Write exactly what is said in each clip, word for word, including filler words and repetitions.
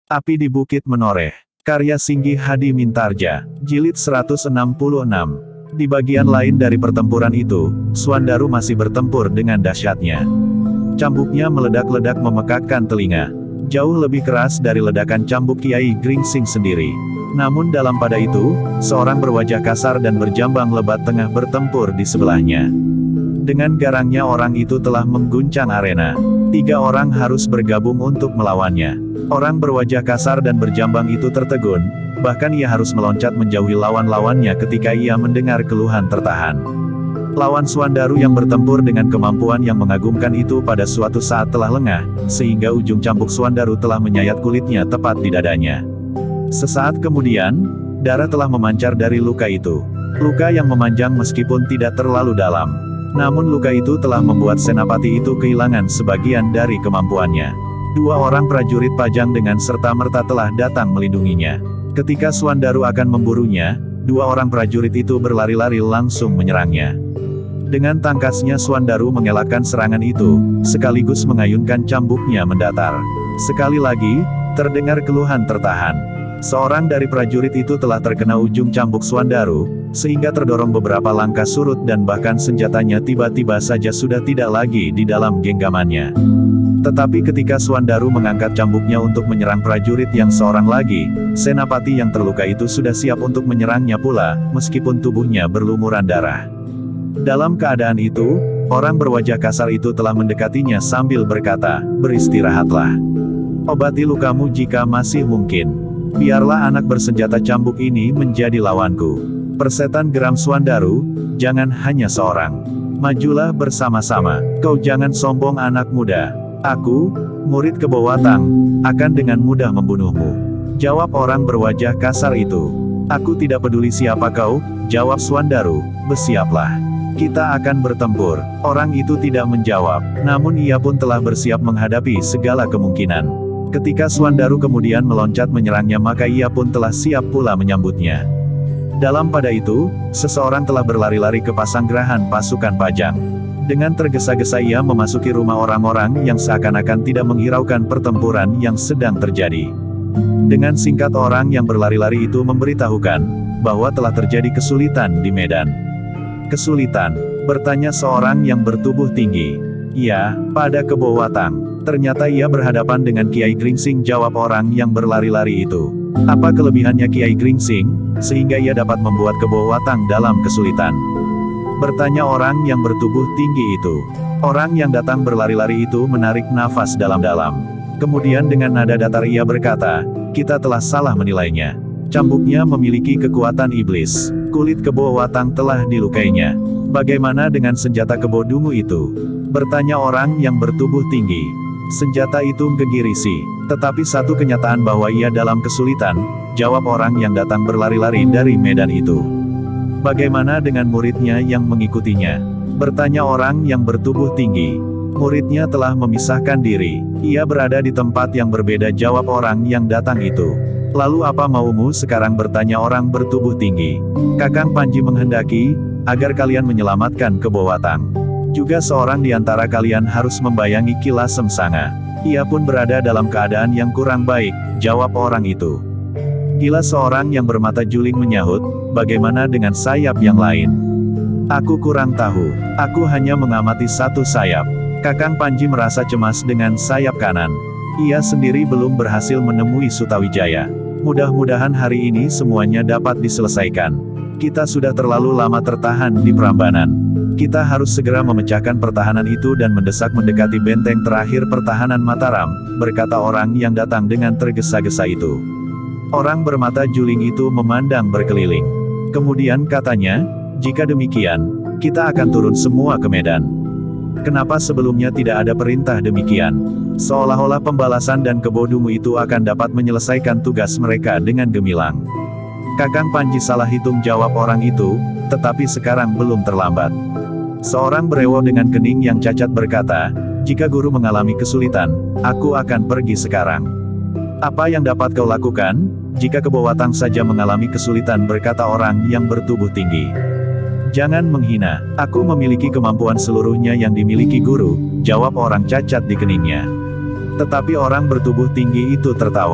Api di Bukit Menoreh. Karya Singgi Hadi Mintarja. Jilid seratus enam puluh enam. Di bagian lain dari pertempuran itu, Suandaru masih bertempur dengan dahsyatnya. Cambuknya meledak-ledak memekakkan telinga. Jauh lebih keras dari ledakan cambuk Kiai Gringsing sendiri. Namun dalam pada itu, seorang berwajah kasar dan berjambang lebat tengah bertempur di sebelahnya. Dengan garangnya orang itu telah mengguncang arena. Tiga orang harus bergabung untuk melawannya. Orang berwajah kasar dan berjambang itu tertegun, bahkan ia harus meloncat menjauhi lawan-lawannya ketika ia mendengar keluhan tertahan. Lawan Suandaru yang bertempur dengan kemampuan yang mengagumkan itu pada suatu saat telah lengah, sehingga ujung cambuk Suandaru telah menyayat kulitnya tepat di dadanya. Sesaat kemudian, darah telah memancar dari luka itu. Luka yang memanjang meskipun tidak terlalu dalam. Namun luka itu telah membuat senapati itu kehilangan sebagian dari kemampuannya. Dua orang prajurit Pajang dengan serta-merta telah datang melindunginya. Ketika Suandaru akan memburunya, dua orang prajurit itu berlari-lari langsung menyerangnya. Dengan tangkasnya Suandaru mengelakkan serangan itu, sekaligus mengayunkan cambuknya mendatar. Sekali lagi, terdengar keluhan tertahan. Seorang dari prajurit itu telah terkena ujung cambuk Suandaru, sehingga terdorong beberapa langkah surut dan bahkan senjatanya tiba-tiba saja sudah tidak lagi di dalam genggamannya. Tetapi ketika Suandaru mengangkat cambuknya untuk menyerang prajurit yang seorang lagi, senapati yang terluka itu sudah siap untuk menyerangnya pula, meskipun tubuhnya berlumuran darah. Dalam keadaan itu, orang berwajah kasar itu telah mendekatinya sambil berkata, "Beristirahatlah. Obati lukamu jika masih mungkin. Biarlah anak bersenjata cambuk ini menjadi lawanku." Persetan geram Suandaru, "Jangan hanya seorang. Majulah bersama-sama. Kau jangan sombong anak muda. Aku, murid Kebo Watang, akan dengan mudah membunuhmu." Jawab orang berwajah kasar itu. "Aku tidak peduli siapa kau," jawab Suandaru, "bersiaplah. Kita akan bertempur." Orang itu tidak menjawab, namun ia pun telah bersiap menghadapi segala kemungkinan. Ketika Suandaru kemudian meloncat menyerangnya maka ia pun telah siap pula menyambutnya. Dalam pada itu, seseorang telah berlari-lari ke pasanggerahan pasukan Pajang. Dengan tergesa-gesa ia memasuki rumah orang-orang yang seakan-akan tidak menghiraukan pertempuran yang sedang terjadi. Dengan singkat orang yang berlari-lari itu memberitahukan, bahwa telah terjadi kesulitan di medan. "Kesulitan?" bertanya seorang yang bertubuh tinggi. "Ya, pada Kebo Watang. Ternyata ia berhadapan dengan Kiai Gringsing," jawab orang yang berlari-lari itu. "Apa kelebihannya Kiai Gringsing, sehingga ia dapat membuat Kebo Watang dalam kesulitan?" bertanya orang yang bertubuh tinggi itu. Orang yang datang berlari-lari itu menarik nafas dalam-dalam. Kemudian dengan nada datar ia berkata, "Kita telah salah menilainya. Cambuknya memiliki kekuatan iblis. Kulit Kebo Watang telah dilukainya. Bagaimana dengan senjata Kebo Dungu itu?" bertanya orang yang bertubuh tinggi. "Senjata itu gegirisi. Tetapi satu kenyataan bahwa ia dalam kesulitan," jawab orang yang datang berlari-lari dari medan itu. "Bagaimana dengan muridnya yang mengikutinya?" bertanya orang yang bertubuh tinggi. "Muridnya telah memisahkan diri. Ia berada di tempat yang berbeda," jawab orang yang datang itu. "Lalu apa maumu sekarang?" bertanya orang bertubuh tinggi. "Kakang Panji menghendaki, agar kalian menyelamatkan Kebo Watang. Juga seorang di antara kalian harus membayangi Ki Lasem Sanga. Ia pun berada dalam keadaan yang kurang baik," jawab orang itu. Gila seorang yang bermata juling menyahut, "Bagaimana dengan sayap yang lain?" "Aku kurang tahu. Aku hanya mengamati satu sayap." Kakang Panji merasa cemas dengan sayap kanan. Ia sendiri belum berhasil menemui Sutawijaya. Mudah-mudahan hari ini semuanya dapat diselesaikan. Kita sudah terlalu lama tertahan di Prambanan. Kita harus segera memecahkan pertahanan itu dan mendesak mendekati benteng terakhir pertahanan Mataram, berkata orang yang datang dengan tergesa-gesa itu. Orang bermata juling itu memandang berkeliling. Kemudian katanya, "Jika demikian, kita akan turun semua ke medan." Kenapa sebelumnya tidak ada perintah demikian? Seolah-olah pembalasan dan Kebo Dungu itu akan dapat menyelesaikan tugas mereka dengan gemilang. "Kakang Panji salah hitung," jawab orang itu, "tetapi sekarang belum terlambat." Seorang berewo dengan kening yang cacat berkata, "Jika guru mengalami kesulitan, aku akan pergi sekarang." "Apa yang dapat kau lakukan, jika Kebo Watang saja mengalami kesulitan?" berkata orang yang bertubuh tinggi. "Jangan menghina, aku memiliki kemampuan seluruhnya yang dimiliki guru," jawab orang cacat di keningnya. Tetapi orang bertubuh tinggi itu tertawa.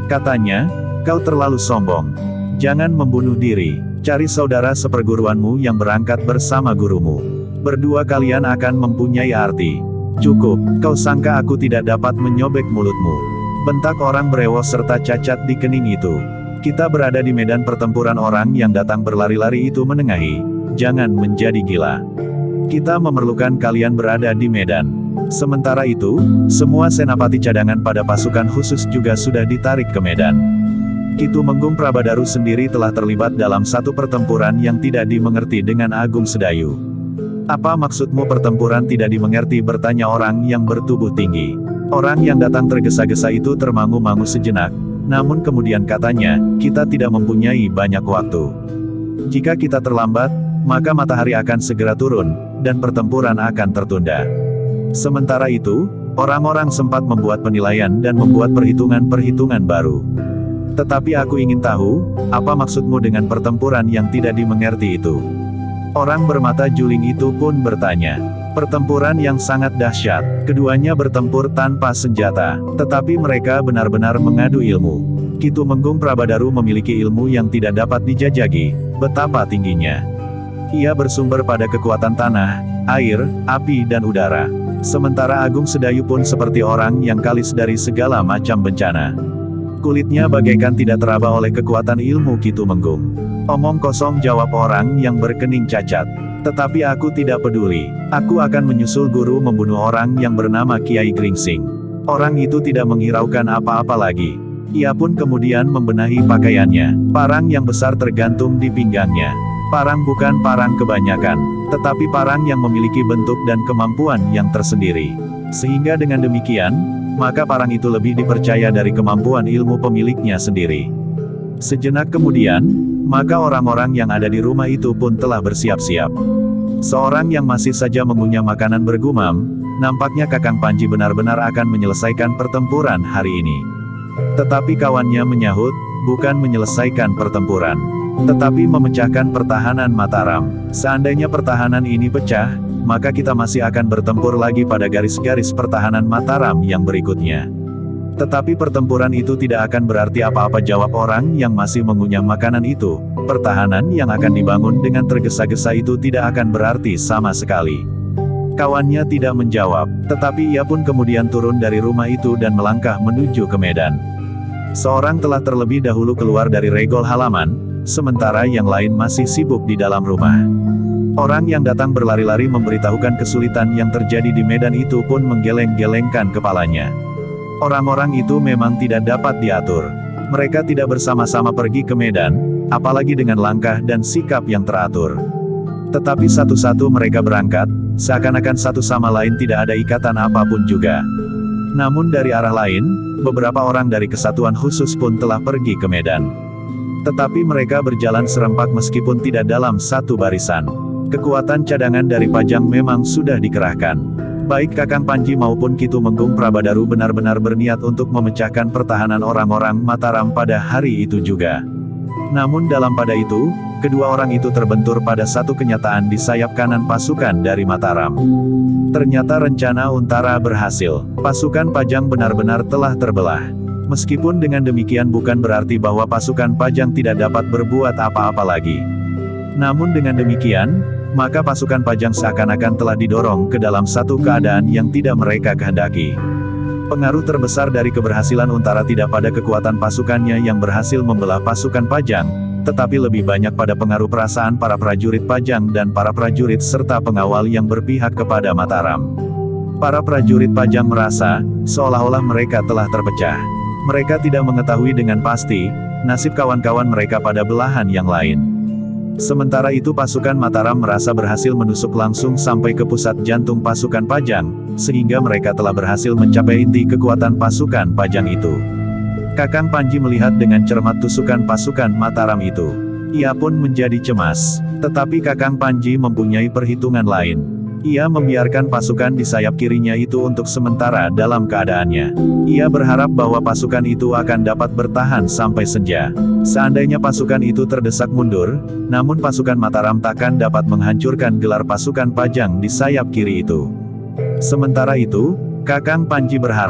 Katanya, kau terlalu sombong. Jangan membunuh diri. Cari saudara seperguruanmu yang berangkat bersama gurumu. Berdua kalian akan mempunyai arti. Cukup, kau sangka aku tidak dapat menyobek mulutmu. Bentak orang brewos serta cacat di kening itu. Kita berada di medan pertempuran, orang yang datang berlari-lari itu menengahi. Jangan menjadi gila. Kita memerlukan kalian berada di medan. Sementara itu, semua senapati cadangan pada pasukan khusus juga sudah ditarik ke medan. Ki Tumenggung Prabadaru sendiri telah terlibat dalam satu pertempuran yang tidak dimengerti dengan Agung Sedayu. Apa maksudmu pertempuran tidak dimengerti, bertanya orang yang bertubuh tinggi. Orang yang datang tergesa-gesa itu termangu-mangu sejenak, namun kemudian katanya, kita tidak mempunyai banyak waktu. Jika kita terlambat, maka matahari akan segera turun, dan pertempuran akan tertunda. Sementara itu, orang-orang sempat membuat penilaian dan membuat perhitungan-perhitungan baru. Tetapi aku ingin tahu, apa maksudmu dengan pertempuran yang tidak dimengerti itu? Orang bermata juling itu pun bertanya. Pertempuran yang sangat dahsyat. Keduanya bertempur tanpa senjata, tetapi mereka benar-benar mengadu ilmu. Ki Tumenggung Prabadaru memiliki ilmu yang tidak dapat dijajaki. Betapa tingginya. Ia bersumber pada kekuatan tanah, air, api dan udara. Sementara Agung Sedayu pun seperti orang yang kalis dari segala macam bencana. Kulitnya bagaikan tidak teraba oleh kekuatan ilmu Ki Tumenggung. Omong kosong, jawab orang yang berkening cacat. Tetapi aku tidak peduli. Aku akan menyusul guru membunuh orang yang bernama Kiai Gringsing. Orang itu tidak menghiraukan apa-apa lagi. Ia pun kemudian membenahi pakaiannya. Parang yang besar tergantung di pinggangnya. Parang bukan parang kebanyakan, tetapi parang yang memiliki bentuk dan kemampuan yang tersendiri. Sehingga dengan demikian, maka parang itu lebih dipercaya dari kemampuan ilmu pemiliknya sendiri. Sejenak kemudian, maka orang-orang yang ada di rumah itu pun telah bersiap-siap. Seorang yang masih saja mengunyah makanan bergumam, nampaknya Kakang Panji benar-benar akan menyelesaikan pertempuran hari ini. Tetapi kawannya menyahut, bukan menyelesaikan pertempuran, tetapi memecahkan pertahanan Mataram. Seandainya pertahanan ini pecah, maka kita masih akan bertempur lagi pada garis-garis pertahanan Mataram yang berikutnya. Tetapi pertempuran itu tidak akan berarti apa-apa, jawab orang yang masih mengunyah makanan itu. Pertahanan yang akan dibangun dengan tergesa-gesa itu tidak akan berarti sama sekali. Kawannya tidak menjawab, tetapi ia pun kemudian turun dari rumah itu dan melangkah menuju ke medan. Seorang telah terlebih dahulu keluar dari regol halaman, sementara yang lain masih sibuk di dalam rumah. Orang yang datang berlari-lari memberitahukan kesulitan yang terjadi di medan itu pun menggeleng-gelengkan kepalanya. Orang-orang itu memang tidak dapat diatur. Mereka tidak bersama-sama pergi ke medan, apalagi dengan langkah dan sikap yang teratur. Tetapi satu-satu mereka berangkat, seakan-akan satu sama lain tidak ada ikatan apapun juga. Namun dari arah lain, beberapa orang dari kesatuan khusus pun telah pergi ke medan. Tetapi mereka berjalan serempak meskipun tidak dalam satu barisan. Kekuatan cadangan dari Pajang memang sudah dikerahkan. Baik Kakang Panji maupun Ki Tumenggung Prabadaru benar-benar berniat untuk memecahkan pertahanan orang-orang Mataram pada hari itu juga. Namun dalam pada itu, kedua orang itu terbentur pada satu kenyataan di sayap kanan pasukan dari Mataram. Ternyata rencana Untara berhasil. Pasukan Pajang benar-benar telah terbelah. Meskipun dengan demikian bukan berarti bahwa pasukan Pajang tidak dapat berbuat apa-apa lagi. Namun dengan demikian, maka pasukan Pajang seakan-akan telah didorong ke dalam satu keadaan yang tidak mereka kehendaki. Pengaruh terbesar dari keberhasilan Untara tidak pada kekuatan pasukannya yang berhasil membelah pasukan Pajang, tetapi lebih banyak pada pengaruh perasaan para prajurit Pajang dan para prajurit serta pengawal yang berpihak kepada Mataram. Para prajurit Pajang merasa, seolah-olah mereka telah terpecah. Mereka tidak mengetahui dengan pasti, nasib kawan-kawan mereka pada belahan yang lain. Sementara itu pasukan Mataram merasa berhasil menusuk langsung sampai ke pusat jantung pasukan Pajang, sehingga mereka telah berhasil mencapai inti kekuatan pasukan Pajang itu. Kakang Panji melihat dengan cermat tusukan pasukan Mataram itu. Ia pun menjadi cemas. Tetapi Kakang Panji mempunyai perhitungan lain. Ia membiarkan pasukan di sayap kirinya itu untuk sementara dalam keadaannya. Ia berharap bahwa pasukan itu akan dapat bertahan sampai senja. Seandainya pasukan itu terdesak mundur, namun pasukan Mataram takkan dapat menghancurkan gelar pasukan Pajang di sayap kiri itu. Sementara itu, Kakang Panji berharap,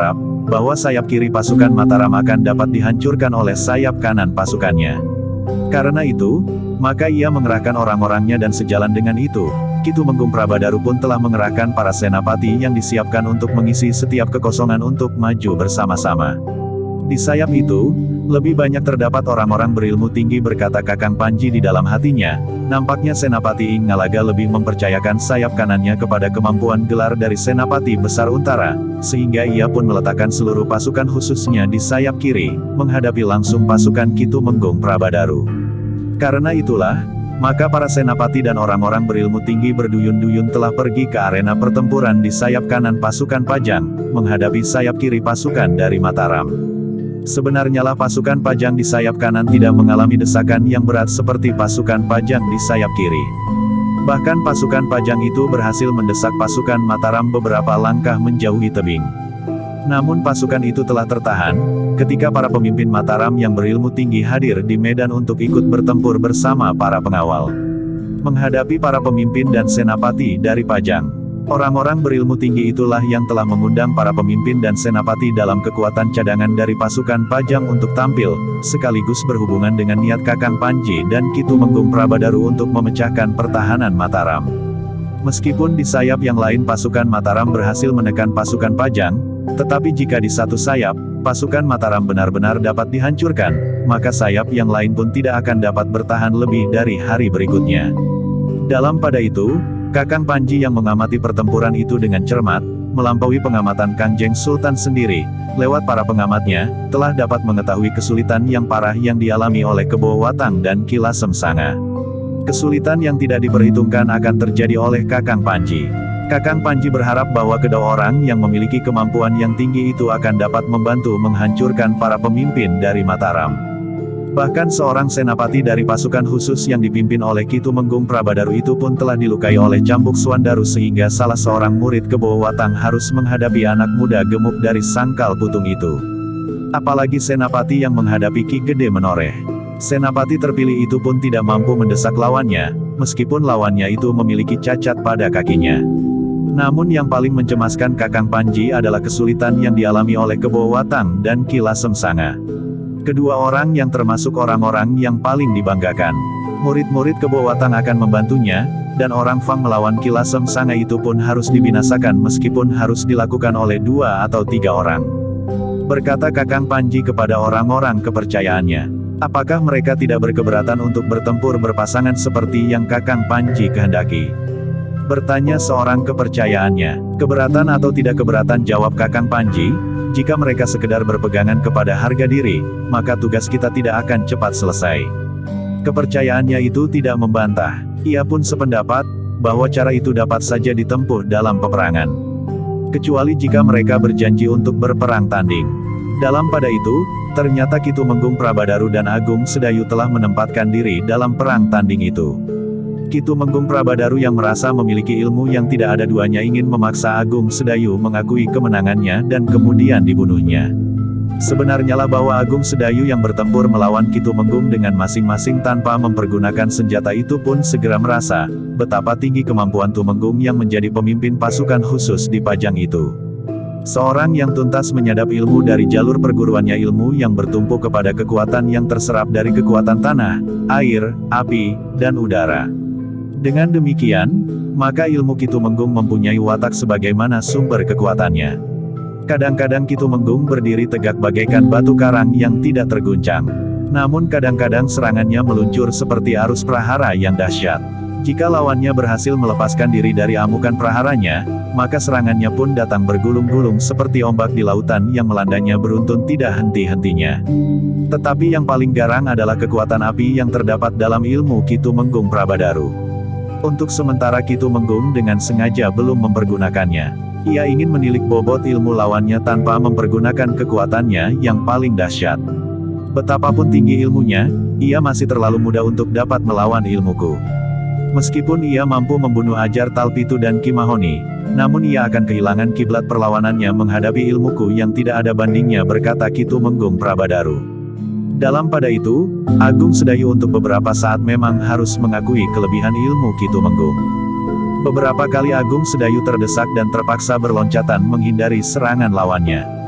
bahwa sayap kiri pasukan Mataram akan dapat dihancurkan oleh sayap kanan pasukannya. Karena itu, maka ia mengerahkan orang-orangnya dan sejalan dengan itu, Kitumenggung Prabadaru pun telah mengerahkan para senapati yang disiapkan untuk mengisi setiap kekosongan untuk maju bersama-sama. Di sayap itu, lebih banyak terdapat orang-orang berilmu tinggi, berkata Kakang Panji di dalam hatinya. Nampaknya Senapati Ing Ngalaga lebih mempercayakan sayap kanannya kepada kemampuan gelar dari Senapati Besar Untara, sehingga ia pun meletakkan seluruh pasukan khususnya di sayap kiri, menghadapi langsung pasukan Kitumenggung Prabadaru. Karena itulah, maka para senapati dan orang-orang berilmu tinggi berduyun-duyun telah pergi ke arena pertempuran di sayap kanan pasukan Pajang, menghadapi sayap kiri pasukan dari Mataram. Sebenarnya lah pasukan Pajang di sayap kanan tidak mengalami desakan yang berat seperti pasukan Pajang di sayap kiri. Bahkan pasukan Pajang itu berhasil mendesak pasukan Mataram beberapa langkah menjauhi tebing. Namun pasukan itu telah tertahan, ketika para pemimpin Mataram yang berilmu tinggi hadir di medan untuk ikut bertempur bersama para pengawal. Menghadapi para pemimpin dan senapati dari Pajang. Orang-orang berilmu tinggi itulah yang telah mengundang para pemimpin dan senapati dalam kekuatan cadangan dari pasukan Pajang untuk tampil, sekaligus berhubungan dengan niat Kakang Panji dan Kitumenggung Prabadaru untuk memecahkan pertahanan Mataram. Meskipun di sayap yang lain pasukan Mataram berhasil menekan pasukan Pajang, tetapi jika di satu sayap, pasukan Mataram benar-benar dapat dihancurkan, maka sayap yang lain pun tidak akan dapat bertahan lebih dari hari berikutnya. Dalam pada itu, Kakang Panji yang mengamati pertempuran itu dengan cermat, melampaui pengamatan Kangjeng Sultan sendiri, lewat para pengamatnya, telah dapat mengetahui kesulitan yang parah yang dialami oleh Kebo Watang dan Ki Lasem Sanga. Kesulitan yang tidak diperhitungkan akan terjadi oleh Kakang Panji. Kakang Panji berharap bahwa kedua orang yang memiliki kemampuan yang tinggi itu akan dapat membantu menghancurkan para pemimpin dari Mataram. Bahkan seorang senapati dari pasukan khusus yang dipimpin oleh Kitumenggung Prabadaru itu pun telah dilukai oleh cambuk Swandaru sehingga salah seorang murid Kebo Watang harus menghadapi anak muda gemuk dari Sangkal Putung itu. Apalagi senapati yang menghadapi Ki Gede Menoreh. Senapati terpilih itu pun tidak mampu mendesak lawannya, meskipun lawannya itu memiliki cacat pada kakinya. Namun yang paling mencemaskan Kakang Panji adalah kesulitan yang dialami oleh Kebo Watang dan Ki Lasem Sanga. Kedua orang yang termasuk orang-orang yang paling dibanggakan. Murid-murid Kebo Watang akan membantunya, dan orang Fang melawan Ki Lasem Sanga itu pun harus dibinasakan meskipun harus dilakukan oleh dua atau tiga orang. Berkata Kakang Panji kepada orang-orang kepercayaannya, apakah mereka tidak berkeberatan untuk bertempur berpasangan seperti yang Kakang Panji kehendaki? Bertanya seorang kepercayaannya, keberatan atau tidak keberatan, jawab Kakang Panji, jika mereka sekedar berpegangan kepada harga diri, maka tugas kita tidak akan cepat selesai. Kepercayaannya itu tidak membantah, ia pun sependapat, bahwa cara itu dapat saja ditempuh dalam peperangan. Kecuali jika mereka berjanji untuk berperang tanding. Dalam pada itu, ternyata Kitumenggung Prabadaru dan Agung Sedayu telah menempatkan diri dalam perang tanding itu. Kitumenggung Prabadaru yang merasa memiliki ilmu yang tidak ada duanya ingin memaksa Agung Sedayu mengakui kemenangannya dan kemudian dibunuhnya. Sebenarnya lah bahwa Agung Sedayu yang bertempur melawan Kitumenggung dengan masing-masing tanpa mempergunakan senjata itu pun segera merasa, betapa tinggi kemampuan Tumenggung yang menjadi pemimpin pasukan khusus di Pajang itu. Seorang yang tuntas menyadap ilmu dari jalur perguruannya, ilmu yang bertumpu kepada kekuatan yang terserap dari kekuatan tanah, air, api, dan udara. Dengan demikian, maka ilmu Kitumenggung mempunyai watak sebagaimana sumber kekuatannya. Kadang-kadang Kitumenggung berdiri tegak bagaikan batu karang yang tidak terguncang. Namun kadang-kadang serangannya meluncur seperti arus prahara yang dahsyat. Jika lawannya berhasil melepaskan diri dari amukan praharanya, maka serangannya pun datang bergulung-gulung seperti ombak di lautan yang melandanya beruntun tidak henti-hentinya. Tetapi yang paling garang adalah kekuatan api yang terdapat dalam ilmu Kitumenggung Prabadaru. Untuk sementara Kitumenggung dengan sengaja belum mempergunakannya. Ia ingin menilik bobot ilmu lawannya tanpa mempergunakan kekuatannya yang paling dahsyat. Betapapun tinggi ilmunya, ia masih terlalu muda untuk dapat melawan ilmuku. Meskipun ia mampu membunuh Ajar Talpitu dan Ki Mahoni, namun ia akan kehilangan kiblat perlawanannya menghadapi ilmuku yang tidak ada bandingnya, berkata Kitumenggung Prabadaru. Dalam pada itu, Agung Sedayu untuk beberapa saat memang harus mengakui kelebihan ilmu Kitumenggung. Beberapa kali Agung Sedayu terdesak dan terpaksa berloncatan menghindari serangan lawannya.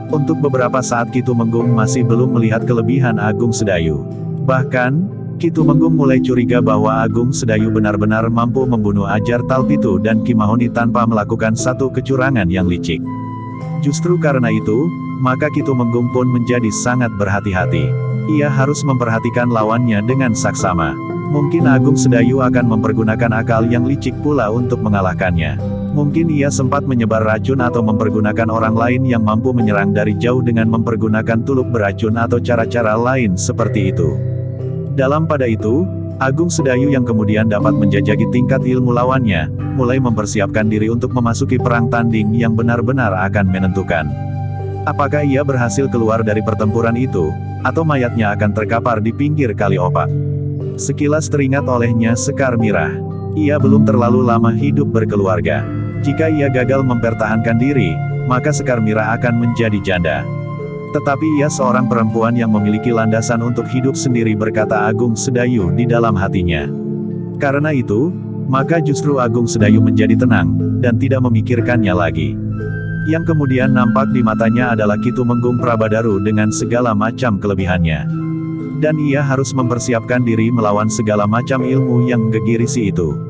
Untuk beberapa saat Ki Tumenggung masih belum melihat kelebihan Agung Sedayu. Bahkan, Ki Tumenggung mulai curiga bahwa Agung Sedayu benar-benar mampu membunuh Ajar Talpitu dan Ki Mahoni tanpa melakukan satu kecurangan yang licik. Justru karena itu, maka Ki Tumenggung pun menjadi sangat berhati-hati. Ia harus memperhatikan lawannya dengan saksama. Mungkin Agung Sedayu akan mempergunakan akal yang licik pula untuk mengalahkannya. Mungkin ia sempat menyebar racun atau mempergunakan orang lain yang mampu menyerang dari jauh dengan mempergunakan tuluk beracun atau cara-cara lain seperti itu. Dalam pada itu, Agung Sedayu yang kemudian dapat menjajaki tingkat ilmu lawannya, mulai mempersiapkan diri untuk memasuki perang tanding yang benar-benar akan menentukan. Apakah ia berhasil keluar dari pertempuran itu, atau mayatnya akan terkapar di pinggir kali opak? Sekilas teringat olehnya Sekar Mirah. Ia belum terlalu lama hidup berkeluarga. Jika ia gagal mempertahankan diri, maka Sekar Mirah akan menjadi janda. Tetapi ia seorang perempuan yang memiliki landasan untuk hidup sendiri, berkata Agung Sedayu di dalam hatinya. Karena itu, maka justru Agung Sedayu menjadi tenang, dan tidak memikirkannya lagi. Yang kemudian nampak di matanya adalah Ki Tumenggung Prabadaru dengan segala macam kelebihannya. Dan ia harus mempersiapkan diri melawan segala macam ilmu yang menggegirisi itu.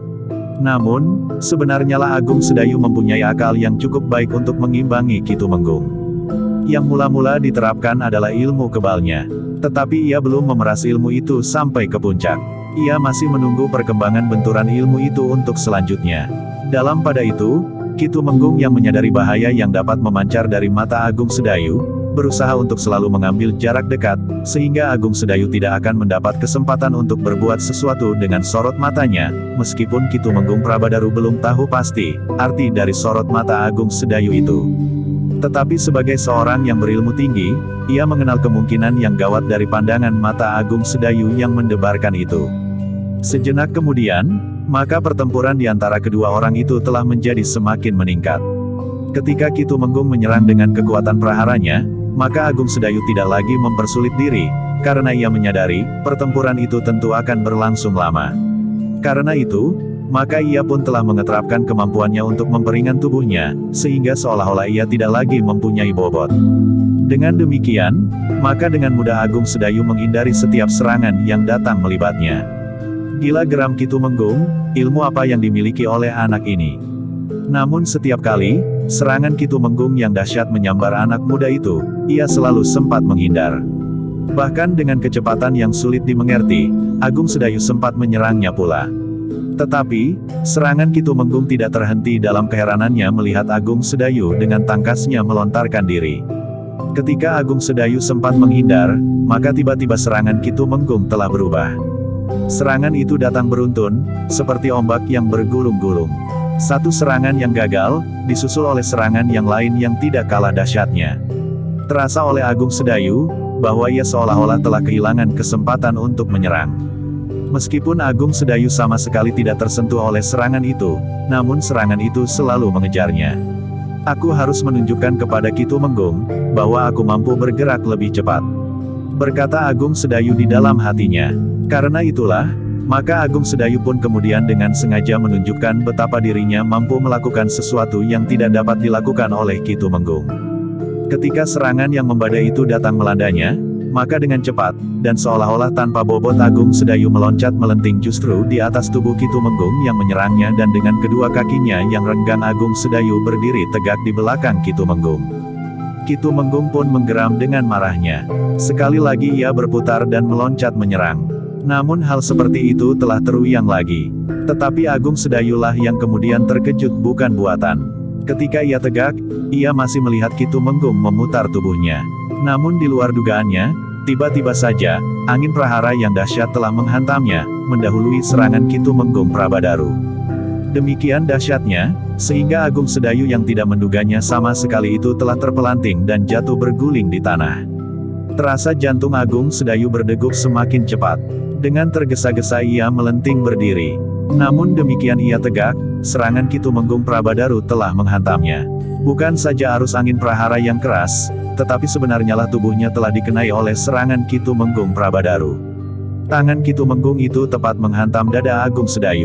Namun, sebenarnya lah Agung Sedayu mempunyai akal yang cukup baik untuk mengimbangi Ki Tumenggung. Yang mula-mula diterapkan adalah ilmu kebalnya. Tetapi ia belum memeras ilmu itu sampai ke puncak. Ia masih menunggu perkembangan benturan ilmu itu untuk selanjutnya. Dalam pada itu, Ki Tumenggung yang menyadari bahaya yang dapat memancar dari mata Agung Sedayu, berusaha untuk selalu mengambil jarak dekat, sehingga Agung Sedayu tidak akan mendapat kesempatan untuk berbuat sesuatu dengan sorot matanya, meskipun Ki Tumenggung Prabadaru belum tahu pasti arti dari sorot mata Agung Sedayu itu. Tetapi sebagai seorang yang berilmu tinggi, ia mengenal kemungkinan yang gawat dari pandangan mata Agung Sedayu yang mendebarkan itu. Sejenak kemudian, maka pertempuran di antara kedua orang itu telah menjadi semakin meningkat. Ketika Ki Tumenggung menyerang dengan kekuatan praharanya, maka Agung Sedayu tidak lagi mempersulit diri, karena ia menyadari, pertempuran itu tentu akan berlangsung lama. Karena itu, maka ia pun telah mengeterapkan kemampuannya untuk memperingan tubuhnya, sehingga seolah-olah ia tidak lagi mempunyai bobot. Dengan demikian, maka dengan mudah Agung Sedayu menghindari setiap serangan yang datang melibatnya. Gila, geram Ki Tumenggung, ilmu apa yang dimiliki oleh anak ini? Namun setiap kali, serangan Ki Tumenggung yang dahsyat menyambar anak muda itu, ia selalu sempat menghindar. Bahkan dengan kecepatan yang sulit dimengerti, Agung Sedayu sempat menyerangnya pula. Tetapi, serangan Ki Tumenggung tidak terhenti dalam keheranannya melihat Agung Sedayu dengan tangkasnya melontarkan diri. Ketika Agung Sedayu sempat menghindar, maka tiba-tiba serangan Ki Tumenggung telah berubah. Serangan itu datang beruntun, seperti ombak yang bergulung-gulung. Satu serangan yang gagal, disusul oleh serangan yang lain yang tidak kalah dahsyatnya. Terasa oleh Agung Sedayu, bahwa ia seolah-olah telah kehilangan kesempatan untuk menyerang. Meskipun Agung Sedayu sama sekali tidak tersentuh oleh serangan itu, namun serangan itu selalu mengejarnya. Aku harus menunjukkan kepada Ki Tumenggung, bahwa aku mampu bergerak lebih cepat, berkata Agung Sedayu di dalam hatinya. Karena itulah, maka Agung Sedayu pun kemudian dengan sengaja menunjukkan betapa dirinya mampu melakukan sesuatu yang tidak dapat dilakukan oleh Ki Tumenggung. Ketika serangan yang membadai itu datang melandanya, maka dengan cepat, dan seolah-olah tanpa bobot Agung Sedayu meloncat melenting justru di atas tubuh Ki Tumenggung yang menyerangnya, dan dengan kedua kakinya yang renggang Agung Sedayu berdiri tegak di belakang Ki Tumenggung. Ki Tumenggung pun menggeram dengan marahnya. Sekali lagi ia berputar dan meloncat menyerang. Namun hal seperti itu telah terulang lagi. Tetapi Agung Sedayulah yang kemudian terkejut bukan buatan. Ketika ia tegak, ia masih melihat Ki Tumenggung memutar tubuhnya. Namun di luar dugaannya, tiba-tiba saja, angin prahara yang dahsyat telah menghantamnya, mendahului serangan Ki Tumenggung Prabadaru. Demikian dahsyatnya, sehingga Agung Sedayu yang tidak menduganya sama sekali itu telah terpelanting dan jatuh berguling di tanah. Terasa jantung Agung Sedayu berdegup semakin cepat. Dengan tergesa-gesa ia melenting berdiri. Namun demikian ia tegak, serangan Ki Tumenggung Prabadaru telah menghantamnya. Bukan saja arus angin prahara yang keras, tetapi sebenarnya lah tubuhnya telah dikenai oleh serangan Ki Tumenggung Prabadaru. Tangan Ki Tumenggung itu tepat menghantam dada Agung Sedayu.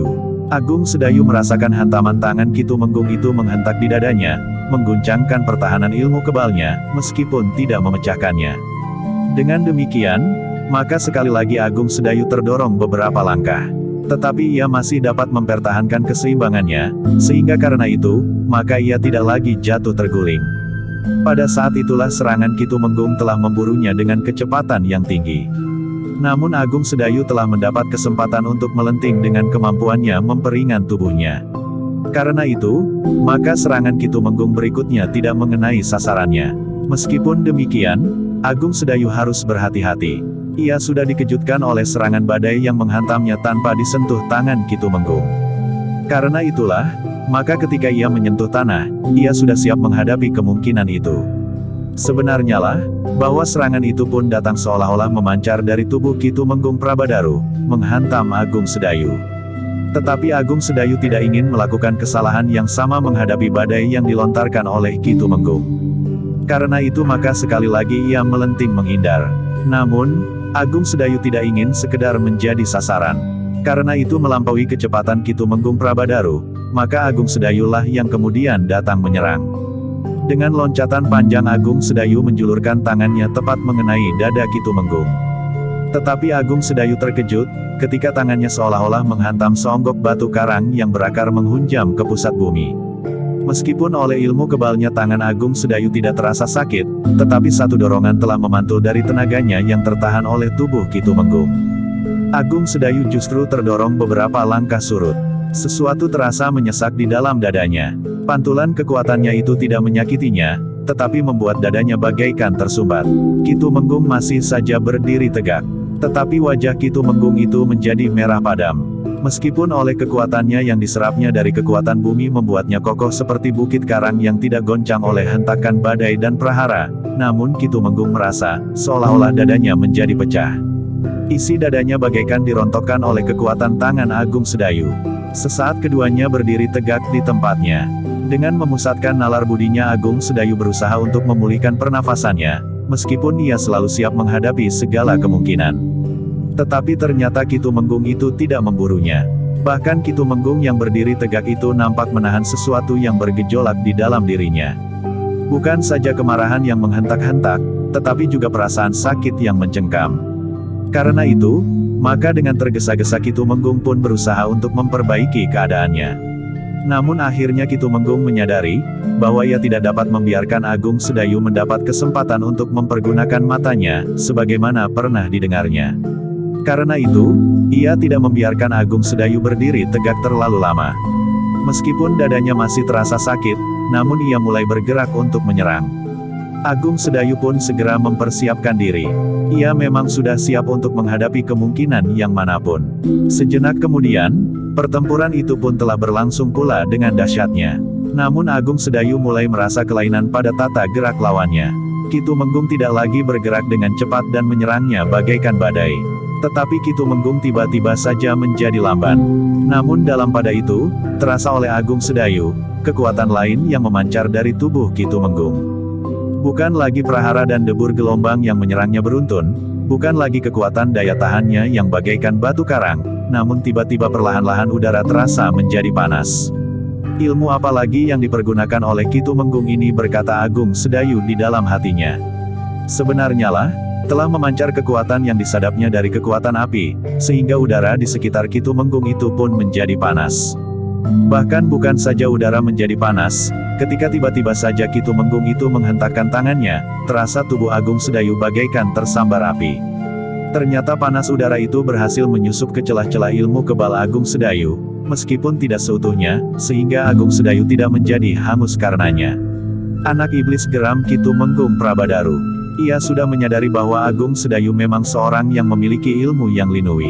Agung Sedayu merasakan hantaman tangan Ki Tumenggung itu menghentak di dadanya, mengguncangkan pertahanan ilmu kebalnya, meskipun tidak memecahkannya. Dengan demikian, maka sekali lagi Agung Sedayu terdorong beberapa langkah. Tetapi ia masih dapat mempertahankan keseimbangannya, sehingga karena itu, maka ia tidak lagi jatuh terguling. Pada saat itulah serangan Ki Tumenggung telah memburunya dengan kecepatan yang tinggi. Namun Agung Sedayu telah mendapat kesempatan untuk melenting dengan kemampuannya memperingan tubuhnya. Karena itu, maka serangan Ki Tumenggung berikutnya tidak mengenai sasarannya. Meskipun demikian, Agung Sedayu harus berhati-hati. Ia sudah dikejutkan oleh serangan badai yang menghantamnya tanpa disentuh tangan Ki Tumenggung. Karena itulah, maka ketika ia menyentuh tanah, ia sudah siap menghadapi kemungkinan itu. Sebenarnya lah, bahwa serangan itu pun datang seolah-olah memancar dari tubuh Ki Tumenggung Prabadaru, menghantam Agung Sedayu. Tetapi Agung Sedayu tidak ingin melakukan kesalahan yang sama menghadapi badai yang dilontarkan oleh Ki Tumenggung. Karena itu maka sekali lagi ia melenting menghindar. Namun, Agung Sedayu tidak ingin sekedar menjadi sasaran. Karena itu melampaui kecepatan Ki Tumenggung Prabadaru, maka Agung Sedayulah yang kemudian datang menyerang. Dengan loncatan panjang Agung Sedayu menjulurkan tangannya tepat mengenai dada Ki Tumenggung. Tetapi Agung Sedayu terkejut, ketika tangannya seolah-olah menghantam seonggok batu karang yang berakar menghunjam ke pusat bumi. Meskipun oleh ilmu kebalnya tangan Agung Sedayu tidak terasa sakit, tetapi satu dorongan telah memantul dari tenaganya yang tertahan oleh tubuh Ki Tumenggung. Agung Sedayu justru terdorong beberapa langkah surut. Sesuatu terasa menyesak di dalam dadanya. Pantulan kekuatannya itu tidak menyakitinya, tetapi membuat dadanya bagaikan tersumbat. Ki Tumenggung masih saja berdiri tegak. Tetapi wajah Ki Tumenggung itu menjadi merah padam. Meskipun oleh kekuatannya yang diserapnya dari kekuatan bumi membuatnya kokoh seperti bukit karang yang tidak goncang oleh hentakan badai dan prahara, namun Ki Tumenggung merasa, seolah-olah dadanya menjadi pecah. Isi dadanya bagaikan dirontokkan oleh kekuatan tangan Agung Sedayu. Sesaat keduanya berdiri tegak di tempatnya. Dengan memusatkan nalar budinya Agung Sedayu berusaha untuk memulihkan pernafasannya, meskipun ia selalu siap menghadapi segala kemungkinan. Tetapi ternyata Ki Tumenggung itu tidak memburunya. Bahkan Ki Tumenggung yang berdiri tegak itu nampak menahan sesuatu yang bergejolak di dalam dirinya. Bukan saja kemarahan yang menghentak-hentak, tetapi juga perasaan sakit yang mencengkam. Karena itu, maka dengan tergesa-gesa Ki Tumenggung pun berusaha untuk memperbaiki keadaannya. Namun akhirnya Ki Tumenggung menyadari, bahwa ia tidak dapat membiarkan Agung Sedayu mendapat kesempatan untuk mempergunakan matanya, sebagaimana pernah didengarnya. Karena itu, ia tidak membiarkan Agung Sedayu berdiri tegak terlalu lama. Meskipun dadanya masih terasa sakit, namun ia mulai bergerak untuk menyerang. Agung Sedayu pun segera mempersiapkan diri. Ia memang sudah siap untuk menghadapi kemungkinan yang manapun. Sejenak kemudian, pertempuran itu pun telah berlangsung pula dengan dahsyatnya. Namun Agung Sedayu mulai merasa kelainan pada tata gerak lawannya. Ki Tumenggung tidak lagi bergerak dengan cepat dan menyerangnya bagaikan badai. Tetapi Ki Tumenggung tiba-tiba saja menjadi lamban. Namun dalam pada itu, terasa oleh Agung Sedayu, kekuatan lain yang memancar dari tubuh Ki Tumenggung. Bukan lagi prahara dan debur gelombang yang menyerangnya beruntun, bukan lagi kekuatan daya tahannya yang bagaikan batu karang, namun tiba-tiba perlahan-lahan udara terasa menjadi panas. Ilmu apa lagi yang dipergunakan oleh Ki Tumenggung ini, berkata Agung Sedayu di dalam hatinya. Sebenarnya lah, telah memancar kekuatan yang disadapnya dari kekuatan api, sehingga udara di sekitar Ki Tumenggung itu pun menjadi panas. Bahkan bukan saja udara menjadi panas, ketika tiba-tiba saja Ki Tumenggung itu menghentakkan tangannya, terasa tubuh Agung Sedayu bagaikan tersambar api. Ternyata panas udara itu berhasil menyusup ke celah-celah ilmu kebal Agung Sedayu, meskipun tidak seutuhnya, sehingga Agung Sedayu tidak menjadi hangus karenanya. Anak iblis, geram Ki Tumenggung Prabadaru. Ia sudah menyadari bahwa Agung Sedayu memang seorang yang memiliki ilmu yang linuwih.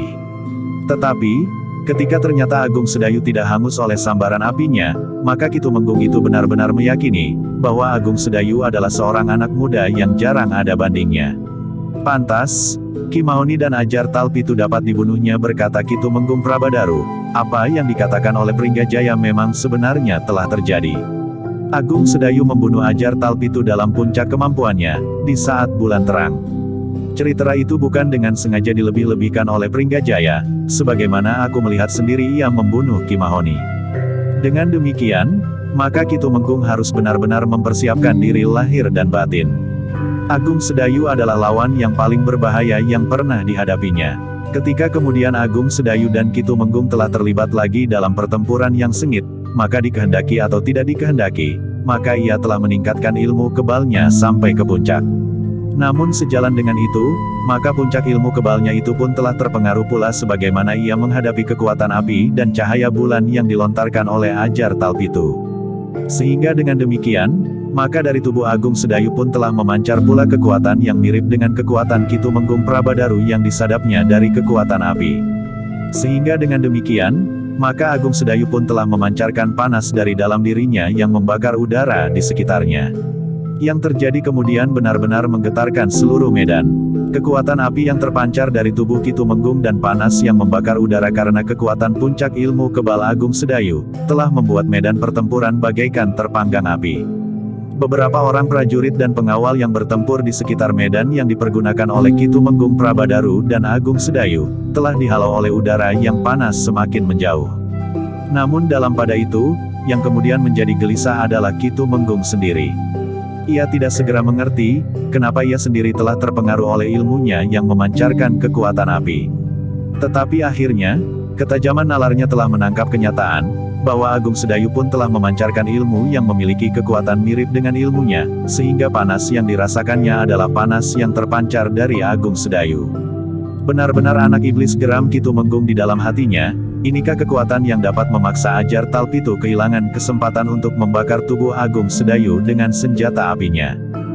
Tetapi, ketika ternyata Agung Sedayu tidak hangus oleh sambaran apinya, maka Ki Tumenggung itu benar-benar meyakini, bahwa Agung Sedayu adalah seorang anak muda yang jarang ada bandingnya. Pantas, Ki Mauni dan Ajar Talpitu dapat dibunuhnya, berkata Ki Tumenggung Prabadaru. Apa yang dikatakan oleh Pringgajaya memang sebenarnya telah terjadi. Agung Sedayu membunuh Ajar Talpitu dalam puncak kemampuannya, di saat bulan terang. Cerita itu bukan dengan sengaja dilebih-lebihkan oleh Pringgajaya, sebagaimana aku melihat sendiri ia membunuh Ki Mahoni. Dengan demikian, maka Ki Tumenggung harus benar-benar mempersiapkan diri lahir dan batin. Agung Sedayu adalah lawan yang paling berbahaya yang pernah dihadapinya. Ketika kemudian Agung Sedayu dan Ki Tumenggung telah terlibat lagi dalam pertempuran yang sengit, maka dikehendaki atau tidak dikehendaki, maka ia telah meningkatkan ilmu kebalnya sampai ke puncak. Namun sejalan dengan itu, maka puncak ilmu kebalnya itu pun telah terpengaruh pula sebagaimana ia menghadapi kekuatan api dan cahaya bulan yang dilontarkan oleh ajar Talpitu. Sehingga dengan demikian, maka dari tubuh Agung Sedayu pun telah memancar pula kekuatan yang mirip dengan kekuatan Ki Tumenggung Prabadaru yang disadapnya dari kekuatan api. Sehingga dengan demikian, maka Agung Sedayu pun telah memancarkan panas dari dalam dirinya yang membakar udara di sekitarnya. Yang terjadi kemudian benar-benar menggetarkan seluruh medan. Kekuatan api yang terpancar dari tubuh Ki Tumenggung dan panas yang membakar udara karena kekuatan puncak ilmu kebal Agung Sedayu, telah membuat medan pertempuran bagaikan terpanggang api. Beberapa orang prajurit dan pengawal yang bertempur di sekitar medan yang dipergunakan oleh Ki Tumenggung Prabadaru dan Agung Sedayu, telah dihalau oleh udara yang panas semakin menjauh. Namun dalam pada itu, yang kemudian menjadi gelisah adalah Ki Tumenggung sendiri. Ia tidak segera mengerti, kenapa ia sendiri telah terpengaruh oleh ilmunya yang memancarkan kekuatan api. Tetapi akhirnya, ketajaman nalarnya telah menangkap kenyataan, bahwa Agung Sedayu pun telah memancarkan ilmu yang memiliki kekuatan mirip dengan ilmunya, sehingga panas yang dirasakannya adalah panas yang terpancar dari Agung Sedayu. Benar-benar anak iblis geram Ki Tumenggung di dalam hatinya. Inikah kekuatan yang dapat memaksa ajar Talpitu kehilangan kesempatan untuk membakar tubuh Agung Sedayu dengan senjata apinya?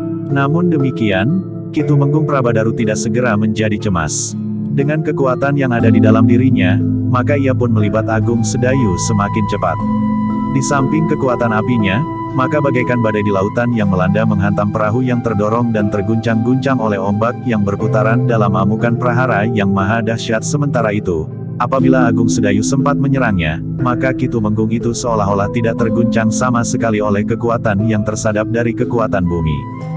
Namun demikian, Ki Tumenggung Prabadaru tidak segera menjadi cemas. Dengan kekuatan yang ada di dalam dirinya, maka ia pun melibat Agung Sedayu semakin cepat. Di samping kekuatan apinya, maka bagaikan badai di lautan yang melanda menghantam perahu yang terdorong dan terguncang-guncang oleh ombak yang berputaran dalam amukan prahara yang maha dahsyat. Sementara itu, apabila Agung Sedayu sempat menyerangnya, maka Ki Tumenggung itu seolah-olah tidak terguncang sama sekali oleh kekuatan yang tersadap dari kekuatan bumi.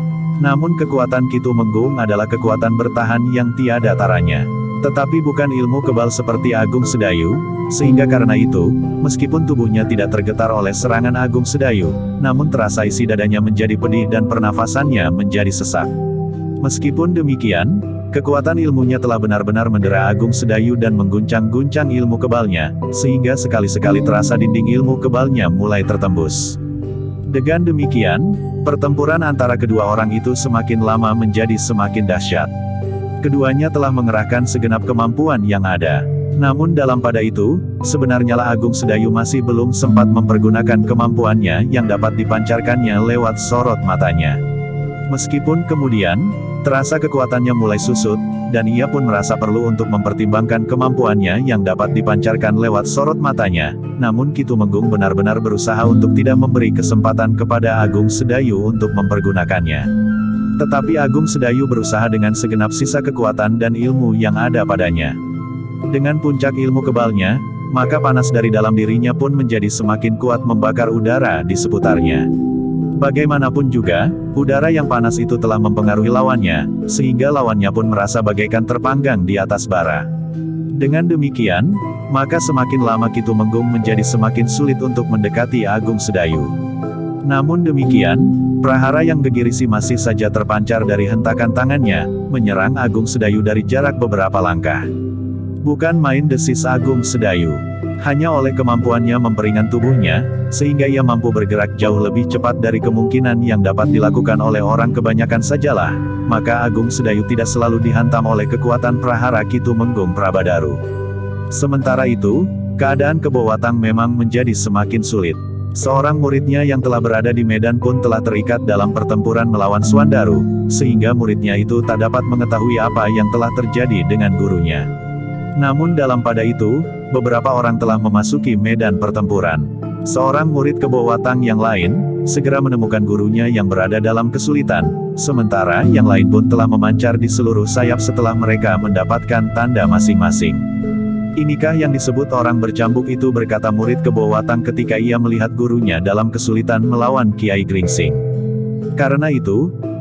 Namun kekuatan Ki Tumenggung adalah kekuatan bertahan yang tiada taranya. Tetapi bukan ilmu kebal seperti Agung Sedayu, sehingga karena itu, meskipun tubuhnya tidak tergetar oleh serangan Agung Sedayu, namun terasa isi dadanya menjadi pedih dan pernafasannya menjadi sesak. Meskipun demikian, kekuatan ilmunya telah benar-benar mendera Agung Sedayu dan mengguncang-guncang ilmu kebalnya, sehingga sekali-sekali terasa dinding ilmu kebalnya mulai tertembus. Dengan demikian, pertempuran antara kedua orang itu semakin lama menjadi semakin dahsyat. Keduanya telah mengerahkan segenap kemampuan yang ada. Namun dalam pada itu, sebenarnya lah Agung Sedayu masih belum sempat mempergunakan kemampuannya yang dapat dipancarkannya lewat sorot matanya. Meskipun kemudian, terasa kekuatannya mulai susut, dan ia pun merasa perlu untuk mempertimbangkan kemampuannya yang dapat dipancarkan lewat sorot matanya, namun Ki Tumenggung benar-benar berusaha untuk tidak memberi kesempatan kepada Agung Sedayu untuk mempergunakannya. Tetapi Agung Sedayu berusaha dengan segenap sisa kekuatan dan ilmu yang ada padanya. Dengan puncak ilmu kebalnya, maka panas dari dalam dirinya pun menjadi semakin kuat membakar udara di seputarnya. Bagaimanapun juga, udara yang panas itu telah mempengaruhi lawannya, sehingga lawannya pun merasa bagaikan terpanggang di atas bara. Dengan demikian, maka semakin lama Ki Tumenggung menjadi semakin sulit untuk mendekati Agung Sedayu. Namun demikian, prahara yang gegirisi masih saja terpancar dari hentakan tangannya, menyerang Agung Sedayu dari jarak beberapa langkah. Bukan main desis Agung Sedayu. Hanya oleh kemampuannya memperingan tubuhnya, sehingga ia mampu bergerak jauh lebih cepat dari kemungkinan yang dapat dilakukan oleh orang kebanyakan sajalah, maka Agung Sedayu tidak selalu dihantam oleh kekuatan prahara Ki Tumenggung Prabadaru. Sementara itu, keadaan Kebo Watang memang menjadi semakin sulit. Seorang muridnya yang telah berada di medan pun telah terikat dalam pertempuran melawan Swandaru, sehingga muridnya itu tak dapat mengetahui apa yang telah terjadi dengan gurunya. Namun dalam pada itu, beberapa orang telah memasuki medan pertempuran. Seorang murid Kebo Watang yang lain, segera menemukan gurunya yang berada dalam kesulitan, sementara yang lain pun telah memancar di seluruh sayap setelah mereka mendapatkan tanda masing-masing. Inikah yang disebut orang bercambuk itu, berkata murid Kebo Watang ketika ia melihat gurunya dalam kesulitan melawan Kiai Gringsing. Karena itu,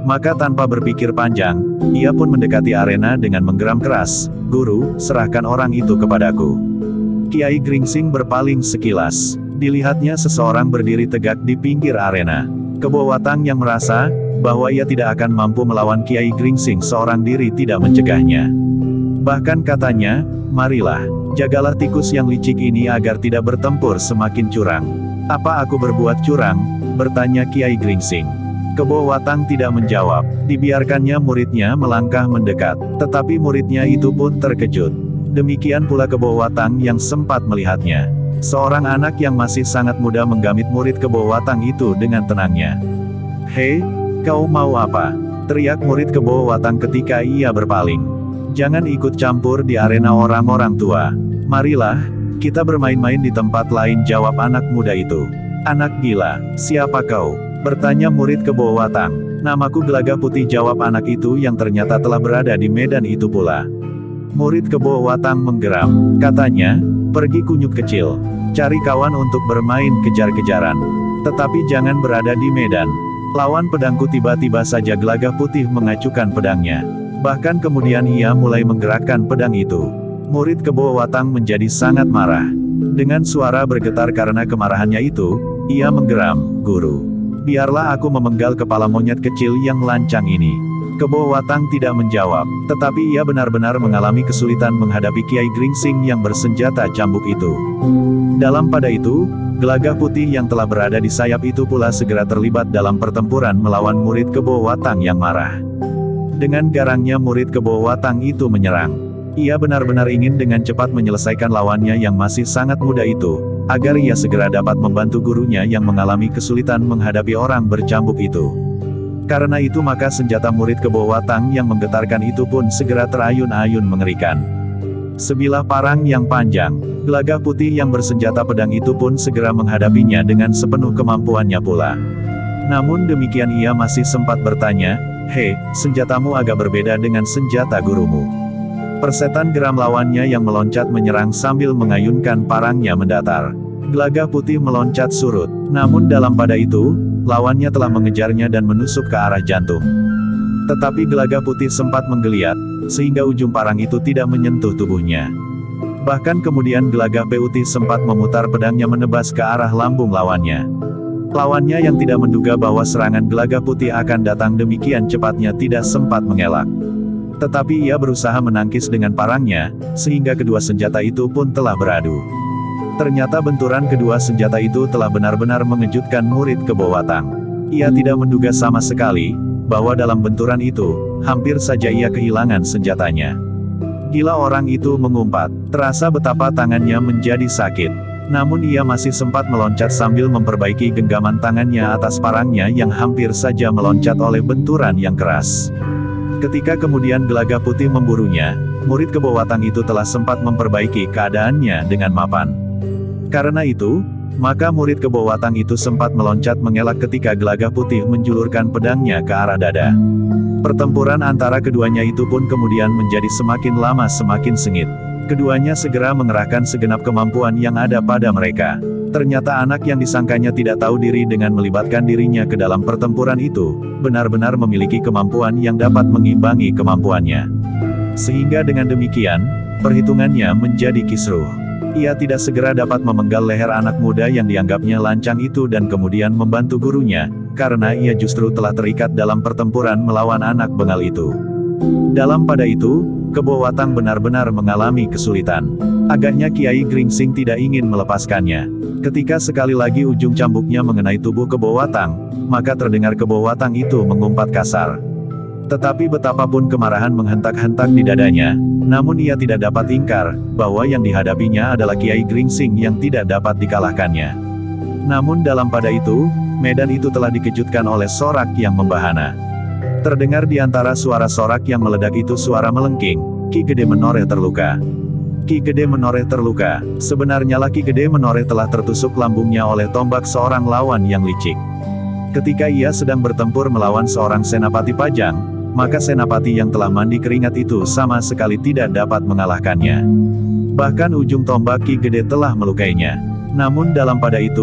Maka tanpa berpikir panjang, ia pun mendekati arena dengan menggeram keras, "Guru, serahkan orang itu kepadaku." Kiai Gringsing berpaling sekilas. Dilihatnya seseorang berdiri tegak di pinggir arena. Kebo Watang yang merasa bahwa ia tidak akan mampu melawan Kiai Gringsing seorang diri tidak mencegahnya. Bahkan katanya, "Marilah, jagalah tikus yang licik ini agar tidak bertempur semakin curang." "Apa aku berbuat curang?" bertanya Kiai Gringsing. Kebo Watang tidak menjawab, dibiarkannya muridnya melangkah mendekat, tetapi muridnya itu pun terkejut. Demikian pula Kebo Watang yang sempat melihatnya. Seorang anak yang masih sangat muda menggamit murid Kebo Watang itu dengan tenangnya. "Hei, kau mau apa?" teriak murid Kebo Watang ketika ia berpaling. "Jangan ikut campur di arena orang-orang tua. Marilah, kita bermain-main di tempat lain," jawab anak muda itu. "Anak gila, siapa kau?" bertanya murid Kebo Watang. "Namaku Gelagah Putih," jawab anak itu yang ternyata telah berada di medan itu pula. Murid Kebo Watang menggeram. Katanya, "Pergi kunyuk kecil. Cari kawan untuk bermain kejar-kejaran. Tetapi jangan berada di medan. Lawan pedangku." Tiba-tiba saja Gelagah Putih mengacukan pedangnya. Bahkan kemudian ia mulai menggerakkan pedang itu. Murid Kebo Watang menjadi sangat marah. Dengan suara bergetar karena kemarahannya itu, ia menggeram, "Guru, biarlah aku memenggal kepala monyet kecil yang lancang ini." Kebo Watang tidak menjawab, tetapi ia benar-benar mengalami kesulitan menghadapi Kiai Gringsing yang bersenjata cambuk itu. Dalam pada itu, Gelagah Putih yang telah berada di sayap itu pula segera terlibat dalam pertempuran melawan murid Kebo Watang yang marah. Dengan garangnya murid Kebo Watang itu menyerang. Ia benar-benar ingin dengan cepat menyelesaikan lawannya yang masih sangat muda itu, agar ia segera dapat membantu gurunya yang mengalami kesulitan menghadapi orang bercambuk itu. Karena itu maka senjata murid Kebo Watang yang menggetarkan itu pun segera terayun-ayun mengerikan. Sebilah parang yang panjang, Gelagah Putih yang bersenjata pedang itu pun segera menghadapinya dengan sepenuh kemampuannya pula. Namun demikian ia masih sempat bertanya, "Hei, senjatamu agak berbeda dengan senjata gurumu." Persetan geram lawannya yang meloncat menyerang sambil mengayunkan parangnya mendatar. Gelagah Putih meloncat surut, namun dalam pada itu, lawannya telah mengejarnya dan menusuk ke arah jantung. Tetapi Gelagah Putih sempat menggeliat, sehingga ujung parang itu tidak menyentuh tubuhnya. Bahkan kemudian Gelagah Putih sempat memutar pedangnya menebas ke arah lambung lawannya. Lawannya yang tidak menduga bahwa serangan Gelagah Putih akan datang demikian cepatnya tidak sempat mengelak. Tetapi ia berusaha menangkis dengan parangnya, sehingga kedua senjata itu pun telah beradu. Ternyata benturan kedua senjata itu telah benar-benar mengejutkan murid Kebo Watang. Ia tidak menduga sama sekali, bahwa dalam benturan itu, hampir saja ia kehilangan senjatanya. Gila orang itu mengumpat, terasa betapa tangannya menjadi sakit. Namun ia masih sempat meloncat sambil memperbaiki genggaman tangannya atas parangnya yang hampir saja meloncat oleh benturan yang keras. Ketika kemudian Gelagah Putih memburunya, murid Kebo Watang itu telah sempat memperbaiki keadaannya dengan mapan. Karena itu, maka murid Kebo Watang itu sempat meloncat mengelak ketika Gelagah Putih menjulurkan pedangnya ke arah dada. Pertempuran antara keduanya itu pun kemudian menjadi semakin lama semakin sengit. Keduanya segera mengerahkan segenap kemampuan yang ada pada mereka. Ternyata anak yang disangkanya tidak tahu diri dengan melibatkan dirinya ke dalam pertempuran itu, benar-benar memiliki kemampuan yang dapat mengimbangi kemampuannya. Sehingga dengan demikian, perhitungannya menjadi kisruh. Ia tidak segera dapat memenggal leher anak muda yang dianggapnya lancang itu dan kemudian membantu gurunya, karena ia justru telah terikat dalam pertempuran melawan anak bengal itu. Dalam pada itu, Kebo Watang benar-benar mengalami kesulitan. Agaknya Kiai Gringsing tidak ingin melepaskannya. Ketika sekali lagi ujung cambuknya mengenai tubuh Kebo Watang, maka terdengar Kebo Watang itu mengumpat kasar. Tetapi betapapun kemarahan menghentak-hentak di dadanya, namun ia tidak dapat ingkar, bahwa yang dihadapinya adalah Kiai Gringsing yang tidak dapat dikalahkannya. Namun dalam pada itu, medan itu telah dikejutkan oleh sorak yang membahana. Terdengar di antara suara sorak yang meledak itu suara melengking, "Ki Gede Menoreh terluka. Ki Gede Menoreh terluka." Sebenarnya Ki Gede Menoreh telah tertusuk lambungnya oleh tombak seorang lawan yang licik. Ketika ia sedang bertempur melawan seorang senapati Pajang, maka senapati yang telah mandi keringat itu sama sekali tidak dapat mengalahkannya. Bahkan ujung tombak Ki Gede telah melukainya. Namun dalam pada itu,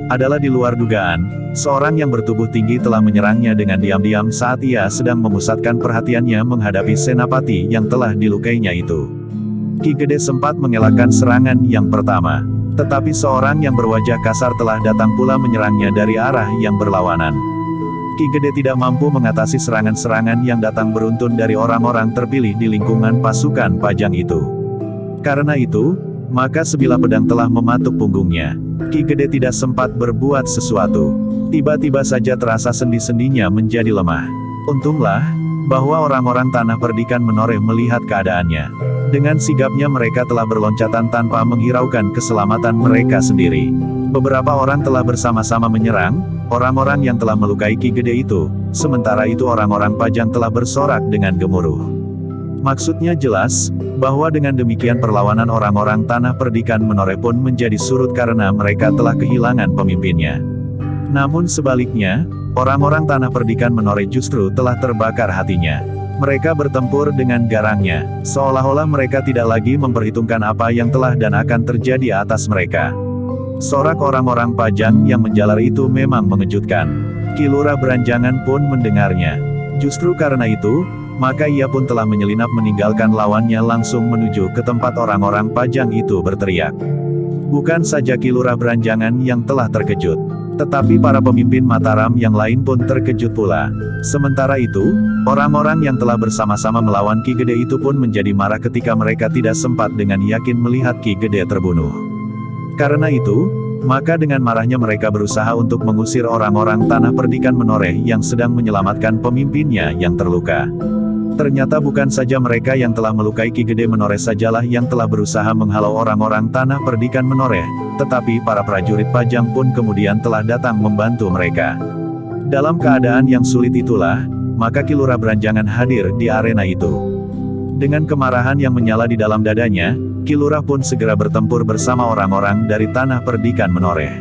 adalah di luar dugaan. Seorang yang bertubuh tinggi telah menyerangnya dengan diam-diam saat ia sedang memusatkan perhatiannya menghadapi senapati yang telah dilukainya itu. Ki Gede sempat mengelakkan serangan yang pertama. Tetapi seorang yang berwajah kasar telah datang pula menyerangnya dari arah yang berlawanan. Ki Gede tidak mampu mengatasi serangan-serangan yang datang beruntun dari orang-orang terpilih di lingkungan pasukan Pajang itu. Karena itu, maka sebilah pedang telah mematuk punggungnya. Ki Gede tidak sempat berbuat sesuatu. Tiba-tiba saja terasa sendi-sendinya menjadi lemah. Untunglah, bahwa orang-orang Tanah Perdikan menoreh melihat keadaannya. Dengan sigapnya mereka telah berloncatan tanpa menghiraukan keselamatan mereka sendiri. Beberapa orang telah bersama-sama menyerang orang-orang yang telah melukai Ki Gede itu, sementara itu orang-orang Pajang telah bersorak dengan gemuruh. Maksudnya jelas, bahwa dengan demikian perlawanan orang-orang Tanah Perdikan menoreh pun menjadi surut karena mereka telah kehilangan pemimpinnya. Namun sebaliknya, orang-orang Tanah Perdikan menoreh justru telah terbakar hatinya. Mereka bertempur dengan garangnya, seolah-olah mereka tidak lagi memperhitungkan apa yang telah dan akan terjadi atas mereka. Sorak orang-orang Pajang yang menjalar itu memang mengejutkan. Ki Lurah Beranjangan pun mendengarnya. Justru karena itu, maka ia pun telah menyelinap meninggalkan lawannya langsung menuju ke tempat orang-orang Pajang itu berteriak. Bukan saja Ki Lurah Beranjangan yang telah terkejut, tetapi para pemimpin Mataram yang lain pun terkejut pula. Sementara itu, orang-orang yang telah bersama-sama melawan Ki Gede itu pun menjadi marah ketika mereka tidak sempat dengan yakin melihat Ki Gede terbunuh. Karena itu, maka dengan marahnya mereka berusaha untuk mengusir orang-orang Tanah Perdikan menoreh yang sedang menyelamatkan pemimpinnya yang terluka. Ternyata bukan saja mereka yang telah melukai Ki Gede menoreh sajalah yang telah berusaha menghalau orang-orang Tanah Perdikan menoreh, tetapi para prajurit Pajang pun kemudian telah datang membantu mereka. Dalam keadaan yang sulit itulah, maka Ki Lurah Beranjangan hadir di arena itu. Dengan kemarahan yang menyala di dalam dadanya, Ki Lurah pun segera bertempur bersama orang-orang dari Tanah Perdikan menoreh.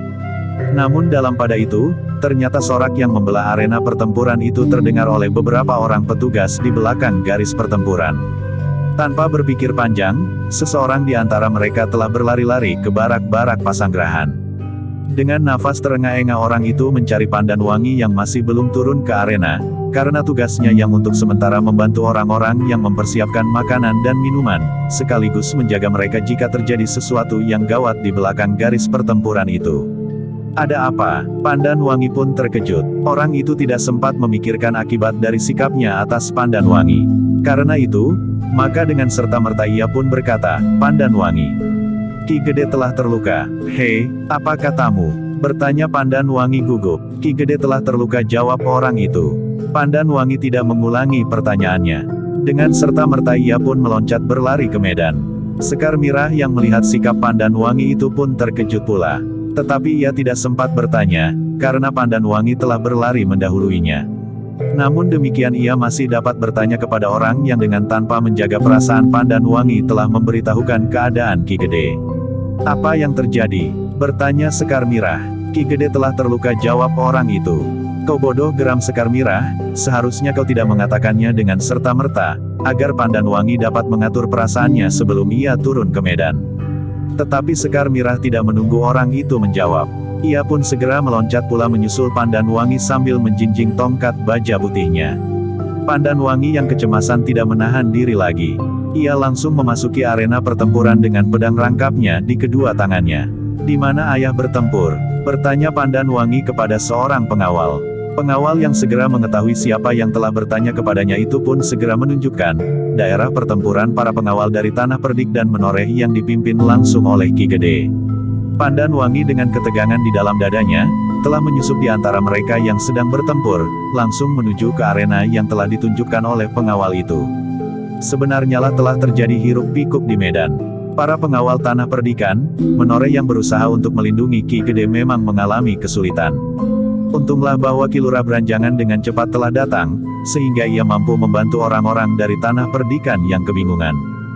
Namun dalam pada itu, ternyata sorak yang membelah arena pertempuran itu terdengar oleh beberapa orang petugas di belakang garis pertempuran. Tanpa berpikir panjang, seseorang di antara mereka telah berlari-lari ke barak-barak Pasanggerahan. Dengan nafas terengah-engah orang itu mencari Pandan Wangi yang masih belum turun ke arena, karena tugasnya yang untuk sementara membantu orang-orang yang mempersiapkan makanan dan minuman, sekaligus menjaga mereka jika terjadi sesuatu yang gawat di belakang garis pertempuran itu. Ada apa? Pandan Wangi pun terkejut. Orang itu tidak sempat memikirkan akibat dari sikapnya atas Pandan Wangi. Karena itu, maka dengan serta-merta ia pun berkata, "Pandan Wangi, Ki Gede telah terluka." "Hei, apa katamu?" bertanya Pandan Wangi gugup. "Ki Gede telah terluka," jawab orang itu. Pandan Wangi tidak mengulangi pertanyaannya. Dengan serta-merta ia pun meloncat berlari ke medan. Sekar Mirah yang melihat sikap Pandan Wangi itu pun terkejut pula. Tetapi ia tidak sempat bertanya, karena Pandan Wangi telah berlari mendahuluinya. Namun demikian ia masih dapat bertanya kepada orang yang dengan tanpa menjaga perasaan Pandan Wangi telah memberitahukan keadaan Ki Gede. "Apa yang terjadi?" bertanya Sekar Mirah. "Ki Gede telah terluka," jawab orang itu. "Kau bodoh," geram Sekar Mirah, "seharusnya kau tidak mengatakannya dengan serta-merta, agar Pandan Wangi dapat mengatur perasaannya sebelum ia turun ke medan." Tetapi Sekar Mirah tidak menunggu orang itu menjawab. Ia pun segera meloncat pula menyusul Pandan Wangi sambil menjinjing tongkat baja putihnya. Pandan Wangi yang kecemasan tidak menahan diri lagi. Ia langsung memasuki arena pertempuran dengan pedang rangkapnya di kedua tangannya. "Di mana ayah bertempur?" bertanya Pandan Wangi kepada seorang pengawal. Pengawal yang segera mengetahui siapa yang telah bertanya kepadanya itu pun segera menunjukkan daerah pertempuran para pengawal dari Tanah Perdik dan menoreh yang dipimpin langsung oleh Ki Gede. Pandan Wangi dengan ketegangan di dalam dadanya, telah menyusup di antara mereka yang sedang bertempur, langsung menuju ke arena yang telah ditunjukkan oleh pengawal itu. Sebenarnya lah telah terjadi hiruk pikuk di medan. Para pengawal Tanah Perdikan, menoreh yang berusaha untuk melindungi Ki Gede memang mengalami kesulitan. Untunglah bahwa Ki Lurah Beranjangan dengan cepat telah datang, sehingga ia mampu membantu orang-orang dari Tanah Perdikan yang kebingungan.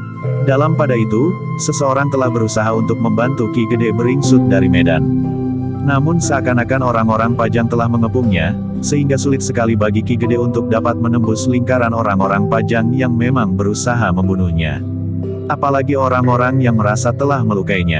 Dalam pada itu, seseorang telah berusaha untuk membantu Ki Gede beringsut dari medan. Namun seakan-akan orang-orang Pajang telah mengepungnya, sehingga sulit sekali bagi Ki Gede untuk dapat menembus lingkaran orang-orang Pajang yang memang berusaha membunuhnya. Apalagi orang-orang yang merasa telah melukainya.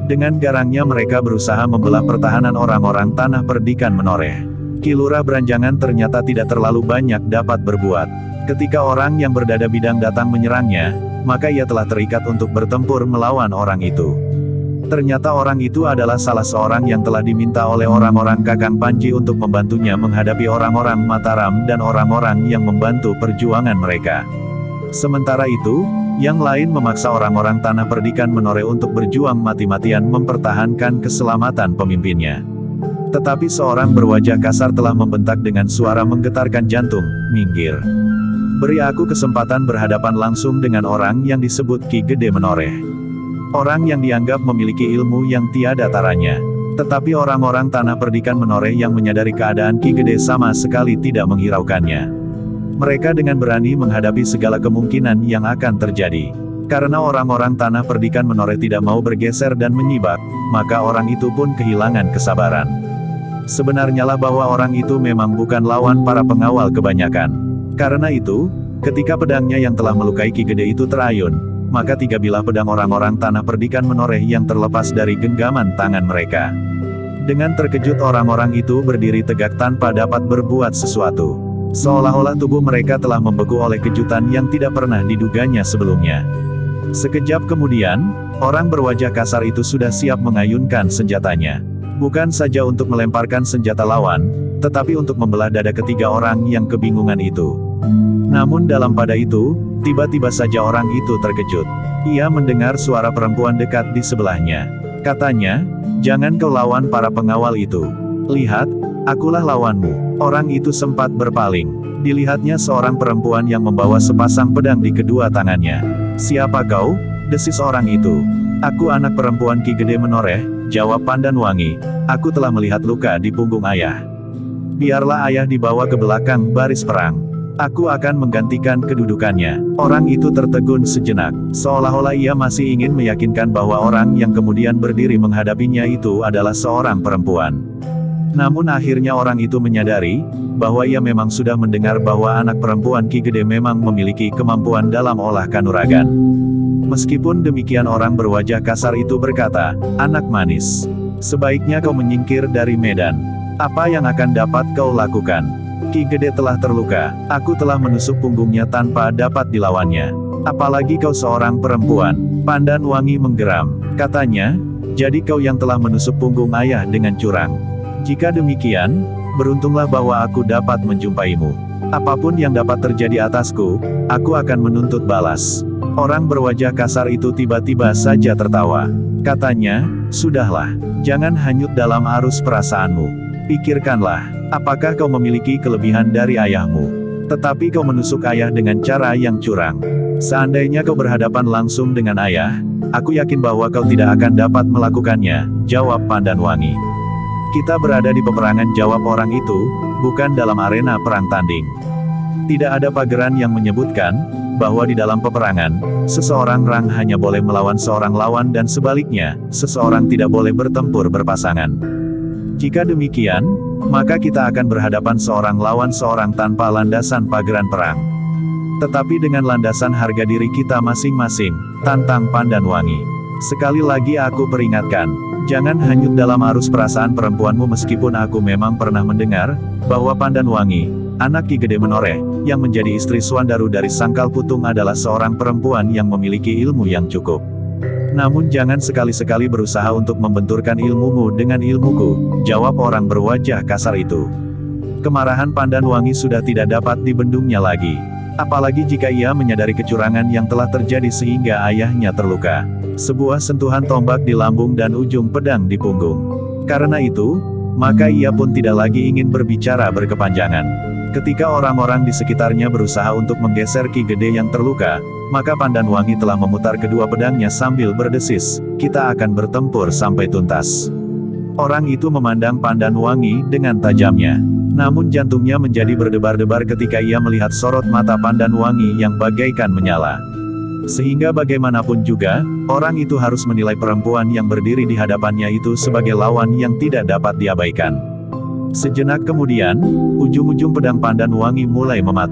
Dengan garangnya mereka berusaha membelah pertahanan orang-orang Tanah Perdikan Menoreh. Ki Lurah Beranjangan ternyata tidak terlalu banyak dapat berbuat. Ketika orang yang berdada bidang datang menyerangnya, maka ia telah terikat untuk bertempur melawan orang itu. Ternyata orang itu adalah salah seorang yang telah diminta oleh orang-orang Kakang Panji untuk membantunya menghadapi orang-orang Mataram dan orang-orang yang membantu perjuangan mereka. Sementara itu, yang lain memaksa orang-orang Tanah Perdikan Menoreh untuk berjuang mati-matian mempertahankan keselamatan pemimpinnya. Tetapi seorang berwajah kasar telah membentak dengan suara menggetarkan jantung, "Minggir. Beri aku kesempatan berhadapan langsung dengan orang yang disebut Ki Gede Menoreh. Orang yang dianggap memiliki ilmu yang tiada taranya." Tetapi orang-orang Tanah Perdikan Menoreh yang menyadari keadaan Ki Gede sama sekali tidak menghiraukannya. Mereka dengan berani menghadapi segala kemungkinan yang akan terjadi. Karena orang-orang Tanah Perdikan Menoreh tidak mau bergeser dan menyibak, maka orang itu pun kehilangan kesabaran. Sebenarnya lah bahwa orang itu memang bukan lawan para pengawal kebanyakan. Karena itu, ketika pedangnya yang telah melukai Ki Gede itu terayun, maka tiga bilah pedang orang-orang Tanah Perdikan Menoreh yang terlepas dari genggaman tangan mereka. Dengan terkejut orang-orang itu berdiri tegak tanpa dapat berbuat sesuatu. Seolah-olah tubuh mereka telah membeku oleh kejutan yang tidak pernah diduganya sebelumnya. Sekejap kemudian, orang berwajah kasar itu sudah siap mengayunkan senjatanya. Bukan saja untuk melemparkan senjata lawan, tetapi untuk membelah dada ketiga orang yang kebingungan itu. Namun dalam pada itu, tiba-tiba saja orang itu terkejut. Ia mendengar suara perempuan dekat di sebelahnya. Katanya, "Jangan kau lawan para pengawal itu. Lihat, akulah lawanmu." Orang itu sempat berpaling. Dilihatnya seorang perempuan yang membawa sepasang pedang di kedua tangannya. "Siapa kau?" desis orang itu. "Aku anak perempuan Ki Gede Menoreh," jawab Pandanwangi. "Aku telah melihat luka di punggung ayah. Biarlah ayah dibawa ke belakang baris perang. Aku akan menggantikan kedudukannya." Orang itu tertegun sejenak, seolah-olah ia masih ingin meyakinkan bahwa orang yang kemudian berdiri menghadapinya itu adalah seorang perempuan. Namun akhirnya orang itu menyadari, bahwa ia memang sudah mendengar bahwa anak perempuan Ki Gede memang memiliki kemampuan dalam olah kanuragan. Meskipun demikian orang berwajah kasar itu berkata, "Anak manis, sebaiknya kau menyingkir dari medan. Apa yang akan dapat kau lakukan? Ki Gede telah terluka, aku telah menusuk punggungnya tanpa dapat dilawannya. Apalagi kau seorang perempuan." Pandanwangi menggeram. Katanya, "Jadi kau yang telah menusuk punggung ayah dengan curang? Jika demikian, beruntunglah bahwa aku dapat menjumpaimu. Apapun yang dapat terjadi atasku, aku akan menuntut balas." Orang berwajah kasar itu tiba-tiba saja tertawa. Katanya, "Sudahlah, jangan hanyut dalam arus perasaanmu. Pikirkanlah, apakah kau memiliki kelebihan dari ayahmu? Tetapi kau menusuk ayah dengan cara yang curang. Seandainya kau berhadapan langsung dengan ayah, aku yakin bahwa kau tidak akan dapat melakukannya," jawab Pandanwangi. "Kita berada di peperangan," jawab orang itu, "bukan dalam arena perang tanding. Tidak ada pageran yang menyebutkan, bahwa di dalam peperangan, seseorang rang hanya boleh melawan seorang lawan dan sebaliknya, seseorang tidak boleh bertempur berpasangan. Jika demikian, maka kita akan berhadapan seorang lawan seorang tanpa landasan pageran perang. Tetapi dengan landasan harga diri kita masing-masing," tantang Pandanwangi. "Sekali lagi aku peringatkan, jangan hanyut dalam arus perasaan perempuanmu." Meskipun aku memang pernah mendengar, bahwa Pandanwangi, anak Ki Gede Menoreh, yang menjadi istri Swandaru dari Sangkal Putung adalah seorang perempuan yang memiliki ilmu yang cukup. Namun jangan sekali-sekali berusaha untuk membenturkan ilmumu dengan ilmuku, jawab orang berwajah kasar itu. Kemarahan Pandanwangi sudah tidak dapat dibendungnya lagi. Apalagi jika ia menyadari kecurangan yang telah terjadi sehingga ayahnya terluka. Sebuah sentuhan tombak di lambung dan ujung pedang di punggung. Karena itu, maka ia pun tidak lagi ingin berbicara berkepanjangan. Ketika orang-orang di sekitarnya berusaha untuk menggeser Ki Gede yang terluka, maka Pandanwangi telah memutar kedua pedangnya sambil berdesis, "Kita akan bertempur sampai tuntas." Orang itu memandang Pandanwangi dengan tajamnya. Namun jantungnya menjadi berdebar-debar ketika ia melihat sorot mata Pandanwangi yang bagaikan menyala. Sehingga bagaimanapun juga, orang itu harus menilai perempuan yang berdiri di hadapannya itu sebagai lawan yang tidak dapat diabaikan. Sejenak kemudian, ujung-ujung pedang Pandanwangi mulai mematuk.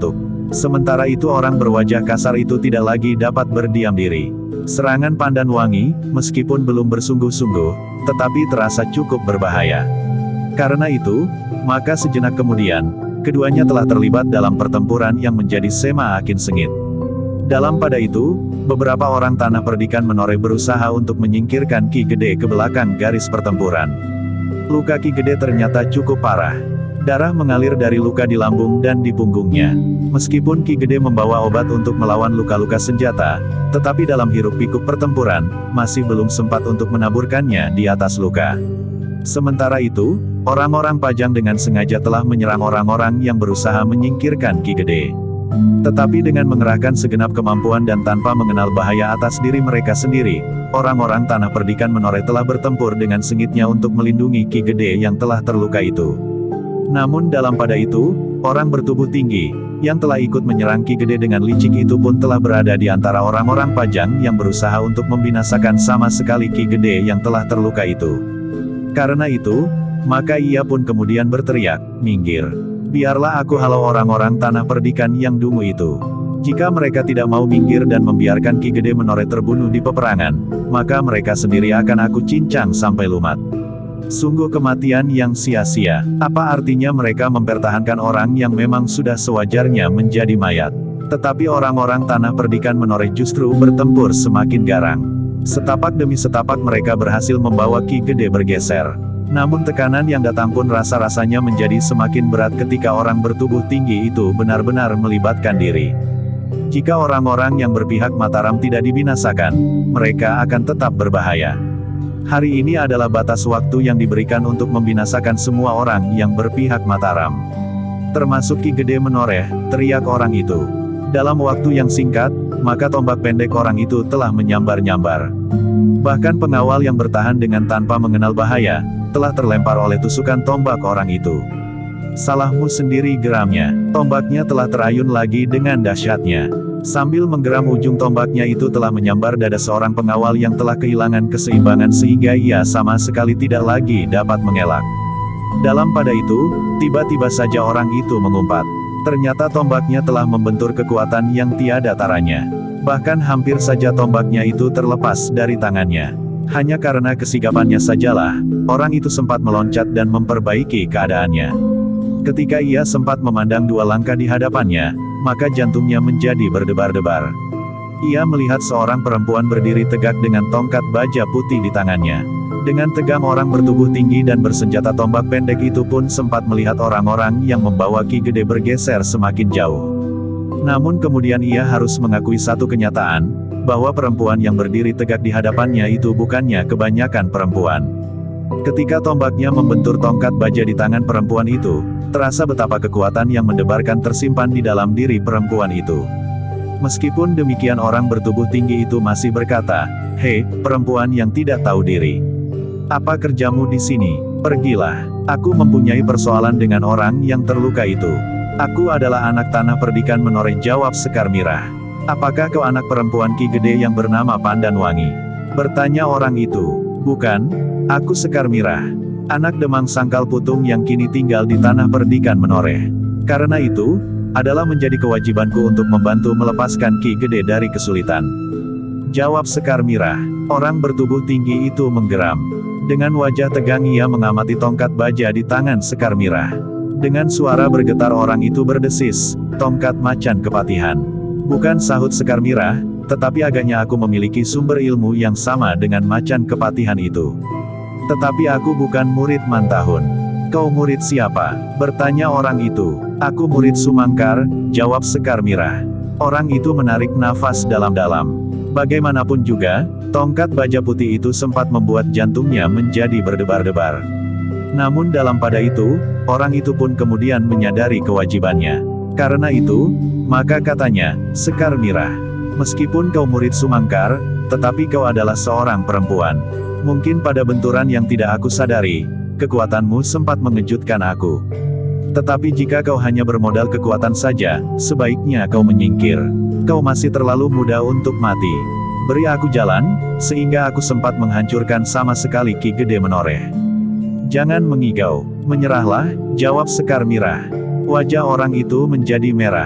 Sementara itu orang berwajah kasar itu tidak lagi dapat berdiam diri. Serangan Pandan Wangi, meskipun belum bersungguh-sungguh, tetapi terasa cukup berbahaya. Karena itu, maka sejenak kemudian, keduanya telah terlibat dalam pertempuran yang menjadi sema akin sengit. Dalam pada itu, beberapa orang Tanah Perdikan Menoreh berusaha untuk menyingkirkan Ki Gede ke belakang garis pertempuran. Luka Ki Gede ternyata cukup parah. Darah mengalir dari luka di lambung dan di punggungnya. Meskipun Ki Gede membawa obat untuk melawan luka-luka senjata, tetapi dalam hiruk-pikuk pertempuran, masih belum sempat untuk menaburkannya di atas luka. Sementara itu, orang-orang Pajang dengan sengaja telah menyerang orang-orang yang berusaha menyingkirkan Ki Gede. Tetapi dengan mengerahkan segenap kemampuan dan tanpa mengenal bahaya atas diri mereka sendiri, orang-orang Tanah Perdikan Menoreh telah bertempur dengan sengitnya untuk melindungi Ki Gede yang telah terluka itu. Namun dalam pada itu, orang bertubuh tinggi, yang telah ikut menyerang Ki Gede dengan licik itu pun telah berada di antara orang-orang Pajang yang berusaha untuk membinasakan sama sekali Ki Gede yang telah terluka itu. Karena itu, maka ia pun kemudian berteriak, "Minggir! Biarlah aku halau orang-orang Tanah Perdikan yang dungu itu." Jika mereka tidak mau minggir dan membiarkan Ki Gede Menoreh terbunuh di peperangan, maka mereka sendiri akan aku cincang sampai lumat. Sungguh kematian yang sia-sia. Apa artinya mereka mempertahankan orang yang memang sudah sewajarnya menjadi mayat? Tetapi orang-orang Tanah Perdikan Menoreh justru bertempur semakin garang. Setapak demi setapak mereka berhasil membawa Ki Gede bergeser. Namun tekanan yang datang pun rasa-rasanya menjadi semakin berat ketika orang bertubuh tinggi itu benar-benar melibatkan diri. Jika orang-orang yang berpihak Mataram tidak dibinasakan, mereka akan tetap berbahaya. Hari ini adalah batas waktu yang diberikan untuk membinasakan semua orang yang berpihak Mataram. Termasuk Ki Gede Menoreh, teriak orang itu. Dalam waktu yang singkat, maka tombak pendek orang itu telah menyambar-nyambar. Bahkan pengawal yang bertahan dengan tanpa mengenal bahaya, telah terlempar oleh tusukan tombak orang itu. "Salahmu sendiri," geramnya. Tombaknya telah terayun lagi dengan dahsyatnya. Sambil menggeram ujung tombaknya itu telah menyambar dada seorang pengawal yang telah kehilangan keseimbangan sehingga ia sama sekali tidak lagi dapat mengelak. Dalam pada itu, tiba-tiba saja orang itu mengumpat. Ternyata tombaknya telah membentur kekuatan yang tiada taranya. Bahkan hampir saja tombaknya itu terlepas dari tangannya. Hanya karena kesigapannya sajalah, orang itu sempat meloncat dan memperbaiki keadaannya. Ketika ia sempat memandang dua langkah di hadapannya, maka jantungnya menjadi berdebar-debar. Ia melihat seorang perempuan berdiri tegak dengan tongkat baja putih di tangannya. Dengan tegang orang bertubuh tinggi dan bersenjata tombak pendek itu pun sempat melihat orang-orang yang membawa Ki Gede bergeser semakin jauh. Namun kemudian ia harus mengakui satu kenyataan, bahwa perempuan yang berdiri tegak di hadapannya itu bukannya kebanyakan perempuan. Ketika tombaknya membentur tongkat baja di tangan perempuan itu, terasa betapa kekuatan yang mendebarkan tersimpan di dalam diri perempuan itu. Meskipun demikian orang bertubuh tinggi itu masih berkata, "Hei, perempuan yang tidak tahu diri. Apa kerjamu di sini? Pergilah. Aku mempunyai persoalan dengan orang yang terluka itu." "Aku adalah anak Tanah Perdikan Menoreh," jawab Sekar Mirah. "Apakah kau anak perempuan Ki Gede yang bernama Pandan Wangi?" bertanya orang itu. "Bukan, aku Sekar Mirah, anak Demang Sangkal Putung yang kini tinggal di Tanah Perdikan Menoreh. Karena itu, adalah menjadi kewajibanku untuk membantu melepaskan Ki Gede dari kesulitan," jawab Sekar Mirah. Orang bertubuh tinggi itu menggeram. Dengan wajah tegang ia mengamati tongkat baja di tangan Sekar Mirah. Dengan suara bergetar orang itu berdesis, "Tongkat macan kepatihan." "Bukan," sahut Sekar Mirah, "tetapi agaknya aku memiliki sumber ilmu yang sama dengan macan kepatihan itu. Tetapi aku bukan murid Mantahun." "Kau murid siapa?" bertanya orang itu. "Aku murid Sumangkar," jawab Sekar Mirah. Orang itu menarik nafas dalam-dalam. Bagaimanapun juga, tongkat baja putih itu sempat membuat jantungnya menjadi berdebar-debar. Namun dalam pada itu, orang itu pun kemudian menyadari kewajibannya. Karena itu, maka katanya, "Sekar Mirah, meskipun kau murid Sumangkar, tetapi kau adalah seorang perempuan. Mungkin pada benturan yang tidak aku sadari, kekuatanmu sempat mengejutkan aku. Tetapi jika kau hanya bermodal kekuatan saja, sebaiknya kau menyingkir. Kau masih terlalu muda untuk mati. Beri aku jalan, sehingga aku sempat menghancurkan sama sekali Ki Gede Menoreh." "Jangan mengigau, menyerahlah," jawab Sekar Mirah. Wajah orang itu menjadi merah.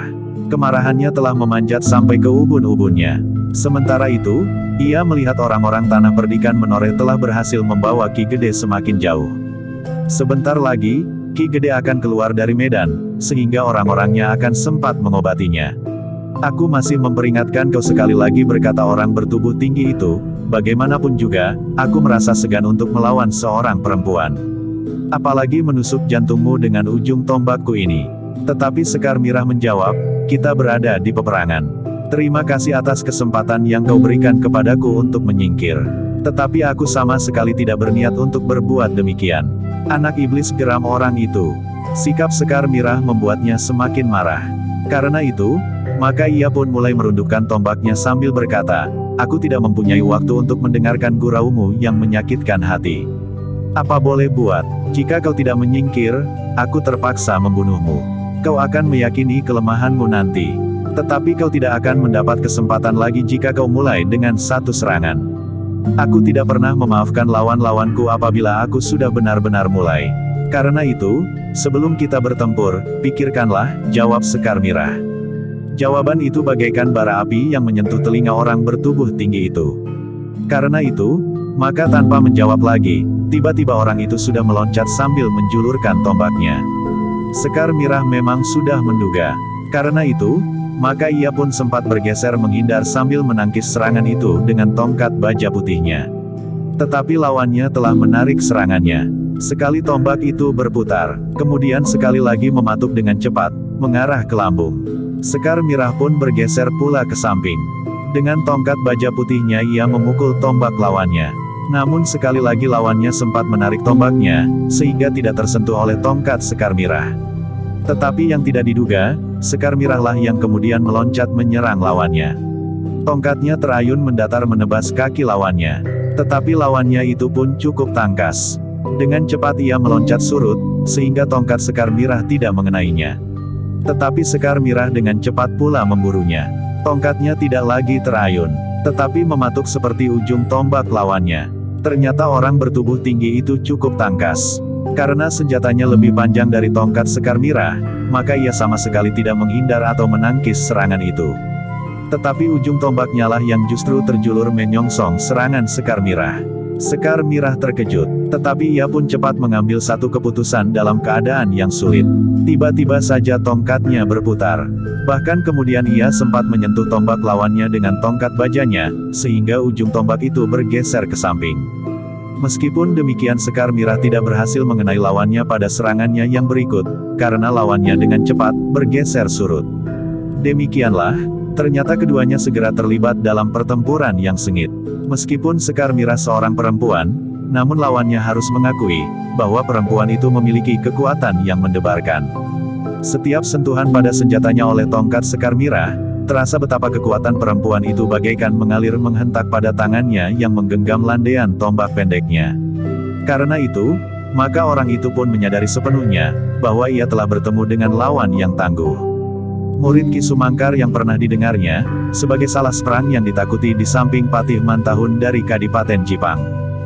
Kemarahannya telah memanjat sampai ke ubun-ubunnya. Sementara itu, ia melihat orang-orang Tanah Perdikan Menoreh telah berhasil membawa Ki Gede semakin jauh. Sebentar lagi, Ki Gede akan keluar dari medan, sehingga orang-orangnya akan sempat mengobatinya. Aku masih memperingatkan kau sekali lagi, berkata orang bertubuh tinggi itu, bagaimanapun juga, aku merasa segan untuk melawan seorang perempuan. Apalagi menusuk jantungmu dengan ujung tombakku ini. Tetapi Sekar Mirah menjawab, kita berada di peperangan. Terima kasih atas kesempatan yang kau berikan kepadaku untuk menyingkir. Tetapi aku sama sekali tidak berniat untuk berbuat demikian. Anak iblis, geram orang itu. Sikap Sekar Mirah membuatnya semakin marah. Karena itu, maka ia pun mulai merundukkan tombaknya sambil berkata, aku tidak mempunyai waktu untuk mendengarkan guraumu yang menyakitkan hati. Apa boleh buat, jika kau tidak menyingkir, aku terpaksa membunuhmu. Kau akan meyakini kelemahanmu nanti. Tetapi kau tidak akan mendapat kesempatan lagi jika kau mulai dengan satu serangan. Aku tidak pernah memaafkan lawan-lawanku apabila aku sudah benar-benar mulai. Karena itu, sebelum kita bertempur, pikirkanlah, jawab Sekar Mirah. Jawaban itu bagaikan bara api yang menyentuh telinga orang bertubuh tinggi itu. Karena itu, maka tanpa menjawab lagi, tiba-tiba orang itu sudah meloncat sambil menjulurkan tombaknya. Sekar Mirah memang sudah menduga. Karena itu, maka ia pun sempat bergeser menghindar sambil menangkis serangan itu dengan tongkat baja putihnya. Tetapi lawannya telah menarik serangannya. Sekali tombak itu berputar, kemudian sekali lagi mematuk dengan cepat, mengarah ke lambung. Sekar Mirah pun bergeser pula ke samping. Dengan tongkat baja putihnya ia memukul tombak lawannya. Namun sekali lagi lawannya sempat menarik tombaknya, sehingga tidak tersentuh oleh tongkat Sekar Mirah. Tetapi yang tidak diduga, Sekar Mirahlah yang kemudian meloncat menyerang lawannya. Tongkatnya terayun mendatar menebas kaki lawannya. Tetapi lawannya itu pun cukup tangkas. Dengan cepat ia meloncat surut, sehingga tongkat Sekar Mirah tidak mengenainya. Tetapi Sekar Mirah dengan cepat pula memburunya. Tongkatnya tidak lagi terayun, tetapi mematuk seperti ujung tombak lawannya. Ternyata orang bertubuh tinggi itu cukup tangkas. Karena senjatanya lebih panjang dari tongkat Sekar Mirah, maka ia sama sekali tidak menghindar atau menangkis serangan itu. Tetapi ujung tombaknya lah yang justru terjulur menyongsong serangan Sekar Mirah. Sekar Mirah terkejut, tetapi ia pun cepat mengambil satu keputusan dalam keadaan yang sulit. Tiba-tiba saja tongkatnya berputar. Bahkan kemudian ia sempat menyentuh tombak lawannya dengan tongkat bajanya, sehingga ujung tombak itu bergeser ke samping. Meskipun demikian Sekar Mirah tidak berhasil mengenai lawannya pada serangannya yang berikut, karena lawannya dengan cepat bergeser surut. Demikianlah, ternyata keduanya segera terlibat dalam pertempuran yang sengit. Meskipun Sekar Mirah seorang perempuan, namun lawannya harus mengakui bahwa perempuan itu memiliki kekuatan yang mendebarkan. Setiap sentuhan pada senjatanya oleh tongkat Sekar Mirah, terasa betapa kekuatan perempuan itu bagaikan mengalir menghentak pada tangannya yang menggenggam landaian tombak pendeknya. Karena itu, maka orang itu pun menyadari sepenuhnya bahwa ia telah bertemu dengan lawan yang tangguh. Murid Ki Sumangkar yang pernah didengarnya sebagai salah seperang yang ditakuti di samping Patih Mantahun dari Kadipaten Jipang.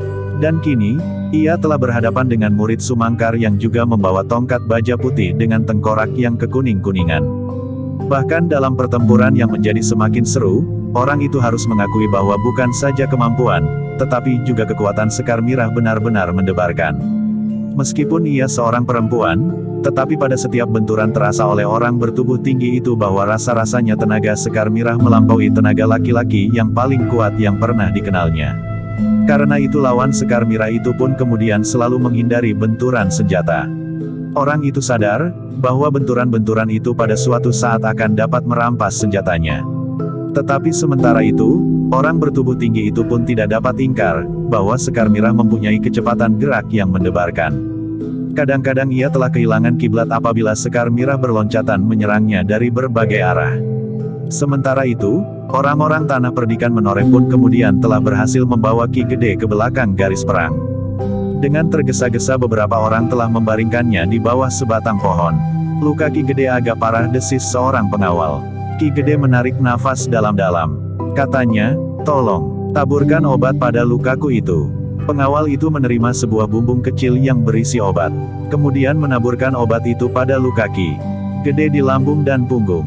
Dan kini, ia telah berhadapan dengan murid Sumangkar yang juga membawa tongkat baja putih dengan tengkorak yang kekuning-kuningan. Bahkan dalam pertempuran yang menjadi semakin seru, orang itu harus mengakui bahwa bukan saja kemampuan, tetapi juga kekuatan Sekar Mirah benar-benar mendebarkan. Meskipun ia seorang perempuan, tetapi pada setiap benturan terasa oleh orang bertubuh tinggi itu bahwa rasa-rasanya tenaga Sekar Mirah melampaui tenaga laki-laki yang paling kuat yang pernah dikenalnya. Karena itu lawan Sekar Mirah itu pun kemudian selalu menghindari benturan senjata. Orang itu sadar bahwa benturan-benturan itu pada suatu saat akan dapat merampas senjatanya. Tetapi sementara itu, orang bertubuh tinggi itu pun tidak dapat ingkar bahwa Sekar Mirah mempunyai kecepatan gerak yang mendebarkan. Kadang-kadang ia telah kehilangan kiblat apabila Sekar Mirah berloncatan menyerangnya dari berbagai arah. Sementara itu, orang-orang Tanah Perdikan Menoreh pun kemudian telah berhasil membawa Ki Gede ke belakang garis perang. Dengan tergesa-gesa beberapa orang telah membaringkannya di bawah sebatang pohon. Luka Ki Gede agak parah, desis seorang pengawal. Ki Gede menarik nafas dalam-dalam. Katanya, tolong, taburkan obat pada lukaku itu. Pengawal itu menerima sebuah bumbung kecil yang berisi obat. Kemudian menaburkan obat itu pada luka Ki Gede di lambung dan punggung.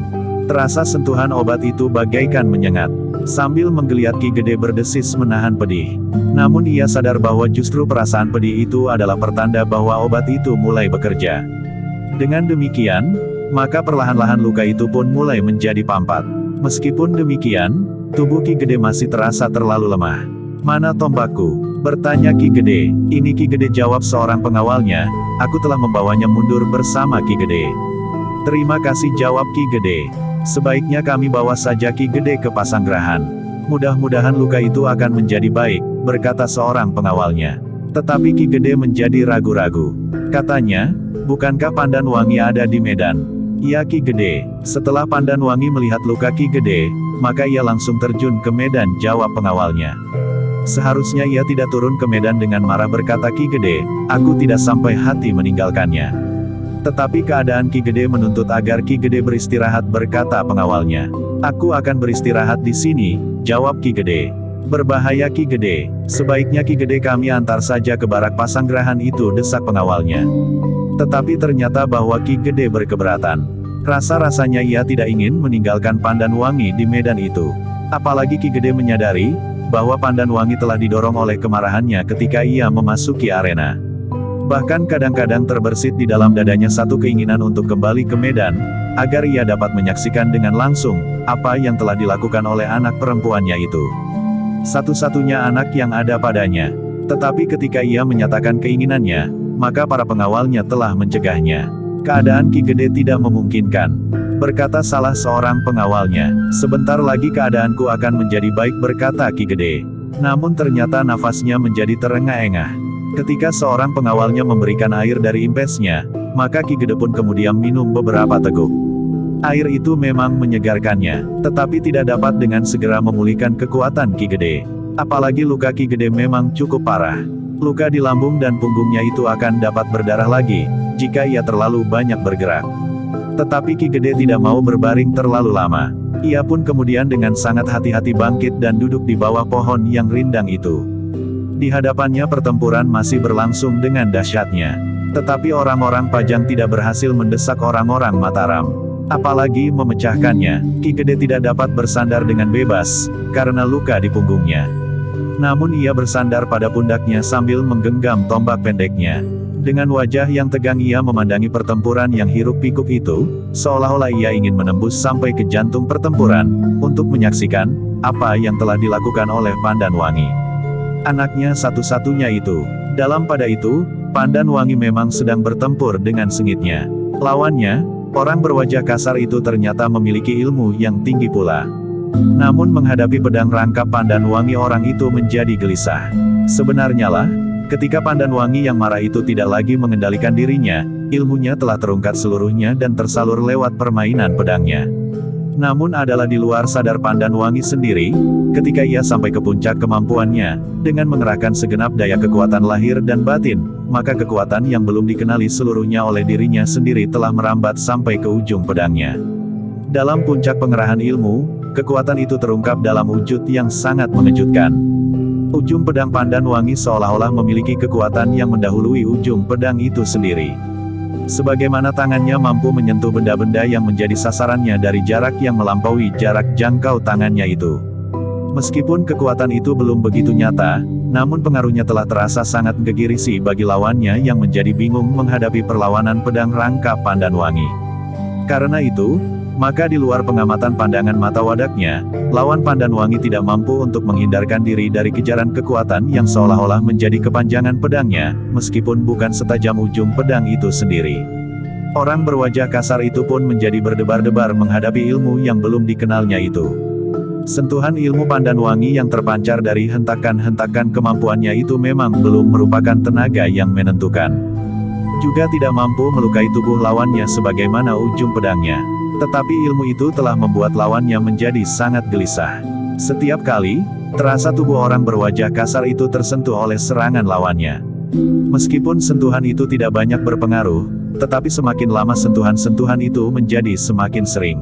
Terasa sentuhan obat itu bagaikan menyengat. Sambil menggeliat Ki Gede berdesis menahan pedih. Namun ia sadar bahwa justru perasaan pedih itu adalah pertanda bahwa obat itu mulai bekerja. Dengan demikian, maka perlahan-lahan luka itu pun mulai menjadi pampat. Meskipun demikian, tubuh Ki Gede masih terasa terlalu lemah. "Mana tombakku?" bertanya Ki Gede. "Ini Ki Gede," jawab seorang pengawalnya, "aku telah membawanya mundur bersama Ki Gede." "Terima kasih," jawab Ki Gede. "Sebaiknya kami bawa saja Ki Gede ke Pasanggerahan. Mudah-mudahan luka itu akan menjadi baik," berkata seorang pengawalnya. Tetapi Ki Gede menjadi ragu-ragu. Katanya, "Bukankah Pandanwangi ada di Medan?" "Iya Ki Gede." Setelah Pandanwangi melihat luka Ki Gede, maka ia langsung terjun ke Medan, jawab pengawalnya. "Seharusnya ia tidak turun ke Medan," dengan marah berkata Ki Gede, "aku tidak sampai hati meninggalkannya." Tetapi keadaan Ki Gede menuntut agar Ki Gede beristirahat, berkata pengawalnya. "Aku akan beristirahat di sini," jawab Ki Gede. "Berbahaya Ki Gede. Sebaiknya Ki Gede kami antar saja ke barak Pasanggerahan itu," desak pengawalnya. Tetapi ternyata bahwa Ki Gede berkeberatan. Rasa-rasanya ia tidak ingin meninggalkan Pandanwangi di Medan itu. Apalagi Ki Gede menyadari bahwa Pandanwangi telah didorong oleh kemarahannya ketika ia memasuki arena. Bahkan kadang-kadang terbersit di dalam dadanya satu keinginan untuk kembali ke Medan, agar ia dapat menyaksikan dengan langsung apa yang telah dilakukan oleh anak perempuannya itu. Satu-satunya anak yang ada padanya. Tetapi ketika ia menyatakan keinginannya, maka para pengawalnya telah mencegahnya. "Keadaan Ki Gede tidak memungkinkan," berkata salah seorang pengawalnya. "Sebentar lagi keadaanku akan menjadi baik," berkata Ki Gede. Namun ternyata nafasnya menjadi terengah-engah. Ketika seorang pengawalnya memberikan air dari impesnya, maka Ki Gede pun kemudian minum beberapa teguk. Air itu memang menyegarkannya, tetapi tidak dapat dengan segera memulihkan kekuatan Ki Gede. Apalagi luka Ki Gede memang cukup parah. Luka di lambung dan punggungnya itu akan dapat berdarah lagi, jika ia terlalu banyak bergerak. Tetapi Ki Gede tidak mau berbaring terlalu lama. Ia pun kemudian dengan sangat hati-hati bangkit dan duduk di bawah pohon yang rindang itu. Di hadapannya pertempuran masih berlangsung dengan dahsyatnya. Tetapi orang-orang Pajang tidak berhasil mendesak orang-orang Mataram. Apalagi memecahkannya. Ki Gede tidak dapat bersandar dengan bebas, karena luka di punggungnya. Namun ia bersandar pada pundaknya sambil menggenggam tombak pendeknya. Dengan wajah yang tegang ia memandangi pertempuran yang hiruk-pikuk itu, seolah-olah ia ingin menembus sampai ke jantung pertempuran, untuk menyaksikan apa yang telah dilakukan oleh Pandanwangi. Anaknya satu-satunya itu. Dalam pada itu, Pandanwangi memang sedang bertempur dengan sengitnya. Lawannya, orang berwajah kasar itu ternyata memiliki ilmu yang tinggi pula. Namun menghadapi pedang rangkap Pandanwangi, orang itu menjadi gelisah. Sebenarnya lah, ketika Pandanwangi yang marah itu tidak lagi mengendalikan dirinya, ilmunya telah terungkap seluruhnya dan tersalur lewat permainan pedangnya. Namun adalah di luar sadar Pandanwangi sendiri, ketika ia sampai ke puncak kemampuannya, dengan mengerahkan segenap daya kekuatan lahir dan batin, maka kekuatan yang belum dikenali seluruhnya oleh dirinya sendiri telah merambat sampai ke ujung pedangnya. Dalam puncak pengerahan ilmu, kekuatan itu terungkap dalam wujud yang sangat mengejutkan. Ujung pedang Pandanwangi seolah-olah memiliki kekuatan yang mendahului ujung pedang itu sendiri. Sebagaimana tangannya mampu menyentuh benda-benda yang menjadi sasarannya dari jarak yang melampaui jarak jangkau tangannya itu. Meskipun kekuatan itu belum begitu nyata, namun pengaruhnya telah terasa sangat menggigirisi bagi lawannya yang menjadi bingung menghadapi perlawanan pedang rangkap Pandanwangi. Karena itu, maka di luar pengamatan pandangan mata wadaknya, lawan Pandanwangi tidak mampu untuk menghindarkan diri dari kejaran kekuatan yang seolah-olah menjadi kepanjangan pedangnya, meskipun bukan setajam ujung pedang itu sendiri. Orang berwajah kasar itu pun menjadi berdebar-debar menghadapi ilmu yang belum dikenalnya itu. Sentuhan ilmu Pandanwangi yang terpancar dari hentakan-hentakan kemampuannya itu memang belum merupakan tenaga yang menentukan. Juga tidak mampu melukai tubuh lawannya sebagaimana ujung pedangnya. Tetapi ilmu itu telah membuat lawannya menjadi sangat gelisah. Setiap kali, terasa tubuh orang berwajah kasar itu tersentuh oleh serangan lawannya. Meskipun sentuhan itu tidak banyak berpengaruh, tetapi semakin lama sentuhan-sentuhan itu menjadi semakin sering.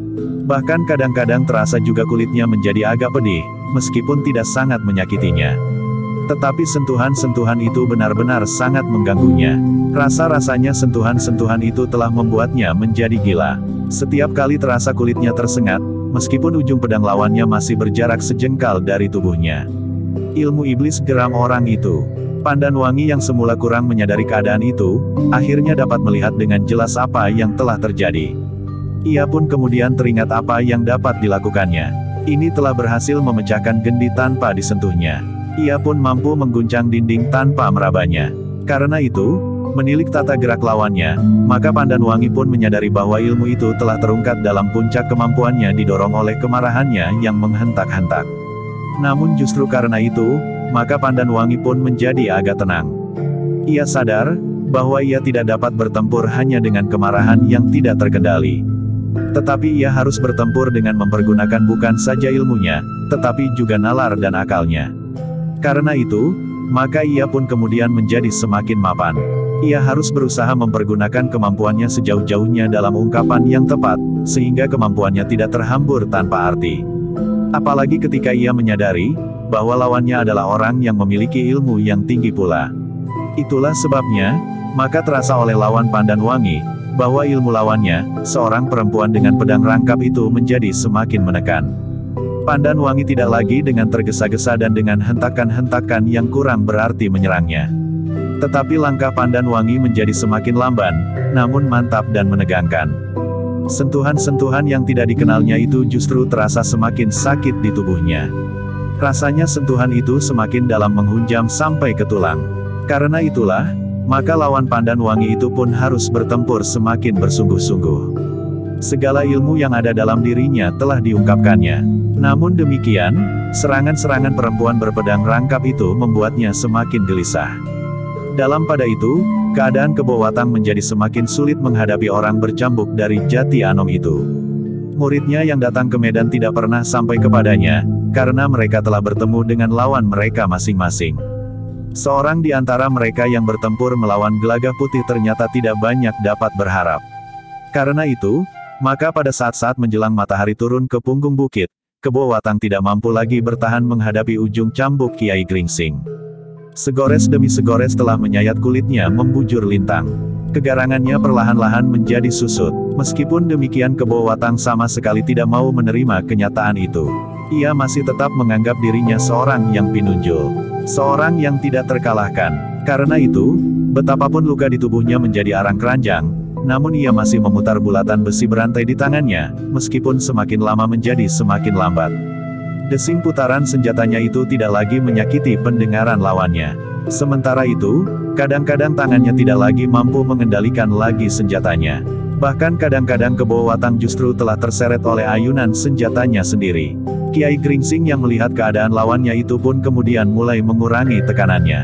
Bahkan kadang-kadang terasa juga kulitnya menjadi agak pedih, meskipun tidak sangat menyakitinya. Tetapi sentuhan-sentuhan itu benar-benar sangat mengganggunya. Rasa-rasanya sentuhan-sentuhan itu telah membuatnya menjadi gila. Setiap kali terasa kulitnya tersengat, meskipun ujung pedang lawannya masih berjarak sejengkal dari tubuhnya. Ilmu iblis geram orang itu. Pandan Wangi yang semula kurang menyadari keadaan itu, akhirnya dapat melihat dengan jelas apa yang telah terjadi. Ia pun kemudian teringat apa yang dapat dilakukannya. Ini telah berhasil memecahkan gendi tanpa disentuhnya. Ia pun mampu mengguncang dinding tanpa merabanya. Karena itu, menilik tata gerak lawannya, maka Pandan Wangi pun menyadari bahwa ilmu itu telah terungkap dalam puncak kemampuannya didorong oleh kemarahannya yang menghentak-hentak. Namun justru karena itu, maka Pandan Wangi pun menjadi agak tenang. Ia sadar bahwa ia tidak dapat bertempur hanya dengan kemarahan yang tidak terkendali. Tetapi ia harus bertempur dengan mempergunakan bukan saja ilmunya, tetapi juga nalar dan akalnya. Karena itu, maka ia pun kemudian menjadi semakin mapan. Ia harus berusaha mempergunakan kemampuannya sejauh-jauhnya dalam ungkapan yang tepat, sehingga kemampuannya tidak terhambur tanpa arti. Apalagi ketika ia menyadari bahwa lawannya adalah orang yang memiliki ilmu yang tinggi pula. Itulah sebabnya, maka terasa oleh lawan Pandan Wangi, bahwa ilmu lawannya, seorang perempuan dengan pedang rangkap itu menjadi semakin menekan. Pandan Wangi tidak lagi dengan tergesa-gesa dan dengan hentakan-hentakan yang kurang berarti menyerangnya. Tetapi langkah Pandan Wangi menjadi semakin lamban, namun mantap dan menegangkan. Sentuhan-sentuhan yang tidak dikenalnya itu justru terasa semakin sakit di tubuhnya. Rasanya sentuhan itu semakin dalam menghunjam sampai ke tulang. Karena itulah, maka lawan Pandan Wangi itu pun harus bertempur semakin bersungguh-sungguh. Segala ilmu yang ada dalam dirinya telah diungkapkannya. Namun demikian, serangan-serangan perempuan berpedang rangkap itu membuatnya semakin gelisah. Dalam pada itu, keadaan Kebo Watang menjadi semakin sulit menghadapi orang bercambuk dari Jati Anom itu. Muridnya yang datang ke medan tidak pernah sampai kepadanya, karena mereka telah bertemu dengan lawan mereka masing-masing. Seorang di antara mereka yang bertempur melawan Gelagah Putih ternyata tidak banyak dapat berharap. Karena itu, maka pada saat-saat menjelang matahari turun ke punggung bukit, Kebo Watang tidak mampu lagi bertahan menghadapi ujung cambuk Kiai Gringsing. Segores demi segores telah menyayat kulitnya membujur lintang. Kegarangannya perlahan-lahan menjadi susut. Meskipun demikian Kebo Watang sama sekali tidak mau menerima kenyataan itu. Ia masih tetap menganggap dirinya seorang yang pinunjul. Seorang yang tidak terkalahkan. Karena itu, betapapun luka di tubuhnya menjadi arang keranjang, namun ia masih memutar bulatan besi berantai di tangannya, meskipun semakin lama menjadi semakin lambat. Desing putaran senjatanya itu tidak lagi menyakiti pendengaran lawannya. Sementara itu, kadang-kadang tangannya tidak lagi mampu mengendalikan lagi senjatanya. Bahkan kadang-kadang Kebo Watang justru telah terseret oleh ayunan senjatanya sendiri. Kiai Gringsing yang melihat keadaan lawannya itu pun kemudian mulai mengurangi tekanannya.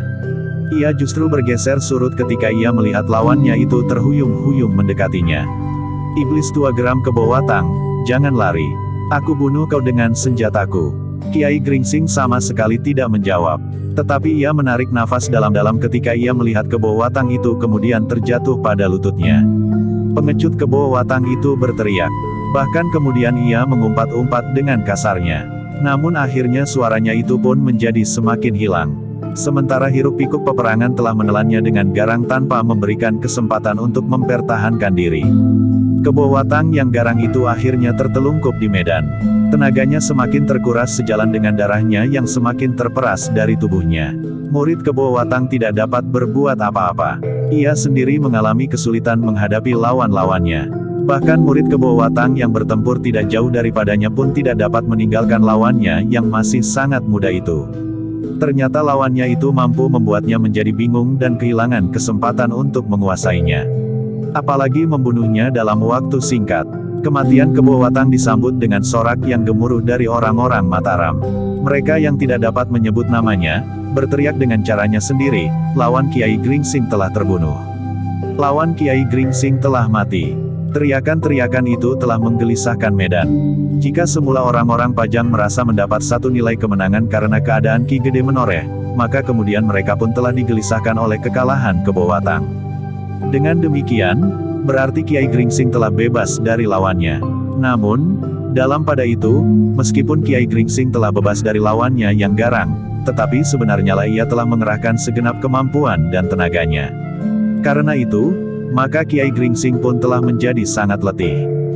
Ia justru bergeser surut ketika ia melihat lawannya itu terhuyung-huyung mendekatinya. Iblis tua, geram Kebo Watang, jangan lari. Aku bunuh kau dengan senjataku. Kiai Gringsing sama sekali tidak menjawab. Tetapi ia menarik nafas dalam-dalam ketika ia melihat Kebo Watang itu kemudian terjatuh pada lututnya. Pengecut Kebo Watang itu berteriak. Bahkan kemudian ia mengumpat-umpat dengan kasarnya. Namun akhirnya suaranya itu pun menjadi semakin hilang. Sementara hiruk-pikuk peperangan telah menelannya dengan garang tanpa memberikan kesempatan untuk mempertahankan diri. Kebo Watang yang garang itu akhirnya tertelungkup di medan. Tenaganya semakin terkuras sejalan dengan darahnya yang semakin terperas dari tubuhnya. Murid Kebo Watang tidak dapat berbuat apa-apa. Ia sendiri mengalami kesulitan menghadapi lawan-lawannya. Bahkan murid Kebo Watang yang bertempur tidak jauh daripadanya pun tidak dapat meninggalkan lawannya yang masih sangat muda itu. Ternyata lawannya itu mampu membuatnya menjadi bingung dan kehilangan kesempatan untuk menguasainya. Apalagi membunuhnya dalam waktu singkat. Kematian Kebo Watang disambut dengan sorak yang gemuruh dari orang-orang Mataram. Mereka yang tidak dapat menyebut namanya, berteriak dengan caranya sendiri, lawan Kiai Gringsing telah terbunuh. Lawan Kiai Gringsing telah mati. Teriakan-teriakan itu telah menggelisahkan medan. Jika semula orang-orang Pajang merasa mendapat satu nilai kemenangan karena keadaan Ki Gede menoreh, maka kemudian mereka pun telah digelisahkan oleh kekalahan Kebo Watang. Dengan demikian, berarti Kiai Gringsing telah bebas dari lawannya. Namun, dalam pada itu, meskipun Kiai Gringsing telah bebas dari lawannya yang garang, tetapi sebenarnya lah ia telah mengerahkan segenap kemampuan dan tenaganya. Karena itu, maka Kiai Gringsing pun telah menjadi sangat letih.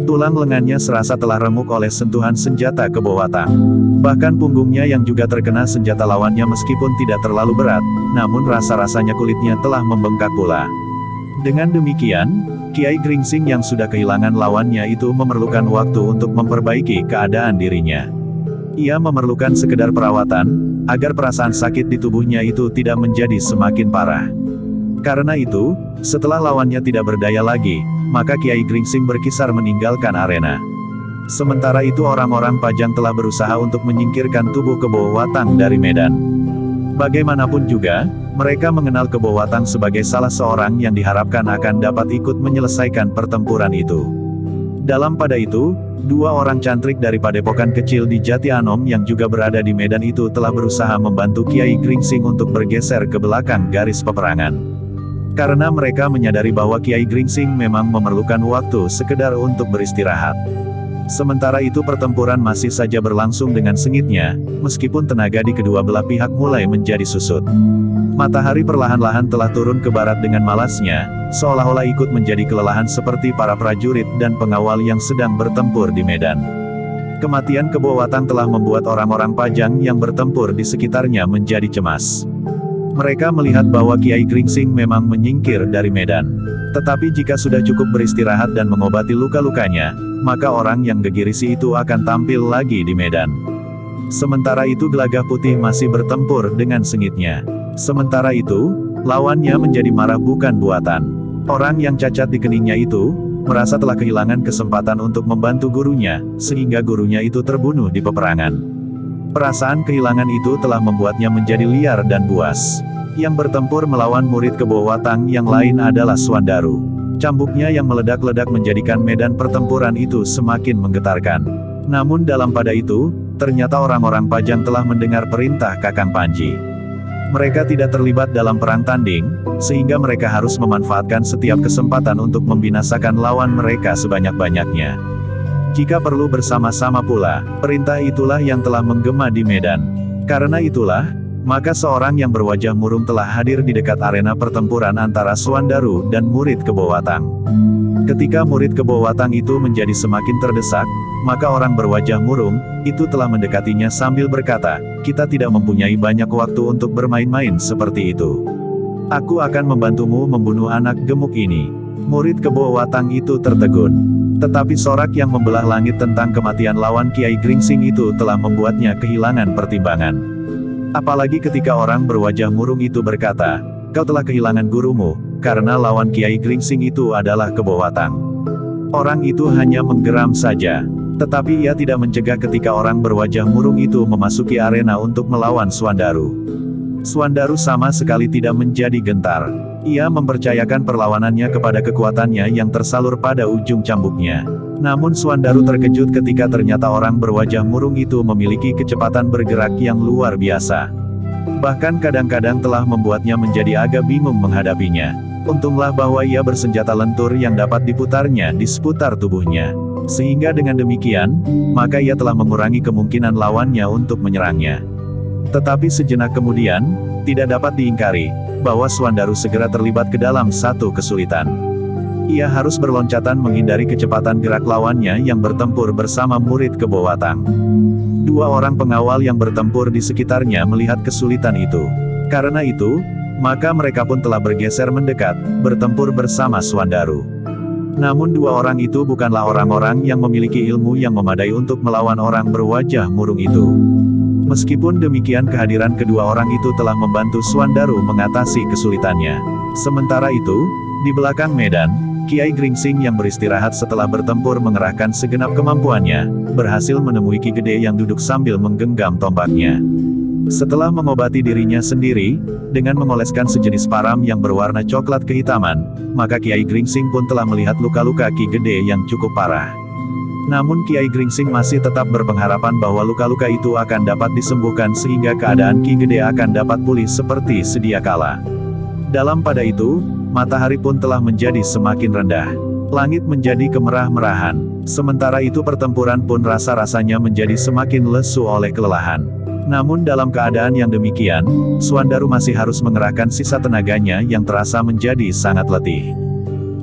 Tulang lengannya serasa telah remuk oleh sentuhan senjata Kebo Watang. Bahkan punggungnya yang juga terkena senjata lawannya meskipun tidak terlalu berat, namun rasa-rasanya kulitnya telah membengkak pula. Dengan demikian, Kiai Gringsing yang sudah kehilangan lawannya itu memerlukan waktu untuk memperbaiki keadaan dirinya. Ia memerlukan sekedar perawatan, agar perasaan sakit di tubuhnya itu tidak menjadi semakin parah. Karena itu, setelah lawannya tidak berdaya lagi, maka Kiai Gringsing berkisar meninggalkan arena. Sementara itu orang-orang Pajang telah berusaha untuk menyingkirkan tubuh Kebo Watang dari medan. Bagaimanapun juga, mereka mengenal Kebo Watang sebagai salah seorang yang diharapkan akan dapat ikut menyelesaikan pertempuran itu. Dalam pada itu, dua orang cantrik dari padepokan kecil di Jati Anom yang juga berada di medan itu telah berusaha membantu Kiai Gringsing untuk bergeser ke belakang garis peperangan. Karena mereka menyadari bahwa Kiai Gringsing memang memerlukan waktu sekedar untuk beristirahat. Sementara itu pertempuran masih saja berlangsung dengan sengitnya, meskipun tenaga di kedua belah pihak mulai menjadi susut. Matahari perlahan-lahan telah turun ke barat dengan malasnya, seolah-olah ikut menjadi kelelahan seperti para prajurit dan pengawal yang sedang bertempur di medan. Kematian Kebo Watang telah membuat orang-orang Pajang yang bertempur di sekitarnya menjadi cemas. Mereka melihat bahwa Kiai Gringsing memang menyingkir dari medan. Tetapi jika sudah cukup beristirahat dan mengobati luka-lukanya, maka orang yang gegirisi itu akan tampil lagi di medan. Sementara itu Gelagah Putih masih bertempur dengan sengitnya. Sementara itu, lawannya menjadi marah bukan buatan. Orang yang cacat di keningnya itu, merasa telah kehilangan kesempatan untuk membantu gurunya, sehingga gurunya itu terbunuh di peperangan. Perasaan kehilangan itu telah membuatnya menjadi liar dan buas. Yang bertempur melawan murid Kebo Watang yang lain adalah Suandaru. Cambuknya yang meledak-ledak menjadikan medan pertempuran itu semakin menggetarkan. Namun dalam pada itu, ternyata orang-orang Pajang telah mendengar perintah Kakang Panji. Mereka tidak terlibat dalam perang tanding, sehingga mereka harus memanfaatkan setiap kesempatan untuk membinasakan lawan mereka sebanyak-banyaknya. Jika perlu bersama-sama pula, perintah itulah yang telah menggema di medan. Karena itulah, maka seorang yang berwajah murung telah hadir di dekat arena pertempuran antara Suandaru dan murid Kebo Watang. Ketika murid Kebo Watang itu menjadi semakin terdesak, maka orang berwajah murung, itu telah mendekatinya sambil berkata, "Kita tidak mempunyai banyak waktu untuk bermain-main seperti itu. Aku akan membantumu membunuh anak gemuk ini." Murid Kebo Watang itu tertegun. Tetapi sorak yang membelah langit tentang kematian lawan Kiai Gringsing itu telah membuatnya kehilangan pertimbangan. Apalagi ketika orang berwajah murung itu berkata, "Kau telah kehilangan gurumu, karena lawan Kiai Gringsing itu adalah Kebo Watang." Orang itu hanya menggeram saja. Tetapi ia tidak mencegah ketika orang berwajah murung itu memasuki arena untuk melawan Suandaru. Suandaru sama sekali tidak menjadi gentar. Ia mempercayakan perlawanannya kepada kekuatannya yang tersalur pada ujung cambuknya. Namun Suandaru terkejut ketika ternyata orang berwajah murung itu memiliki kecepatan bergerak yang luar biasa. Bahkan kadang-kadang telah membuatnya menjadi agak bingung menghadapinya. Untunglah bahwa ia bersenjata lentur yang dapat diputarnya di seputar tubuhnya. Sehingga dengan demikian, maka ia telah mengurangi kemungkinan lawannya untuk menyerangnya. Tetapi sejenak kemudian, tidak dapat diingkari, bahwa Suandaru segera terlibat ke dalam satu kesulitan. Ia harus berloncatan menghindari kecepatan gerak lawannya yang bertempur bersama murid Kebo Watang. Dua orang pengawal yang bertempur di sekitarnya melihat kesulitan itu. Karena itu, maka mereka pun telah bergeser mendekat, bertempur bersama Suandaru. Namun dua orang itu bukanlah orang-orang yang memiliki ilmu yang memadai untuk melawan orang berwajah murung itu. Meskipun demikian kehadiran kedua orang itu telah membantu Suandaru mengatasi kesulitannya. Sementara itu, di belakang medan, Kiai Gringsing yang beristirahat setelah bertempur mengerahkan segenap kemampuannya, berhasil menemui Ki Gede yang duduk sambil menggenggam tombaknya. Setelah mengobati dirinya sendiri, dengan mengoleskan sejenis param yang berwarna coklat kehitaman, maka Kiai Gringsing pun telah melihat luka-luka Ki Gede yang cukup parah. Namun Kiai Gringsing masih tetap berpengharapan bahwa luka-luka itu akan dapat disembuhkan sehingga keadaan Ki Gede akan dapat pulih seperti sedia kala. Dalam pada itu, matahari pun telah menjadi semakin rendah. Langit menjadi kemerah-merahan. Sementara itu pertempuran pun rasa-rasanya menjadi semakin lesu oleh kelelahan. Namun dalam keadaan yang demikian, Suandaru masih harus mengerahkan sisa tenaganya yang terasa menjadi sangat letih.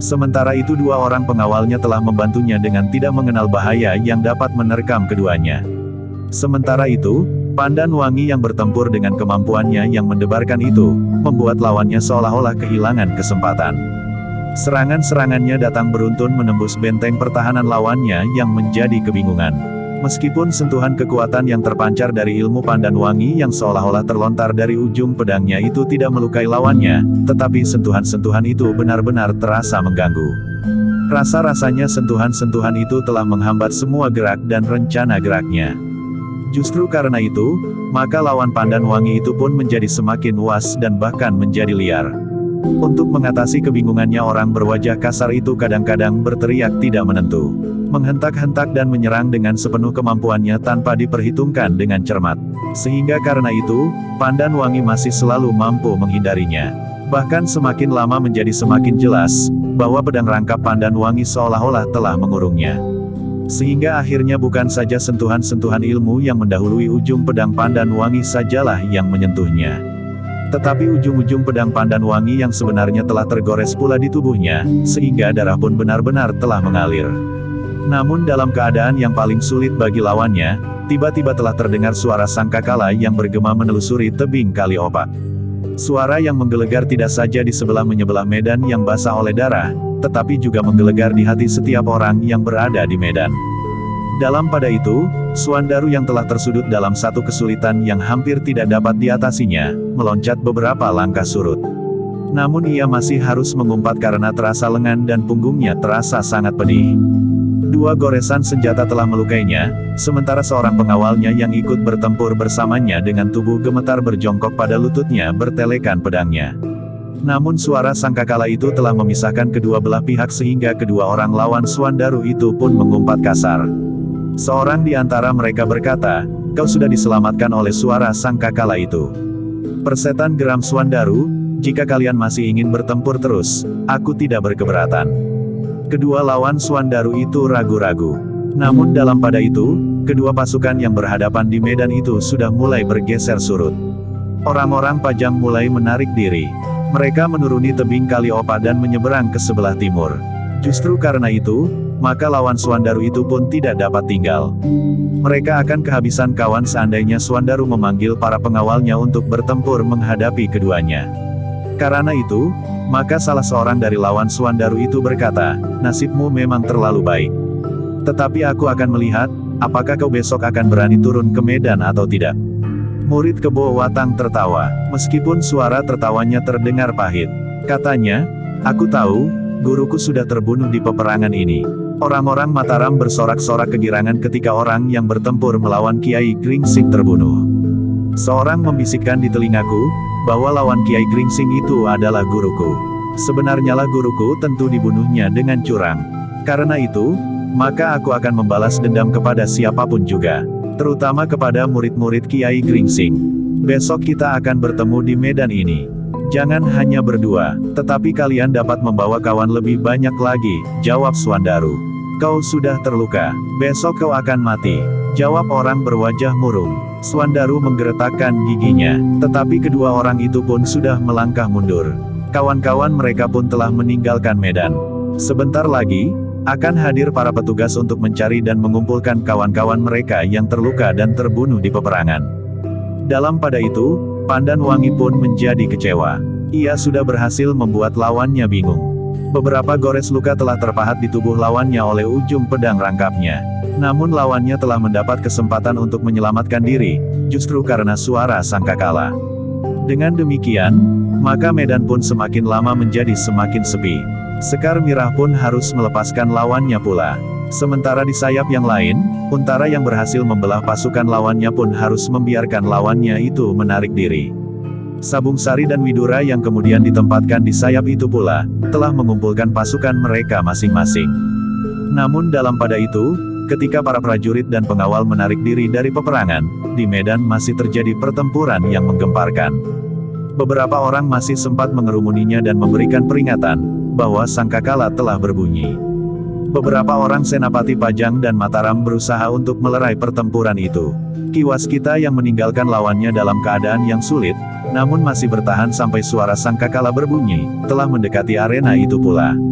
Sementara itu dua orang pengawalnya telah membantunya dengan tidak mengenal bahaya yang dapat menerkam keduanya. Sementara itu, Pandan Wangi yang bertempur dengan kemampuannya yang mendebarkan itu, membuat lawannya seolah-olah kehilangan kesempatan. Serangan-serangannya datang beruntun menembus benteng pertahanan lawannya yang menjadi kebingungan. Meskipun sentuhan kekuatan yang terpancar dari ilmu Pandan Wangi yang seolah-olah terlontar dari ujung pedangnya itu tidak melukai lawannya, tetapi sentuhan-sentuhan itu benar-benar terasa mengganggu. Rasa-rasanya sentuhan-sentuhan itu telah menghambat semua gerak dan rencana geraknya. Justru karena itu, maka lawan Pandan Wangi itu pun menjadi semakin was dan bahkan menjadi liar. Untuk mengatasi kebingungannya orang berwajah kasar itu kadang-kadang berteriak tidak menentu. Menghentak-hentak dan menyerang dengan sepenuh kemampuannya tanpa diperhitungkan dengan cermat. Sehingga karena itu, Pandan Wangi masih selalu mampu menghindarinya. Bahkan semakin lama menjadi semakin jelas, bahwa pedang rangkap Pandan Wangi seolah-olah telah mengurungnya. Sehingga akhirnya bukan saja sentuhan-sentuhan ilmu yang mendahului ujung pedang Pandan Wangi sajalah yang menyentuhnya. Tetapi ujung-ujung pedang Pandan Wangi yang sebenarnya telah tergores pula di tubuhnya, sehingga darah pun benar-benar telah mengalir. Namun dalam keadaan yang paling sulit bagi lawannya, tiba-tiba telah terdengar suara sangkakala yang bergema menelusuri tebing kali opak. Suara yang menggelegar tidak saja di sebelah menyebelah medan yang basah oleh darah, tetapi juga menggelegar di hati setiap orang yang berada di medan. Dalam pada itu, Suandaru yang telah tersudut dalam satu kesulitan yang hampir tidak dapat diatasinya, meloncat beberapa langkah surut. Namun ia masih harus mengumpat karena terasa lengan dan punggungnya terasa sangat pedih. Dua goresan senjata telah melukainya, sementara seorang pengawalnya yang ikut bertempur bersamanya dengan tubuh gemetar berjongkok pada lututnya bertelekan pedangnya. Namun suara sangkakala itu telah memisahkan kedua belah pihak sehingga kedua orang lawan Suandaru itu pun mengumpat kasar. Seorang di antara mereka berkata, "Kau sudah diselamatkan oleh suara sangkakala itu. Persetan geram Suandaru, jika kalian masih ingin bertempur terus, aku tidak berkeberatan." Kedua lawan Suandaru itu ragu-ragu. Namun dalam pada itu, kedua pasukan yang berhadapan di medan itu sudah mulai bergeser surut. Orang-orang Pajang mulai menarik diri. Mereka menuruni tebing kali opa dan menyeberang ke sebelah timur. Justru karena itu, maka lawan Suandaru itu pun tidak dapat tinggal. Mereka akan kehabisan kawan seandainya Suandaru memanggil para pengawalnya untuk bertempur menghadapi keduanya. Karena itu, maka salah seorang dari lawan Suandaru itu berkata, "Nasibmu memang terlalu baik. Tetapi aku akan melihat, apakah kau besok akan berani turun ke medan atau tidak." Murid Kebo Watang tertawa, meskipun suara tertawanya terdengar pahit. Katanya, "Aku tahu, guruku sudah terbunuh di peperangan ini." Orang-orang Mataram bersorak-sorak kegirangan ketika orang yang bertempur melawan Kiai Gringsing terbunuh. Seorang membisikkan di telingaku, bahwa lawan Kiai Gringsing itu adalah guruku. Sebenarnya lah guruku tentu dibunuhnya dengan curang. Karena itu, maka aku akan membalas dendam kepada siapapun juga. Terutama kepada murid-murid Kiai Gringsing. Besok kita akan bertemu di medan ini. Jangan hanya berdua, tetapi kalian dapat membawa kawan lebih banyak lagi, jawab Suandaru. Kau sudah terluka, besok kau akan mati, jawab orang berwajah murung. Suandaru menggeretakkan giginya, tetapi kedua orang itu pun sudah melangkah mundur. Kawan-kawan mereka pun telah meninggalkan medan. Sebentar lagi, akan hadir para petugas untuk mencari dan mengumpulkan kawan-kawan mereka yang terluka dan terbunuh di peperangan. Dalam pada itu, Pandan Wangi pun menjadi kecewa. Ia sudah berhasil membuat lawannya bingung. Beberapa gores luka telah terpahat di tubuh lawannya oleh ujung pedang rangkapnya. Namun lawannya telah mendapat kesempatan untuk menyelamatkan diri, justru karena suara sangkakala. Dengan demikian, maka medan pun semakin lama menjadi semakin sepi. Sekar Mirah pun harus melepaskan lawannya pula. Sementara di sayap yang lain, Untara yang berhasil membelah pasukan lawannya pun harus membiarkan lawannya itu menarik diri. Sabung Sari dan Widura yang kemudian ditempatkan di sayap itu pula, telah mengumpulkan pasukan mereka masing-masing. Namun dalam pada itu, ketika para prajurit dan pengawal menarik diri dari peperangan, di medan masih terjadi pertempuran yang menggemparkan. Beberapa orang masih sempat mengerumuninya dan memberikan peringatan, bahwa sangkakala telah berbunyi. Beberapa orang senapati Pajang dan Mataram berusaha untuk melerai pertempuran itu. Ki Waskita yang meninggalkan lawannya dalam keadaan yang sulit, namun masih bertahan sampai suara sangkakala berbunyi, telah mendekati arena itu pula.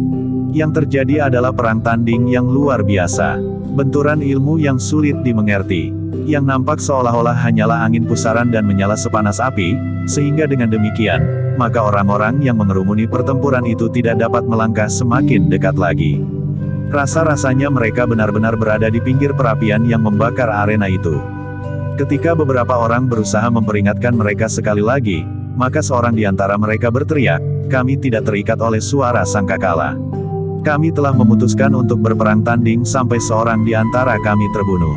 Yang terjadi adalah perang tanding yang luar biasa. Benturan ilmu yang sulit dimengerti. Yang nampak seolah-olah hanyalah angin pusaran dan menyala sepanas api, sehingga dengan demikian, maka orang-orang yang mengerumuni pertempuran itu tidak dapat melangkah semakin dekat lagi. Rasa-rasanya mereka benar-benar berada di pinggir perapian yang membakar arena itu. Ketika beberapa orang berusaha memperingatkan mereka sekali lagi, maka seorang di antara mereka berteriak, "Kami tidak terikat oleh suara sangkakala. Kami telah memutuskan untuk berperang tanding sampai seorang di antara kami terbunuh."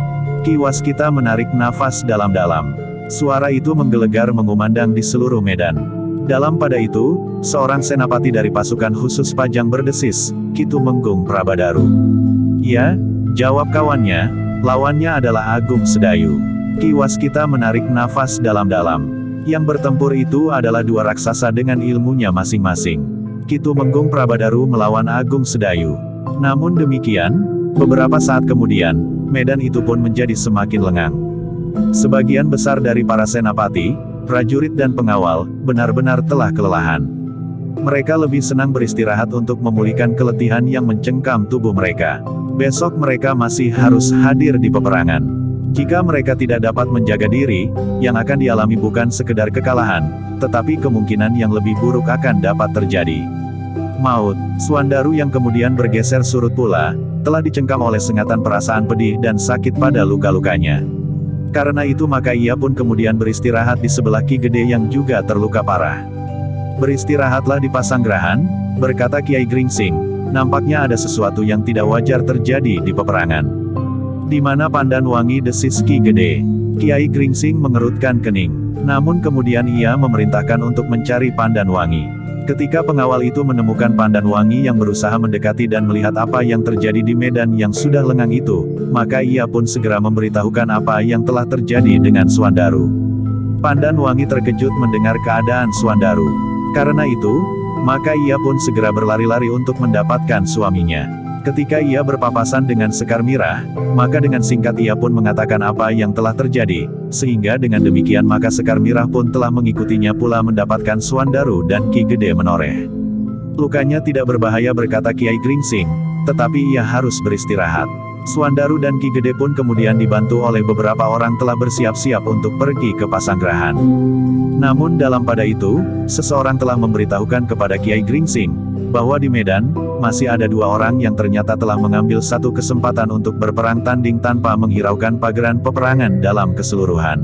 Ki Waskita menarik nafas dalam-dalam. Suara itu menggelegar mengumandang di seluruh medan. Dalam pada itu, seorang senapati dari pasukan khusus Pajang berdesis, "Ki Tumenggung Prabadaru." "Ya," jawab kawannya, "lawannya adalah Agung Sedayu." Ki Waskita menarik nafas dalam-dalam. Yang bertempur itu adalah dua raksasa dengan ilmunya masing-masing. Ki Tumenggung Prabadaru melawan Agung Sedayu. Namun demikian, beberapa saat kemudian, medan itu pun menjadi semakin lengang. Sebagian besar dari para senapati, prajurit dan pengawal, benar-benar telah kelelahan. Mereka lebih senang beristirahat untuk memulihkan keletihan yang mencengkam tubuh mereka. Besok mereka masih harus hadir di peperangan. Jika mereka tidak dapat menjaga diri, yang akan dialami bukan sekedar kekalahan, tetapi kemungkinan yang lebih buruk akan dapat terjadi. Maut. Swandaru yang kemudian bergeser surut pula, telah dicengkam oleh sengatan perasaan pedih dan sakit pada luka-lukanya. Karena itu maka ia pun kemudian beristirahat di sebelah Ki Gede yang juga terluka parah. "Beristirahatlah di Pasanggerahan," berkata Kiai Gringsing, "nampaknya ada sesuatu yang tidak wajar terjadi di peperangan." "Di mana Pandan Wangi?" desis Ki Gede. Kiai Gringsing mengerutkan kening. Namun kemudian ia memerintahkan untuk mencari Pandan Wangi. Ketika pengawal itu menemukan Pandan Wangi yang berusaha mendekati dan melihat apa yang terjadi di medan yang sudah lengang itu, maka ia pun segera memberitahukan apa yang telah terjadi dengan Swandaru. Pandan Wangi terkejut mendengar keadaan Swandaru. Karena itu, maka ia pun segera berlari-lari untuk mendapatkan suaminya. Ketika ia berpapasan dengan Sekar Mirah, maka dengan singkat ia pun mengatakan apa yang telah terjadi, sehingga dengan demikian maka Sekar Mirah pun telah mengikutinya pula mendapatkan Swandaru dan Ki Gede menoreh. "Lukanya tidak berbahaya," berkata Kiai Gringsing, "tetapi ia harus beristirahat." Swandaru dan Ki Gede pun kemudian dibantu oleh beberapa orang telah bersiap-siap untuk pergi ke Pasanggerahan. Namun dalam pada itu, seseorang telah memberitahukan kepada Kiai Gringsing, bahwa di medan, masih ada dua orang yang ternyata telah mengambil satu kesempatan untuk berperang tanding tanpa menghiraukan pageran peperangan dalam keseluruhan.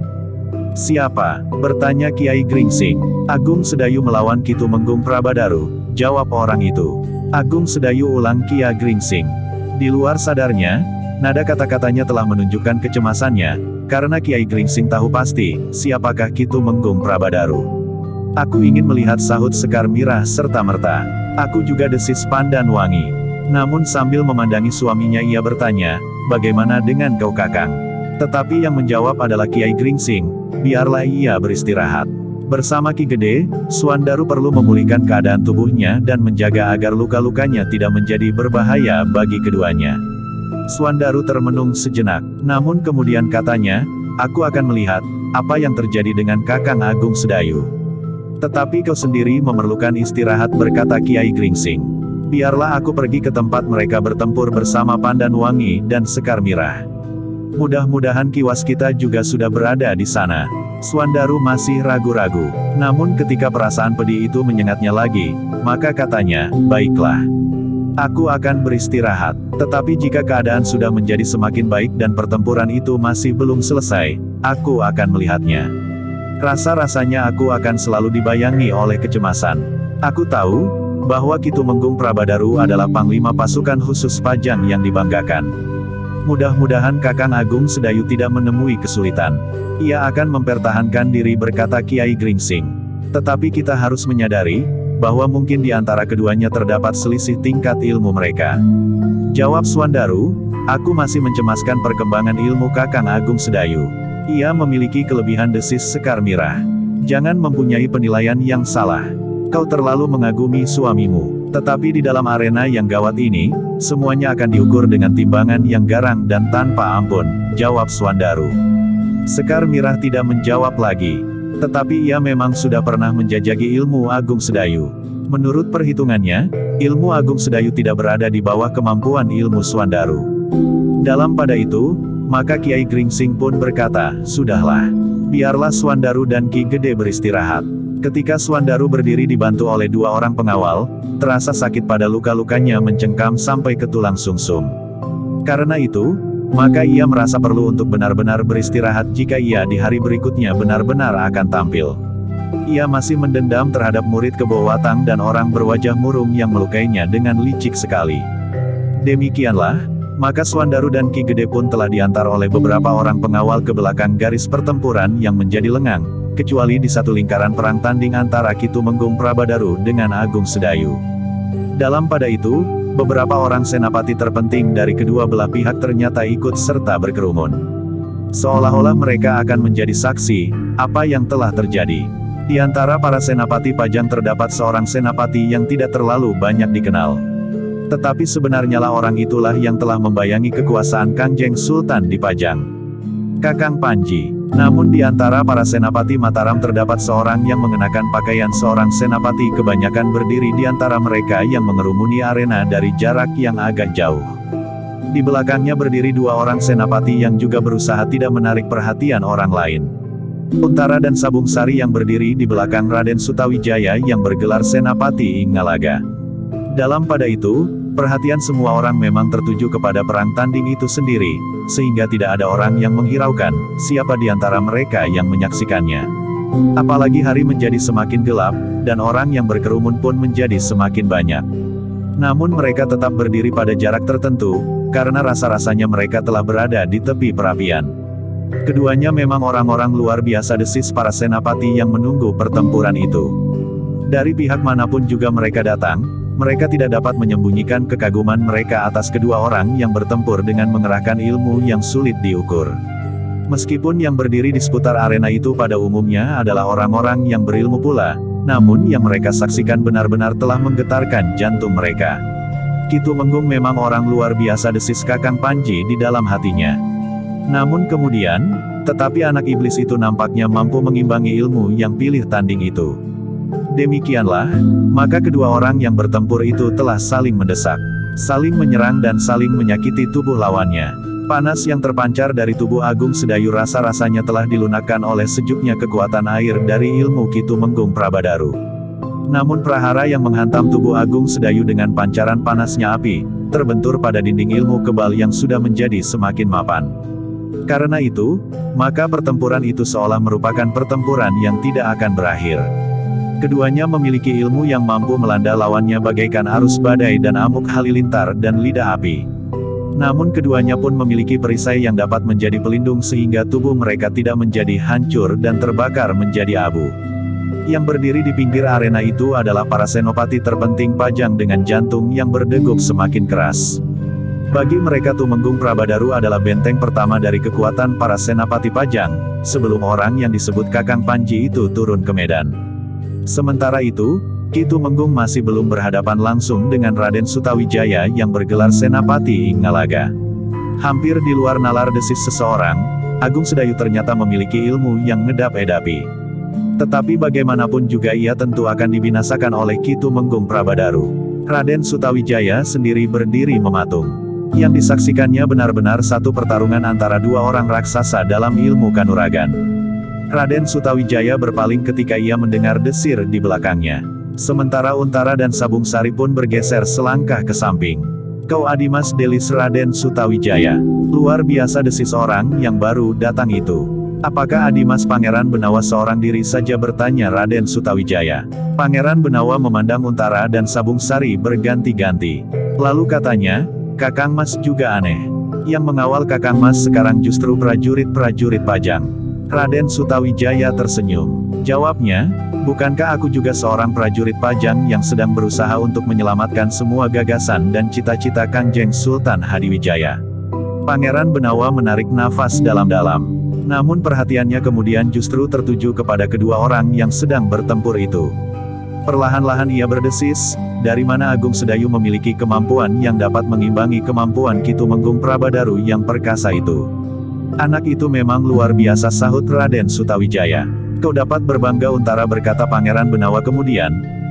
"Siapa?" bertanya Kiai Gringsing. "Agung Sedayu melawan Ki Tumenggung Prabadaru," jawab orang itu. "Agung Sedayu," ulang Kiai Gringsing. Di luar sadarnya, nada kata-katanya telah menunjukkan kecemasannya, karena Kiai Gringsing tahu pasti, siapakah Ki Tumenggung Prabadaru. "Aku ingin melihat," sahut Sekar Mirah serta-merta. "Aku juga," desis Pandan Wangi. Namun sambil memandangi suaminya ia bertanya, "Bagaimana dengan kau Kakang?" Tetapi yang menjawab adalah Kiai Gringsing, "Biarlah ia beristirahat." Bersama Ki Gede, Swandaru perlu memulihkan keadaan tubuhnya dan menjaga agar luka-lukanya tidak menjadi berbahaya bagi keduanya. Swandaru termenung sejenak, namun kemudian katanya, "Aku akan melihat apa yang terjadi dengan Kakang Agung Sedayu. Tetapi kau sendiri memerlukan istirahat," berkata Kiai Gringsing. "Biarlah aku pergi ke tempat mereka bertempur bersama Pandan Wangi dan Sekar Mirah. Mudah-mudahan Ki Waskita juga sudah berada di sana." Swandaru masih ragu-ragu. Namun ketika perasaan pedih itu menyengatnya lagi, maka katanya, "Baiklah. Aku akan beristirahat. Tetapi jika keadaan sudah menjadi semakin baik dan pertempuran itu masih belum selesai, aku akan melihatnya. Rasa-rasanya aku akan selalu dibayangi oleh kecemasan. Aku tahu bahwa Ki Tumenggung Prabadaru adalah panglima pasukan khusus Pajang yang dibanggakan. Mudah-mudahan Kakang Agung Sedayu tidak menemui kesulitan. Ia akan mempertahankan diri," berkata Kiai Gringsing. "Tetapi kita harus menyadari bahwa mungkin di antara keduanya terdapat selisih tingkat ilmu mereka." Jawab Swandaru, "Aku masih mencemaskan perkembangan ilmu Kakang Agung Sedayu. Ia memiliki kelebihan," desis Sekar Mirah. "Jangan mempunyai penilaian yang salah. Kau terlalu mengagumi suamimu. Tetapi di dalam arena yang gawat ini, semuanya akan diukur dengan timbangan yang garang dan tanpa ampun," jawab Swandaru. Sekar Mirah tidak menjawab lagi. Tetapi ia memang sudah pernah menjajaki ilmu Agung Sedayu. Menurut perhitungannya, ilmu Agung Sedayu tidak berada di bawah kemampuan ilmu Swandaru. Dalam pada itu, maka Kiai Gringsing pun berkata, "Sudahlah. Biarlah Swandaru dan Ki Gede beristirahat." Ketika Swandaru berdiri dibantu oleh dua orang pengawal, terasa sakit pada luka-lukanya mencengkam sampai ke tulang sungsum. Karena itu, maka ia merasa perlu untuk benar-benar beristirahat jika ia di hari berikutnya benar-benar akan tampil. Ia masih mendendam terhadap murid Kebo Watang dan orang berwajah murung yang melukainya dengan licik sekali. Demikianlah, maka Swandaru dan Ki Gede pun telah diantar oleh beberapa orang pengawal ke belakang garis pertempuran yang menjadi lengang, kecuali di satu lingkaran perang tanding antara Ki Tumenggung Prabadaru dengan Agung Sedayu. Dalam pada itu, beberapa orang senapati terpenting dari kedua belah pihak ternyata ikut serta berkerumun. Seolah-olah mereka akan menjadi saksi apa yang telah terjadi. Di antara para senapati Pajang terdapat seorang senapati yang tidak terlalu banyak dikenal. Tetapi sebenarnya lah orang itulah yang telah membayangi kekuasaan Kangjeng Sultan di Pajang. Kakang Panji. Namun di antara para senapati Mataram terdapat seorang yang mengenakan pakaian seorang senapati, kebanyakan berdiri di antara mereka yang mengerumuni arena dari jarak yang agak jauh. Di belakangnya berdiri dua orang senapati yang juga berusaha tidak menarik perhatian orang lain. Untara dan Sabung Sari yang berdiri di belakang Raden Sutawijaya yang bergelar Senapati Inggalaga. Dalam pada itu, perhatian semua orang memang tertuju kepada perang tanding itu sendiri, sehingga tidak ada orang yang menghiraukan siapa di antara mereka yang menyaksikannya. Apalagi hari menjadi semakin gelap, dan orang yang berkerumun pun menjadi semakin banyak. Namun mereka tetap berdiri pada jarak tertentu, karena rasa-rasanya mereka telah berada di tepi perapian. Keduanya memang orang-orang luar biasa, desis para senapati yang menunggu pertempuran itu. Dari pihak manapun juga mereka datang, mereka tidak dapat menyembunyikan kekaguman mereka atas kedua orang yang bertempur dengan mengerahkan ilmu yang sulit diukur. Meskipun yang berdiri di seputar arena itu pada umumnya adalah orang-orang yang berilmu pula, namun yang mereka saksikan benar-benar telah menggetarkan jantung mereka. Ki Tumenggung memang orang luar biasa, desis Kakang Panji di dalam hatinya. Namun kemudian, tetapi anak iblis itu nampaknya mampu mengimbangi ilmu yang pilih tanding itu. Demikianlah, maka kedua orang yang bertempur itu telah saling mendesak, saling menyerang dan saling menyakiti tubuh lawannya. Panas yang terpancar dari tubuh Agung Sedayu rasa-rasanya telah dilunakkan oleh sejuknya kekuatan air dari ilmu Ki Tumenggung Prabadaru. Namun prahara yang menghantam tubuh Agung Sedayu dengan pancaran panasnya api, terbentur pada dinding ilmu kebal yang sudah menjadi semakin mapan. Karena itu, maka pertempuran itu seolah merupakan pertempuran yang tidak akan berakhir. Keduanya memiliki ilmu yang mampu melanda lawannya bagaikan arus badai dan amuk halilintar dan lidah api. Namun keduanya pun memiliki perisai yang dapat menjadi pelindung sehingga tubuh mereka tidak menjadi hancur dan terbakar menjadi abu. Yang berdiri di pinggir arena itu adalah para senopati terpenting Pajang dengan jantung yang berdegup semakin keras. Bagi mereka Tumenggung Prabadaru adalah benteng pertama dari kekuatan para senapati Pajang, sebelum orang yang disebut Kakang Panji itu turun ke medan. Sementara itu, Ki Tumenggung masih belum berhadapan langsung dengan Raden Sutawijaya yang bergelar Senapati Inggalaga. Hampir di luar nalar desis seseorang, Agung Sedayu ternyata memiliki ilmu yang ngedap-edapi. Tetapi bagaimanapun juga ia tentu akan dibinasakan oleh Ki Tumenggung Prabadaru. Raden Sutawijaya sendiri berdiri mematung. Yang disaksikannya benar-benar satu pertarungan antara dua orang raksasa dalam ilmu kanuragan. Raden Sutawijaya berpaling ketika ia mendengar desir di belakangnya. Sementara Untara dan Sabung Sari pun bergeser selangkah ke samping. "Kau Adimas," delis Raden Sutawijaya. "Luar biasa," desis orang yang baru datang itu. "Apakah Adimas Pangeran Benawa?" seorang diri saja bertanya Raden Sutawijaya. Pangeran Benawa memandang Untara dan Sabung Sari berganti-ganti. Lalu katanya, "Kakang Mas juga aneh. Yang mengawal Kakang Mas sekarang justru prajurit-prajurit Pajang." Raden Sutawijaya tersenyum. Jawabnya, "Bukankah aku juga seorang prajurit Pajang yang sedang berusaha untuk menyelamatkan semua gagasan dan cita-cita Kangjeng Sultan Hadiwijaya?" Pangeran Benawa menarik nafas dalam-dalam. Namun perhatiannya kemudian justru tertuju kepada kedua orang yang sedang bertempur itu. Perlahan-lahan ia berdesis, dari mana Agung Sedayu memiliki kemampuan yang dapat mengimbangi kemampuan Ki Tumenggung Prabadaru yang perkasa itu. "Anak itu memang luar biasa," sahut Raden Sutawijaya. "Kau dapat berbangga." Untara berkata Pangeran Benawa kemudian,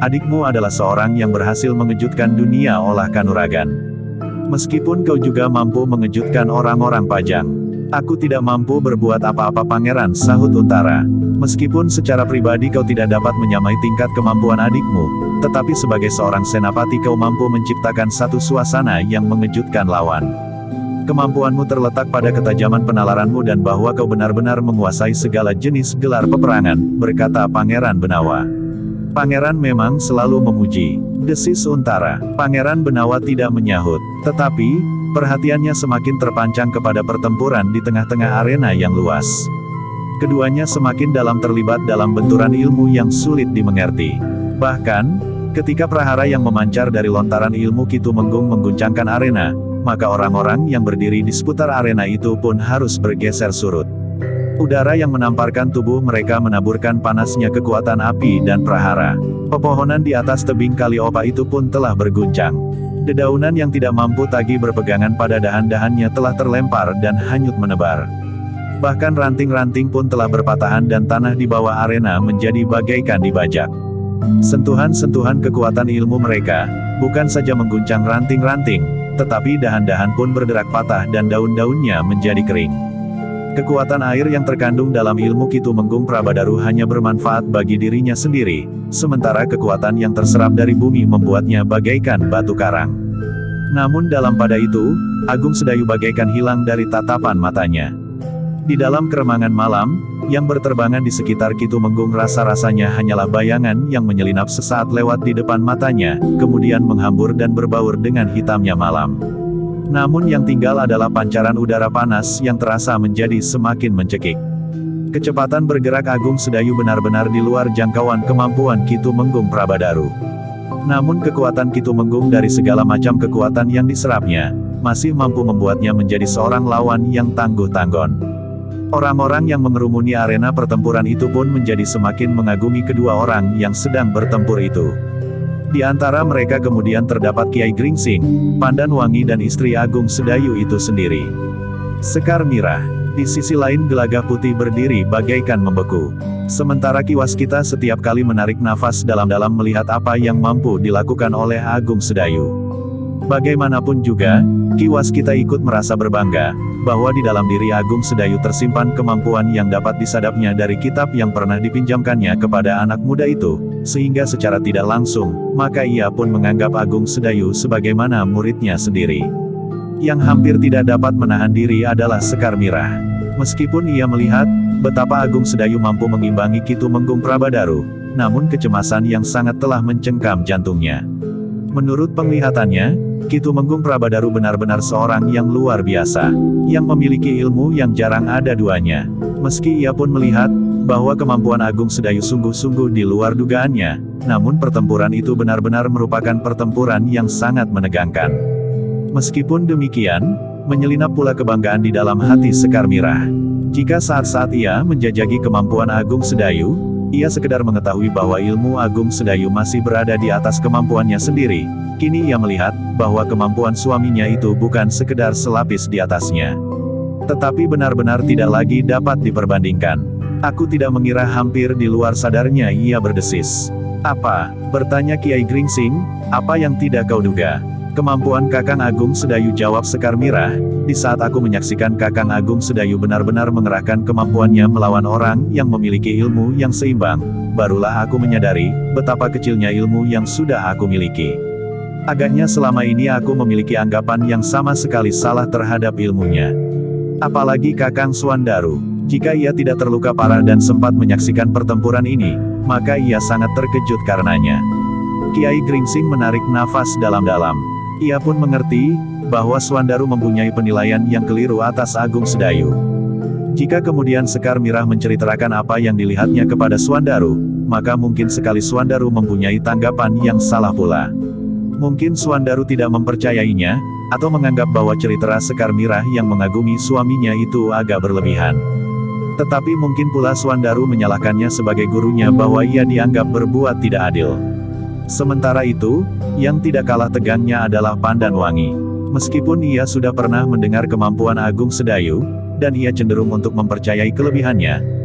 Adikmu adalah seorang yang berhasil mengejutkan dunia olah kanuragan. Meskipun kau juga mampu mengejutkan orang-orang Pajang. Aku tidak mampu berbuat apa-apa pangeran, sahut Untara. Meskipun secara pribadi kau tidak dapat menyamai tingkat kemampuan adikmu, tetapi sebagai seorang senapati kau mampu menciptakan satu suasana yang mengejutkan lawan. Kemampuanmu terletak pada ketajaman penalaranmu dan bahwa kau benar-benar menguasai segala jenis gelar peperangan, berkata Pangeran Benawa. Pangeran memang selalu memuji, desis Untara. Pangeran Benawa tidak menyahut, tetapi perhatiannya semakin terpancang kepada pertempuran di tengah-tengah arena yang luas. Keduanya semakin dalam terlibat dalam benturan ilmu yang sulit dimengerti. Bahkan, ketika prahara yang memancar dari lontaran ilmu Ki Tumenggung mengguncangkan arena, maka orang-orang yang berdiri di seputar arena itu pun harus bergeser surut. Udara yang menamparkan tubuh mereka menaburkan panasnya kekuatan api dan prahara. Pepohonan di atas tebing Kaliopa itu pun telah berguncang. Dedaunan yang tidak mampu tagih berpegangan pada dahan-dahannya telah terlempar dan hanyut menebar. Bahkan ranting-ranting pun telah berpatahan dan tanah di bawah arena menjadi bagaikan dibajak. Sentuhan-sentuhan kekuatan ilmu mereka, bukan saja mengguncang ranting-ranting, tetapi dahan-dahan pun berderak patah dan daun-daunnya menjadi kering. Kekuatan air yang terkandung dalam ilmu Ki Tumenggung Prabadaru hanya bermanfaat bagi dirinya sendiri, sementara kekuatan yang terserap dari bumi membuatnya bagaikan batu karang. Namun dalam pada itu, Agung Sedayu bagaikan hilang dari tatapan matanya. Di dalam keremangan malam, yang berterbangan di sekitar Ki Tumenggung rasa-rasanya hanyalah bayangan yang menyelinap sesaat lewat di depan matanya, kemudian menghambur dan berbaur dengan hitamnya malam. Namun yang tinggal adalah pancaran udara panas yang terasa menjadi semakin mencekik. Kecepatan bergerak Agung Sedayu benar-benar di luar jangkauan kemampuan Ki Tumenggung Prabadaru. Namun kekuatan Ki Tumenggung dari segala macam kekuatan yang diserapnya, masih mampu membuatnya menjadi seorang lawan yang tangguh tanggon. Orang-orang yang mengerumuni arena pertempuran itu pun menjadi semakin mengagumi kedua orang yang sedang bertempur itu. Di antara mereka kemudian terdapat Kiai Gringsing, Pandan Wangi dan istri Agung Sedayu itu sendiri. Sekar Mirah. Di sisi lain Gelagah Putih berdiri bagaikan membeku. Sementara Ki Waskita setiap kali menarik nafas dalam-dalam melihat apa yang mampu dilakukan oleh Agung Sedayu. Bagaimanapun juga, Ki Waskita ikut merasa berbangga, bahwa di dalam diri Agung Sedayu tersimpan kemampuan yang dapat disadapnya dari kitab yang pernah dipinjamkannya kepada anak muda itu, sehingga secara tidak langsung, maka ia pun menganggap Agung Sedayu sebagaimana muridnya sendiri. Yang hampir tidak dapat menahan diri adalah Sekar Mirah. Meskipun ia melihat, betapa Agung Sedayu mampu mengimbangi Ki Tumenggung Prabadaru, namun kecemasan yang sangat telah mencengkam jantungnya. Menurut penglihatannya, Ki Tumenggung Prabadaru benar-benar seorang yang luar biasa, yang memiliki ilmu yang jarang ada duanya. Meski ia pun melihat, bahwa kemampuan Agung Sedayu sungguh-sungguh di luar dugaannya, namun pertempuran itu benar-benar merupakan pertempuran yang sangat menegangkan. Meskipun demikian, menyelinap pula kebanggaan di dalam hati Sekar Mirah. Jika saat-saat ia menjajaki kemampuan Agung Sedayu, ia sekedar mengetahui bahwa ilmu Agung Sedayu masih berada di atas kemampuannya sendiri. Kini ia melihat, bahwa kemampuan suaminya itu bukan sekedar selapis di atasnya, tetapi benar-benar tidak lagi dapat diperbandingkan. Aku tidak mengira hampir di luar sadarnya ia berdesis. Apa? Bertanya Kiai Gringsing, apa yang tidak kau duga? Kemampuan Kakang Agung Sedayu, jawab Sekar Mirah. Di saat aku menyaksikan Kakang Agung Sedayu benar-benar mengerahkan kemampuannya melawan orang yang memiliki ilmu yang seimbang, barulah aku menyadari, betapa kecilnya ilmu yang sudah aku miliki. Agaknya selama ini aku memiliki anggapan yang sama sekali salah terhadap ilmunya. Apalagi Kakang Swandaru. Jika ia tidak terluka parah dan sempat menyaksikan pertempuran ini, maka ia sangat terkejut karenanya. Kiai Gringsing menarik nafas dalam-dalam. Ia pun mengerti, bahwa Swandaru mempunyai penilaian yang keliru atas Agung Sedayu. Jika kemudian Sekar Mirah menceritakan apa yang dilihatnya kepada Swandaru, maka mungkin sekali Swandaru mempunyai tanggapan yang salah pula. Mungkin Swandaru tidak mempercayainya, atau menganggap bahwa cerita Sekar Mirah yang mengagumi suaminya itu agak berlebihan. Tetapi mungkin pula Swandaru menyalahkannya sebagai gurunya bahwa ia dianggap berbuat tidak adil. Sementara itu, yang tidak kalah tegangnya adalah Pandan Wangi. Meskipun ia sudah pernah mendengar kemampuan Agung Sedayu, dan ia cenderung untuk mempercayai kelebihannya,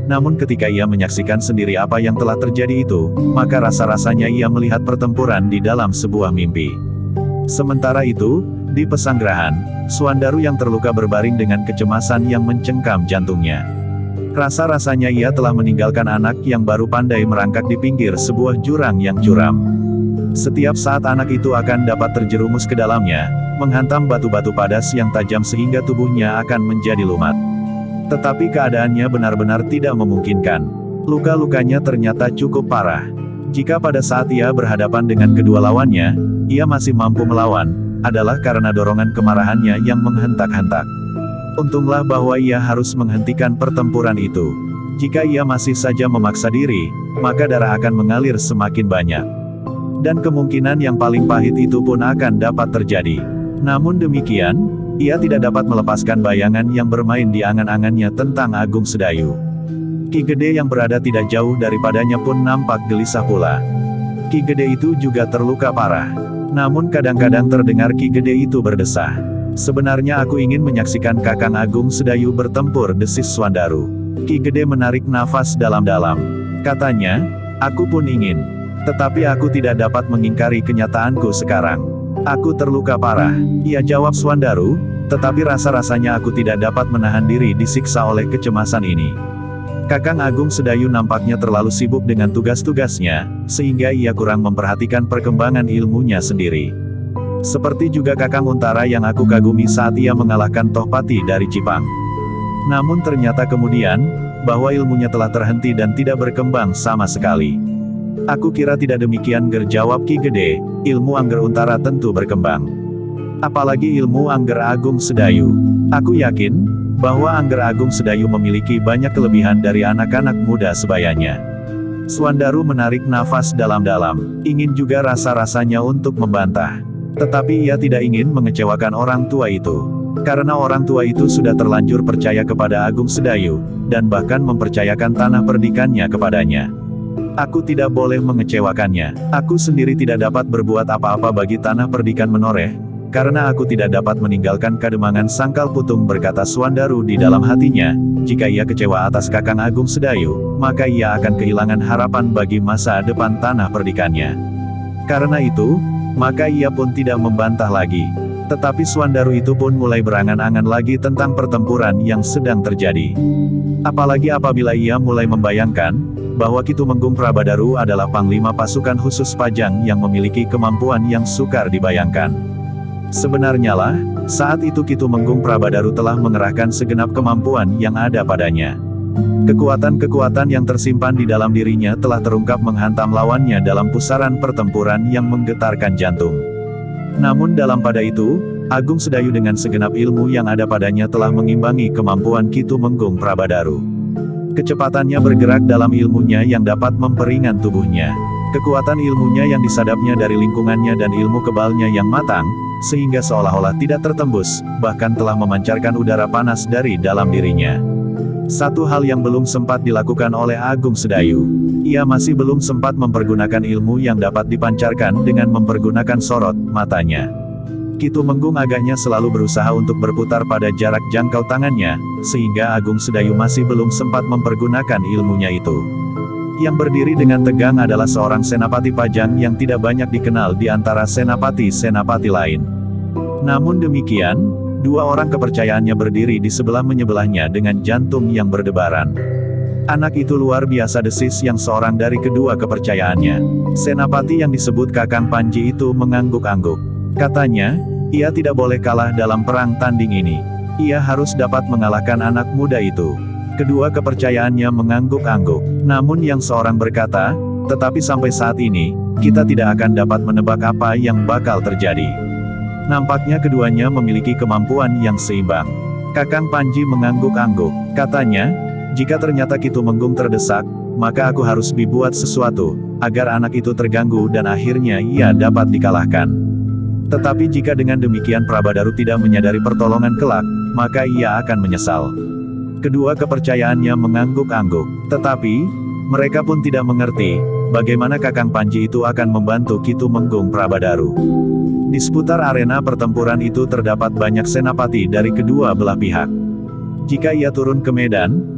Namun ketika ia menyaksikan sendiri apa yang telah terjadi itu, maka rasa-rasanya ia melihat pertempuran di dalam sebuah mimpi. Sementara itu, di Pesanggerahan, Suandaru yang terluka berbaring dengan kecemasan yang mencengkam jantungnya. Rasa-rasanya ia telah meninggalkan anak yang baru pandai merangkak di pinggir sebuah jurang yang curam. Setiap saat anak itu akan dapat terjerumus ke dalamnya, menghantam batu-batu padas yang tajam sehingga tubuhnya akan menjadi lumat. Tetapi keadaannya benar-benar tidak memungkinkan. Luka-lukanya ternyata cukup parah. Jika pada saat ia berhadapan dengan kedua lawannya, ia masih mampu melawan, adalah karena dorongan kemarahannya yang menghentak-hentak. Untunglah bahwa ia harus menghentikan pertempuran itu. Jika ia masih saja memaksa diri, maka darah akan mengalir semakin banyak. Dan kemungkinan yang paling pahit itu pun akan dapat terjadi. Namun demikian, ia tidak dapat melepaskan bayangan yang bermain di angan-angannya tentang Agung Sedayu. Ki Gede yang berada tidak jauh daripadanya pun nampak gelisah pula. Ki Gede itu juga terluka parah. Namun kadang-kadang terdengar Ki Gede itu berdesah. "Sebenarnya aku ingin menyaksikan Kakang Agung Sedayu bertempur," desis Suandaru. Ki Gede menarik nafas dalam-dalam. Katanya, "Aku pun ingin. Tetapi aku tidak dapat mengingkari kenyataanku sekarang. Aku terluka parah," ia jawab Suandaru, "tetapi rasa-rasanya aku tidak dapat menahan diri disiksa oleh kecemasan ini." Kakang Agung Sedayu nampaknya terlalu sibuk dengan tugas-tugasnya, sehingga ia kurang memperhatikan perkembangan ilmunya sendiri. Seperti juga Kakang Untara yang aku kagumi saat ia mengalahkan Tohpati dari Cipang. Namun ternyata kemudian, bahwa ilmunya telah terhenti dan tidak berkembang sama sekali. "Aku kira tidak demikian," jawab Ki Gede, "ilmu Angger Untara tentu berkembang. Apalagi ilmu Angger Agung Sedayu. Aku yakin, bahwa Angger Agung Sedayu memiliki banyak kelebihan dari anak-anak muda sebayanya." Suandaru menarik nafas dalam-dalam, ingin juga rasa-rasanya untuk membantah. Tetapi ia tidak ingin mengecewakan orang tua itu. Karena orang tua itu sudah terlanjur percaya kepada Agung Sedayu, dan bahkan mempercayakan tanah perdikannya kepadanya. "Aku tidak boleh mengecewakannya. Aku sendiri tidak dapat berbuat apa-apa bagi tanah perdikan Menoreh, karena aku tidak dapat meninggalkan Kademangan Sangkal Putung," berkata Suandaru di dalam hatinya. Jika ia kecewa atas Kakang Agung Sedayu, maka ia akan kehilangan harapan bagi masa depan tanah perdikannya. Karena itu, maka ia pun tidak membantah lagi. Tetapi Suandaru itu pun mulai berangan-angan lagi tentang pertempuran yang sedang terjadi. Apalagi apabila ia mulai membayangkan, bahwa Ki Tumenggung Prabadaru adalah panglima pasukan khusus Pajang yang memiliki kemampuan yang sukar dibayangkan. Sebenarnya lah, saat itu Ki Tumenggung Prabadaru telah mengerahkan segenap kemampuan yang ada padanya. Kekuatan-kekuatan yang tersimpan di dalam dirinya telah terungkap menghantam lawannya dalam pusaran pertempuran yang menggetarkan jantung. Namun dalam pada itu, Agung Sedayu dengan segenap ilmu yang ada padanya telah mengimbangi kemampuan Ki Tumenggung Prabadaru. Kecepatannya bergerak dalam ilmunya yang dapat memperingan tubuhnya. Kekuatan ilmunya yang disadapnya dari lingkungannya dan ilmu kebalnya yang matang, sehingga seolah-olah tidak tertembus, bahkan telah memancarkan udara panas dari dalam dirinya. Satu hal yang belum sempat dilakukan oleh Agung Sedayu. Ia masih belum sempat mempergunakan ilmu yang dapat dipancarkan dengan mempergunakan sorot matanya. Ki Tumenggung agaknya selalu berusaha untuk berputar pada jarak jangkau tangannya, sehingga Agung Sedayu masih belum sempat mempergunakan ilmunya itu. Yang berdiri dengan tegang adalah seorang senapati Pajang yang tidak banyak dikenal di antara senapati-senapati lain. Namun demikian, dua orang kepercayaannya berdiri di sebelah menyebelahnya dengan jantung yang berdebaran. "Anak itu luar biasa," desis yang seorang dari kedua kepercayaannya. Senapati yang disebut Kakang Panji itu mengangguk-angguk. Katanya, ia tidak boleh kalah dalam perang tanding ini. Ia harus dapat mengalahkan anak muda itu. Kedua kepercayaannya mengangguk-angguk. Namun yang seorang berkata, "Tetapi sampai saat ini, kita tidak akan dapat menebak apa yang bakal terjadi." Nampaknya keduanya memiliki kemampuan yang seimbang. Kakang Panji mengangguk-angguk. Katanya, "Jika ternyata Ki Tumenggung terdesak, maka aku harus berbuat sesuatu, agar anak itu terganggu dan akhirnya ia dapat dikalahkan. Tetapi jika dengan demikian Prabadaru tidak menyadari pertolongan kelak, maka ia akan menyesal." Kedua kepercayaannya mengangguk-angguk. Tetapi, mereka pun tidak mengerti, bagaimana Kakang Panji itu akan membantu Ki Tumenggung Prabadaru. Di seputar arena pertempuran itu terdapat banyak senapati dari kedua belah pihak. Jika ia turun ke medan,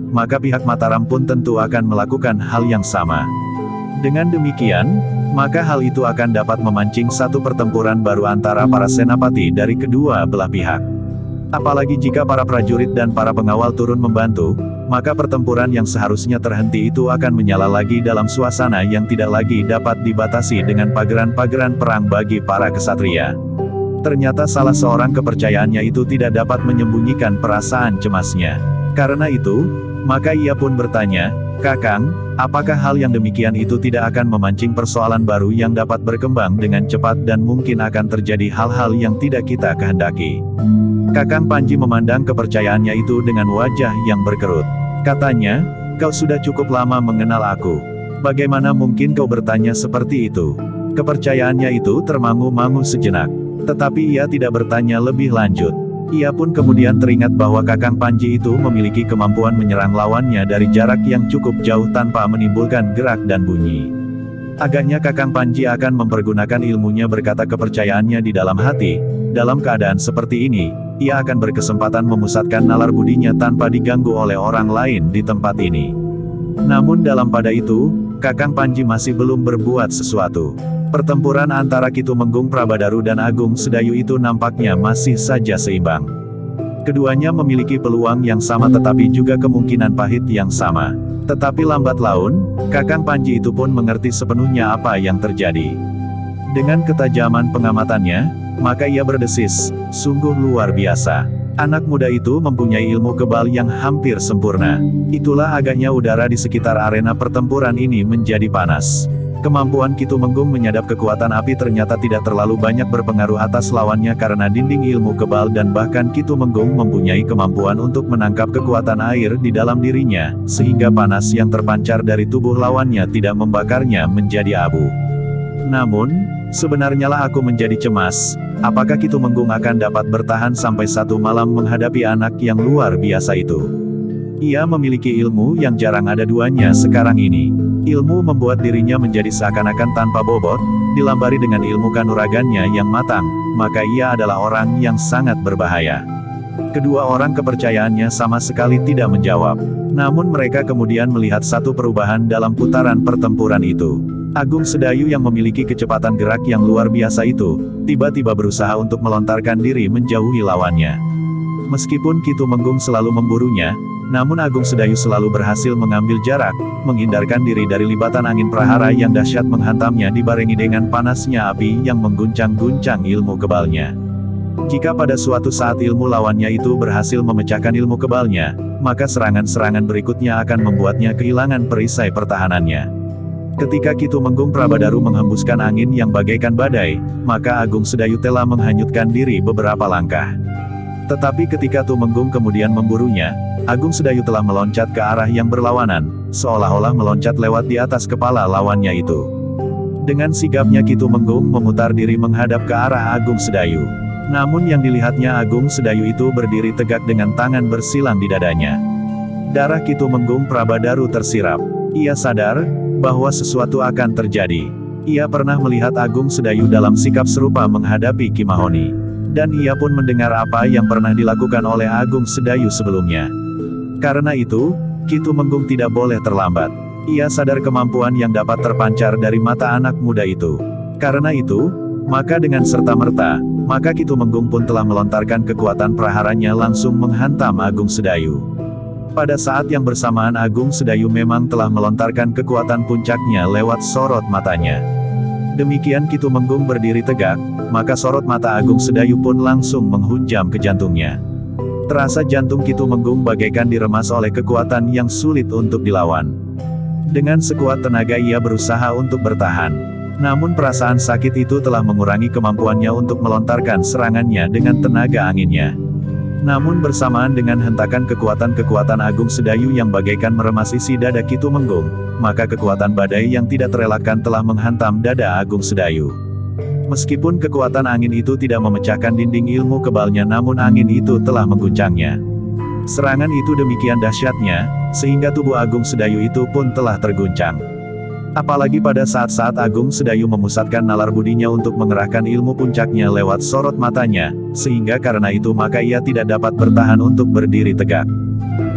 maka pihak Mataram pun tentu akan melakukan hal yang sama. Dengan demikian, maka hal itu akan dapat memancing satu pertempuran baru antara para senapati dari kedua belah pihak. Apalagi jika para prajurit dan para pengawal turun membantu, maka pertempuran yang seharusnya terhenti itu akan menyala lagi dalam suasana yang tidak lagi dapat dibatasi dengan pageran-pageran perang bagi para kesatria. Ternyata salah seorang kepercayaannya itu tidak dapat menyembunyikan perasaan cemasnya. Karena itu, maka ia pun bertanya, "Kakang, apakah hal yang demikian itu tidak akan memancing persoalan baru yang dapat berkembang dengan cepat dan mungkin akan terjadi hal-hal yang tidak kita kehendaki?" Kakang Panji memandang kepercayaannya itu dengan wajah yang berkerut. Katanya, "Kau sudah cukup lama mengenal aku. Bagaimana mungkin kau bertanya seperti itu?" Kepercayaannya itu termangu-mangu sejenak. Tetapi ia tidak bertanya lebih lanjut. Ia pun kemudian teringat bahwa Kakang Panji itu memiliki kemampuan menyerang lawannya dari jarak yang cukup jauh tanpa menimbulkan gerak dan bunyi. Agaknya Kakang Panji akan mempergunakan ilmunya, berkata kepercayaannya di dalam hati. Dalam keadaan seperti ini, ia akan berkesempatan memusatkan nalar budinya tanpa diganggu oleh orang lain di tempat ini. Namun dalam pada itu, Kakang Panji masih belum berbuat sesuatu. Pertempuran antara Ki Tumenggung Prabadaru dan Agung Sedayu itu nampaknya masih saja seimbang. Keduanya memiliki peluang yang sama tetapi juga kemungkinan pahit yang sama. Tetapi lambat laun, Kakang Panji itu pun mengerti sepenuhnya apa yang terjadi. Dengan ketajaman pengamatannya, maka ia berdesis, "Sungguh luar biasa. Anak muda itu mempunyai ilmu kebal yang hampir sempurna. Itulah agaknya udara di sekitar arena pertempuran ini menjadi panas." Kemampuan Ki Tumenggung menyadap kekuatan api ternyata tidak terlalu banyak berpengaruh atas lawannya karena dinding ilmu kebal dan bahkan Ki Tumenggung mempunyai kemampuan untuk menangkap kekuatan air di dalam dirinya, sehingga panas yang terpancar dari tubuh lawannya tidak membakarnya menjadi abu. Namun, sebenarnya lah aku menjadi cemas, apakah Ki Tumenggung akan dapat bertahan sampai satu malam menghadapi anak yang luar biasa itu? Ia memiliki ilmu yang jarang ada duanya sekarang ini. Ilmu membuat dirinya menjadi seakan-akan tanpa bobot, dilambari dengan ilmu kanuragannya yang matang, maka ia adalah orang yang sangat berbahaya. Kedua orang kepercayaannya sama sekali tidak menjawab. Namun mereka kemudian melihat satu perubahan dalam putaran pertempuran itu. Agung Sedayu yang memiliki kecepatan gerak yang luar biasa itu, tiba-tiba berusaha untuk melontarkan diri menjauhi lawannya. Meskipun Ki Tumenggung selalu memburunya, namun Agung Sedayu selalu berhasil mengambil jarak, menghindarkan diri dari libatan angin prahara yang dahsyat menghantamnya dibarengi dengan panasnya api yang mengguncang-guncang ilmu kebalnya. Jika pada suatu saat ilmu lawannya itu berhasil memecahkan ilmu kebalnya, maka serangan-serangan berikutnya akan membuatnya kehilangan perisai pertahanannya. Ketika Ki Tumenggung Prabadaru menghembuskan angin yang bagaikan badai, maka Agung Sedayu telah menghanyutkan diri beberapa langkah. Tetapi ketika Tumenggung kemudian memburunya, Agung Sedayu telah meloncat ke arah yang berlawanan, seolah-olah meloncat lewat di atas kepala lawannya itu. Dengan sigapnya Ki Tumenggung memutar diri menghadap ke arah Agung Sedayu. Namun yang dilihatnya Agung Sedayu itu berdiri tegak dengan tangan bersilang di dadanya. Darah Ki Tumenggung Prabadaru tersirap. Ia sadar bahwa sesuatu akan terjadi. Ia pernah melihat Agung Sedayu dalam sikap serupa menghadapi Ki Mahoni. Dan ia pun mendengar apa yang pernah dilakukan oleh Agung Sedayu sebelumnya. Karena itu, Ki Tumenggung tidak boleh terlambat. Ia sadar kemampuan yang dapat terpancar dari mata anak muda itu. Karena itu, maka dengan serta-merta, maka Ki Tumenggung pun telah melontarkan kekuatan praharanya langsung menghantam Agung Sedayu. Pada saat yang bersamaan Agung Sedayu memang telah melontarkan kekuatan puncaknya lewat sorot matanya. Demikian Ki Tumenggung berdiri tegak, maka sorot mata Agung Sedayu pun langsung menghunjam ke jantungnya. Terasa jantung Ki Tumenggung bagaikan diremas oleh kekuatan yang sulit untuk dilawan. Dengan sekuat tenaga ia berusaha untuk bertahan. Namun perasaan sakit itu telah mengurangi kemampuannya untuk melontarkan serangannya dengan tenaga anginnya. Namun bersamaan dengan hentakan kekuatan-kekuatan Agung Sedayu yang bagaikan meremas isi dada Ki Tumenggung, maka kekuatan badai yang tidak terelakkan telah menghantam dada Agung Sedayu. Meskipun kekuatan angin itu tidak memecahkan dinding ilmu kebalnya, namun angin itu telah mengguncangnya. Serangan itu demikian dahsyatnya, sehingga tubuh Agung Sedayu itu pun telah terguncang. Apalagi pada saat-saat Agung Sedayu memusatkan nalar budinya untuk mengerahkan ilmu puncaknya lewat sorot matanya, sehingga karena itu maka ia tidak dapat bertahan untuk berdiri tegak.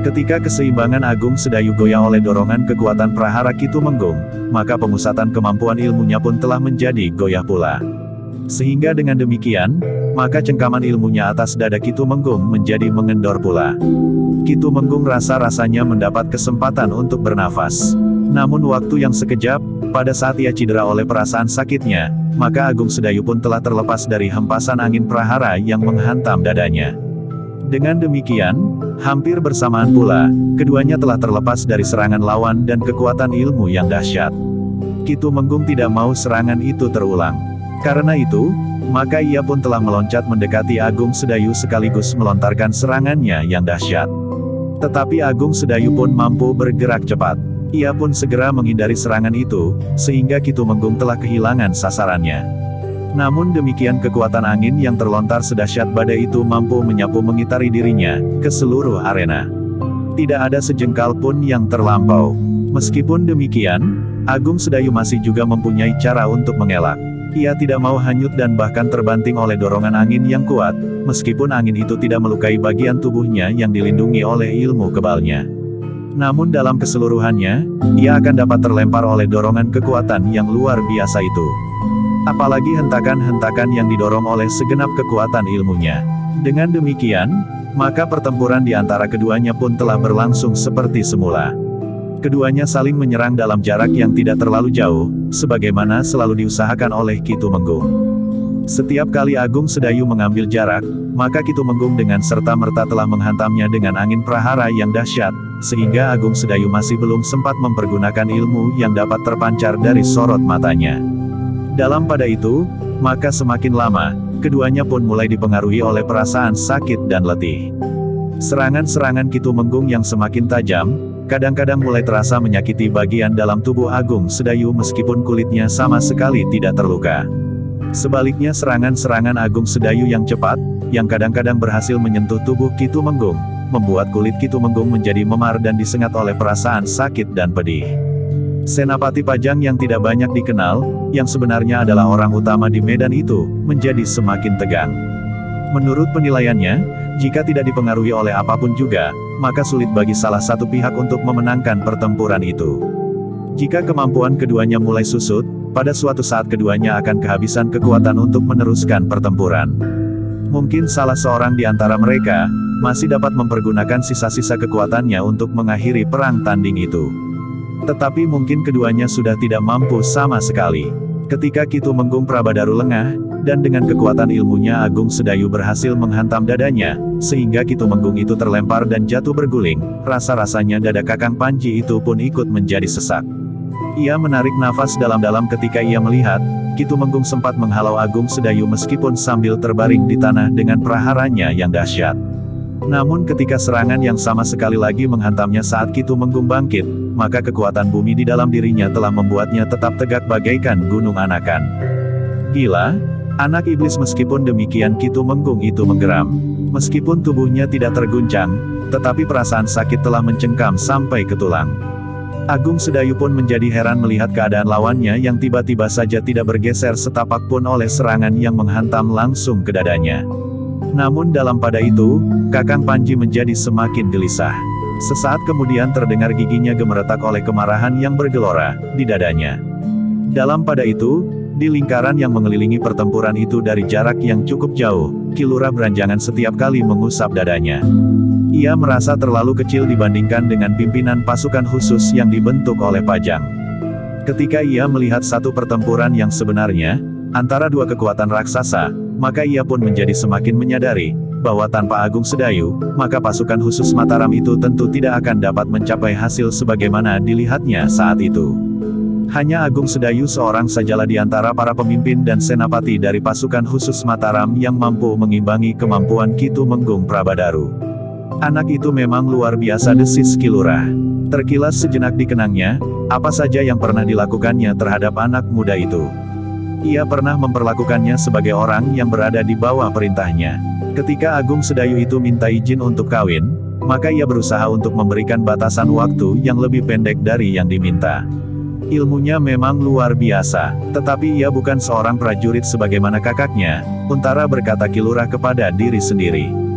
Ketika keseimbangan Agung Sedayu goyah oleh dorongan kekuatan prahara Ki Tumenggung, maka pemusatan kemampuan ilmunya pun telah menjadi goyah pula. Sehingga dengan demikian, maka cengkaman ilmunya atas dada Ki Tumenggung menjadi mengendor pula. Ki Tumenggung rasa-rasanya mendapat kesempatan untuk bernafas. Namun waktu yang sekejap, pada saat ia cedera oleh perasaan sakitnya, maka Agung Sedayu pun telah terlepas dari hempasan angin prahara yang menghantam dadanya. Dengan demikian, hampir bersamaan pula, keduanya telah terlepas dari serangan lawan dan kekuatan ilmu yang dahsyat. Ki Tumenggung tidak mau serangan itu terulang. Karena itu, maka ia pun telah meloncat mendekati Agung Sedayu sekaligus melontarkan serangannya yang dahsyat. Tetapi Agung Sedayu pun mampu bergerak cepat. Ia pun segera menghindari serangan itu, sehingga Ki Tumenggung telah kehilangan sasarannya. Namun demikian kekuatan angin yang terlontar sedahsyat badai itu mampu menyapu mengitari dirinya, ke seluruh arena. Tidak ada sejengkal pun yang terlampau. Meskipun demikian, Agung Sedayu masih juga mempunyai cara untuk mengelak. Ia tidak mau hanyut dan bahkan terbanting oleh dorongan angin yang kuat, meskipun angin itu tidak melukai bagian tubuhnya yang dilindungi oleh ilmu kebalnya. Namun dalam keseluruhannya, ia akan dapat terlempar oleh dorongan kekuatan yang luar biasa itu. Apalagi hentakan-hentakan yang didorong oleh segenap kekuatan ilmunya. Dengan demikian, maka pertempuran di antara keduanya pun telah berlangsung seperti semula. Keduanya saling menyerang dalam jarak yang tidak terlalu jauh, sebagaimana selalu diusahakan oleh Ki Tumenggung. Setiap kali Agung Sedayu mengambil jarak, maka Ki Tumenggung dengan serta-merta telah menghantamnya dengan angin prahara yang dahsyat, sehingga Agung Sedayu masih belum sempat mempergunakan ilmu yang dapat terpancar dari sorot matanya. Dalam pada itu, maka semakin lama, keduanya pun mulai dipengaruhi oleh perasaan sakit dan letih. Serangan-serangan Ki Tumenggung yang semakin tajam, kadang-kadang mulai terasa menyakiti bagian dalam tubuh Agung Sedayu meskipun kulitnya sama sekali tidak terluka. Sebaliknya serangan-serangan Agung Sedayu yang cepat, yang kadang-kadang berhasil menyentuh tubuh Ki Tumenggung, membuat kulit Ki Tumenggung menjadi memar dan disengat oleh perasaan sakit dan pedih. Senapati Pajang yang tidak banyak dikenal, yang sebenarnya adalah orang utama di medan itu, menjadi semakin tegang. Menurut penilaiannya, jika tidak dipengaruhi oleh apapun juga, maka sulit bagi salah satu pihak untuk memenangkan pertempuran itu. Jika kemampuan keduanya mulai susut, pada suatu saat keduanya akan kehabisan kekuatan untuk meneruskan pertempuran. Mungkin salah seorang di antara mereka, masih dapat mempergunakan sisa-sisa kekuatannya untuk mengakhiri perang tanding itu. Tetapi mungkin keduanya sudah tidak mampu sama sekali. Ketika Ki Tumenggung Prabadaru lengah, dan dengan kekuatan ilmunya Agung Sedayu berhasil menghantam dadanya, sehingga Ki Tumenggung itu terlempar dan jatuh berguling, rasa-rasanya dada Kakang Panji itu pun ikut menjadi sesak. Ia menarik nafas dalam-dalam ketika ia melihat, Ki Tumenggung sempat menghalau Agung Sedayu meskipun sambil terbaring di tanah dengan praharanya yang dahsyat. Namun ketika serangan yang sama sekali lagi menghantamnya saat Ki Tumenggung bangkit, maka kekuatan bumi di dalam dirinya telah membuatnya tetap tegak bagaikan gunung anakan. Gila, anak iblis. Meskipun demikian Ki Tumenggung itu menggeram. Meskipun tubuhnya tidak terguncang, tetapi perasaan sakit telah mencengkam sampai ke tulang. Agung Sedayu pun menjadi heran melihat keadaan lawannya yang tiba-tiba saja tidak bergeser setapak pun oleh serangan yang menghantam langsung ke dadanya. Namun dalam pada itu, Kakang Panji menjadi semakin gelisah. Sesaat kemudian terdengar giginya gemeretak oleh kemarahan yang bergelora di dadanya. Dalam pada itu, di lingkaran yang mengelilingi pertempuran itu dari jarak yang cukup jauh, Ki Lurah beranjangan setiap kali mengusap dadanya. Ia merasa terlalu kecil dibandingkan dengan pimpinan pasukan khusus yang dibentuk oleh Pajang. Ketika ia melihat satu pertempuran yang sebenarnya, antara dua kekuatan raksasa, maka ia pun menjadi semakin menyadari, bahwa tanpa Agung Sedayu, maka pasukan khusus Mataram itu tentu tidak akan dapat mencapai hasil sebagaimana dilihatnya saat itu. Hanya Agung Sedayu seorang sajalah di antara para pemimpin dan senapati dari pasukan khusus Mataram yang mampu mengimbangi kemampuan Ki Tumenggung Prabadaru. Anak itu memang luar biasa, desis Ki Lurah. Terkilas sejenak dikenangnya, apa saja yang pernah dilakukannya terhadap anak muda itu. Ia pernah memperlakukannya sebagai orang yang berada di bawah perintahnya. Ketika Agung Sedayu itu minta izin untuk kawin, maka ia berusaha untuk memberikan batasan waktu yang lebih pendek dari yang diminta. Ilmunya memang luar biasa, tetapi ia bukan seorang prajurit sebagaimana kakaknya, Untara berkata Ki Lurah kepada diri sendiri.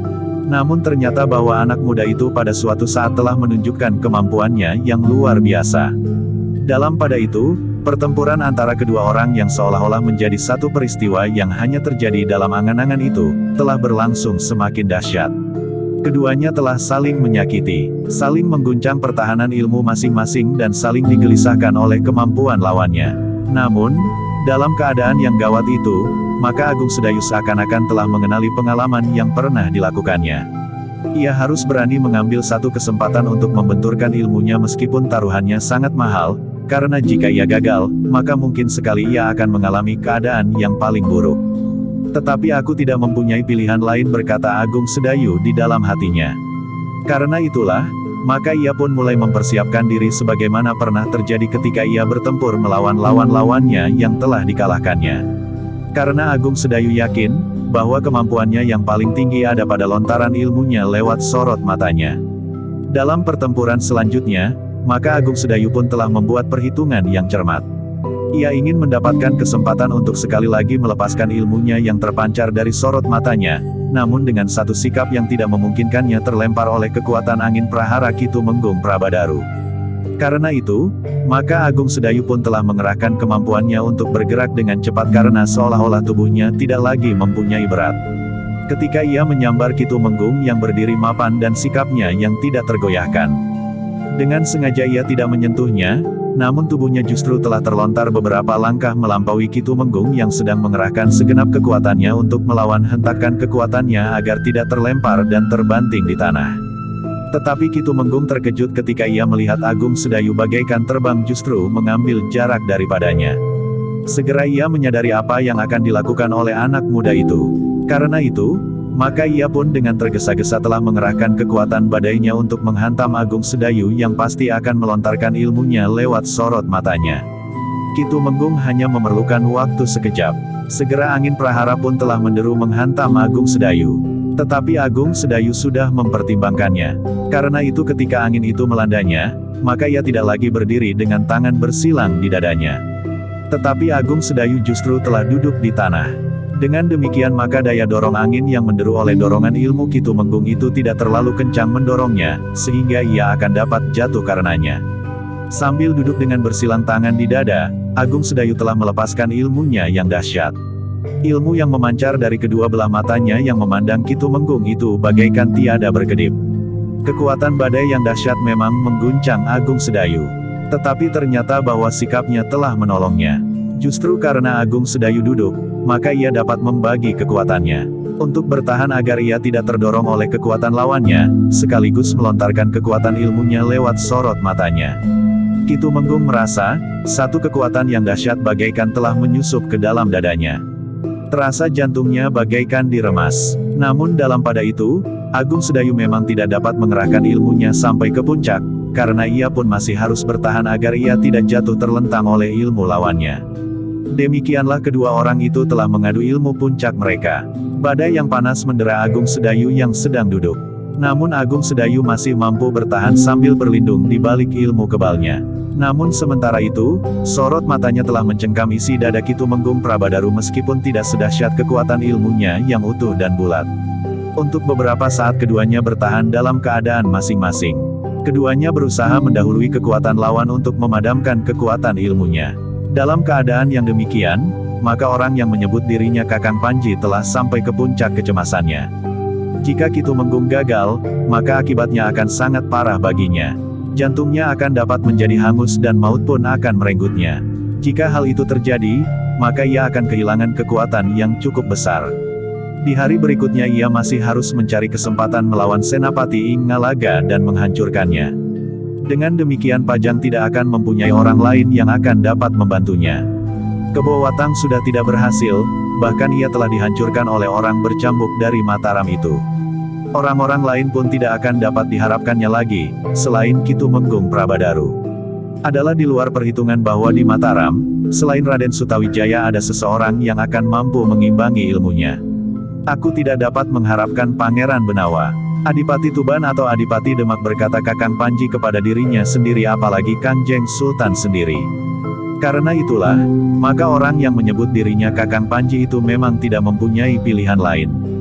Namun ternyata bahwa anak muda itu pada suatu saat telah menunjukkan kemampuannya yang luar biasa. Dalam pada itu, pertempuran antara kedua orang yang seolah-olah menjadi satu peristiwa yang hanya terjadi dalam angan-angan itu, telah berlangsung semakin dahsyat. Keduanya telah saling menyakiti, saling mengguncang pertahanan ilmu masing-masing dan saling digelisahkan oleh kemampuan lawannya. Namun, dalam keadaan yang gawat itu, maka Agung Sedayu seakan-akan telah mengenali pengalaman yang pernah dilakukannya. Ia harus berani mengambil satu kesempatan untuk membenturkan ilmunya meskipun taruhannya sangat mahal, karena jika ia gagal, maka mungkin sekali ia akan mengalami keadaan yang paling buruk. Tetapi aku tidak mempunyai pilihan lain, berkata Agung Sedayu di dalam hatinya. Karena itulah, maka ia pun mulai mempersiapkan diri sebagaimana pernah terjadi ketika ia bertempur melawan lawan-lawannya yang telah dikalahkannya. Karena Agung Sedayu yakin, bahwa kemampuannya yang paling tinggi ada pada lontaran ilmunya lewat sorot matanya. Dalam pertempuran selanjutnya, maka Agung Sedayu pun telah membuat perhitungan yang cermat. Ia ingin mendapatkan kesempatan untuk sekali lagi melepaskan ilmunya yang terpancar dari sorot matanya, namun dengan satu sikap yang tidak memungkinkannya terlempar oleh kekuatan angin prahara Kitu Menggung Prabadaru. Karena itu, maka Agung Sedayu pun telah mengerahkan kemampuannya untuk bergerak dengan cepat karena seolah-olah tubuhnya tidak lagi mempunyai berat. Ketika ia menyambar Kitu Menggung yang berdiri mapan dan sikapnya yang tidak tergoyahkan. Dengan sengaja ia tidak menyentuhnya, namun tubuhnya justru telah terlontar beberapa langkah melampaui Kitu Menggung yang sedang mengerahkan segenap kekuatannya untuk melawan hentakan kekuatannya agar tidak terlempar dan terbanting di tanah. Tetapi Kitu Menggung terkejut ketika ia melihat Agung Sedayu bagaikan terbang justru mengambil jarak daripadanya. Segera ia menyadari apa yang akan dilakukan oleh anak muda itu. Karena itu, maka ia pun dengan tergesa-gesa telah mengerahkan kekuatan badainya untuk menghantam Agung Sedayu yang pasti akan melontarkan ilmunya lewat sorot matanya. Kitu Menggung hanya memerlukan waktu sekejap. Segera angin prahara pun telah menderu menghantam Agung Sedayu. Tetapi Agung Sedayu sudah mempertimbangkannya. Karena itu ketika angin itu melandanya, maka ia tidak lagi berdiri dengan tangan bersilang di dadanya. Tetapi Agung Sedayu justru telah duduk di tanah. Dengan demikian maka daya dorong angin yang menderu oleh dorongan ilmu Kitu Menggung itu tidak terlalu kencang mendorongnya, sehingga ia akan dapat jatuh karenanya. Sambil duduk dengan bersilang tangan di dada, Agung Sedayu telah melepaskan ilmunya yang dahsyat. Ilmu yang memancar dari kedua belah matanya yang memandang Kitu Menggung itu bagaikan tiada berkedip. Kekuatan badai yang dahsyat memang mengguncang Agung Sedayu. Tetapi ternyata bahwa sikapnya telah menolongnya. Justru karena Agung Sedayu duduk, maka ia dapat membagi kekuatannya. Untuk bertahan agar ia tidak terdorong oleh kekuatan lawannya, sekaligus melontarkan kekuatan ilmunya lewat sorot matanya. Kitu Menggung merasa, satu kekuatan yang dahsyat bagaikan telah menyusup ke dalam dadanya. Terasa jantungnya bagaikan diremas. Namun dalam pada itu, Agung Sedayu memang tidak dapat mengerahkan ilmunya sampai ke puncak, karena ia pun masih harus bertahan agar ia tidak jatuh terlentang oleh ilmu lawannya. Demikianlah kedua orang itu telah mengadu ilmu puncak mereka. Badai yang panas mendera Agung Sedayu yang sedang duduk. Namun Agung Sedayu masih mampu bertahan sambil berlindung di balik ilmu kebalnya. Namun sementara itu, sorot matanya telah mencengkam isi dada Kitu Menggung Prabadaru meskipun tidak sedahsyat kekuatan ilmunya yang utuh dan bulat. Untuk beberapa saat keduanya bertahan dalam keadaan masing-masing. Keduanya berusaha mendahului kekuatan lawan untuk memadamkan kekuatan ilmunya. Dalam keadaan yang demikian, maka orang yang menyebut dirinya Kakang Panji telah sampai ke puncak kecemasannya. Jika Kitu Menggung gagal, maka akibatnya akan sangat parah baginya. Jantungnya akan dapat menjadi hangus dan maut pun akan merenggutnya. Jika hal itu terjadi, maka ia akan kehilangan kekuatan yang cukup besar. Di hari berikutnya ia masih harus mencari kesempatan melawan Senapati Inggalaga dan menghancurkannya. Dengan demikian Pajang tidak akan mempunyai orang lain yang akan dapat membantunya. Kebo Watang sudah tidak berhasil, bahkan ia telah dihancurkan oleh orang bercambuk dari Mataram itu. Orang-orang lain pun tidak akan dapat diharapkannya lagi, selain Kitu Menggung Prabadaru. Adalah di luar perhitungan bahwa di Mataram, selain Raden Sutawijaya ada seseorang yang akan mampu mengimbangi ilmunya. Aku tidak dapat mengharapkan Pangeran Benawa, Adipati Tuban atau Adipati Demak, berkata Kakang Panji kepada dirinya sendiri, apalagi Kangjeng Sultan sendiri. Karena itulah, maka orang yang menyebut dirinya Kakang Panji itu memang tidak mempunyai pilihan lain.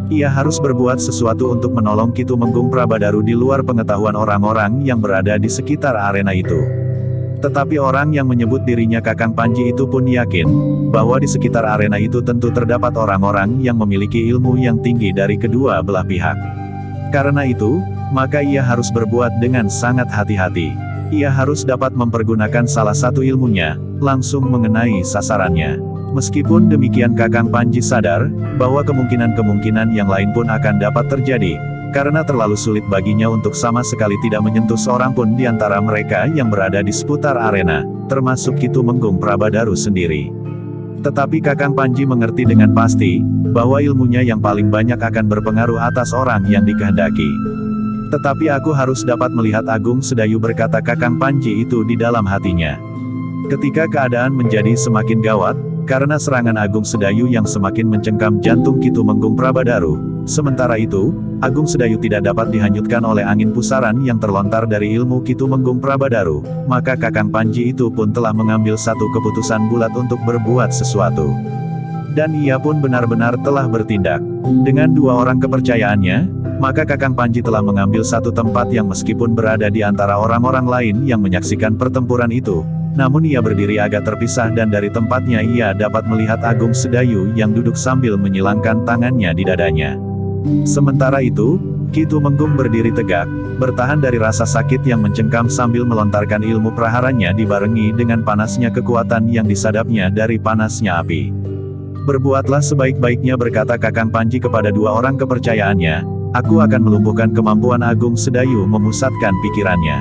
Ia harus berbuat sesuatu untuk menolong Kitumenggung Prabadaru di luar pengetahuan orang-orang yang berada di sekitar arena itu. Tetapi orang yang menyebut dirinya Kakang Panji itu pun yakin, bahwa di sekitar arena itu tentu terdapat orang-orang yang memiliki ilmu yang tinggi dari kedua belah pihak. Karena itu, maka ia harus berbuat dengan sangat hati-hati. Ia harus dapat mempergunakan salah satu ilmunya, langsung mengenai sasarannya. Meskipun demikian Kakang Panji sadar, bahwa kemungkinan-kemungkinan yang lain pun akan dapat terjadi, karena terlalu sulit baginya untuk sama sekali tidak menyentuh seorang pun di antara mereka yang berada di seputar arena, termasuk Kitumenggung Prabadaru sendiri. Tetapi Kakang Panji mengerti dengan pasti, bahwa ilmunya yang paling banyak akan berpengaruh atas orang yang dikehendaki. Tetapi aku harus dapat melihat Agung Sedayu, berkata Kakang Panji itu di dalam hatinya. Ketika keadaan menjadi semakin gawat, karena serangan Agung Sedayu yang semakin mencengkam jantung Kitumenggung Prabadaru, sementara itu, Agung Sedayu tidak dapat dihanyutkan oleh angin pusaran yang terlontar dari ilmu Kitumenggung Prabadaru, maka Kakang Panji itu pun telah mengambil satu keputusan bulat untuk berbuat sesuatu. Dan ia pun benar-benar telah bertindak. Dengan dua orang kepercayaannya, maka Kakang Panji telah mengambil satu tempat yang meskipun berada di antara orang-orang lain yang menyaksikan pertempuran itu, namun ia berdiri agak terpisah dan dari tempatnya ia dapat melihat Agung Sedayu yang duduk sambil menyilangkan tangannya di dadanya. Sementara itu, Kitumenggung berdiri tegak, bertahan dari rasa sakit yang mencengkam sambil melontarkan ilmu praharanya dibarengi dengan panasnya kekuatan yang disadapnya dari panasnya api. Berbuatlah sebaik-baiknya, berkata Kakang Panji kepada dua orang kepercayaannya, aku akan melumpuhkan kemampuan Agung Sedayu memusatkan pikirannya.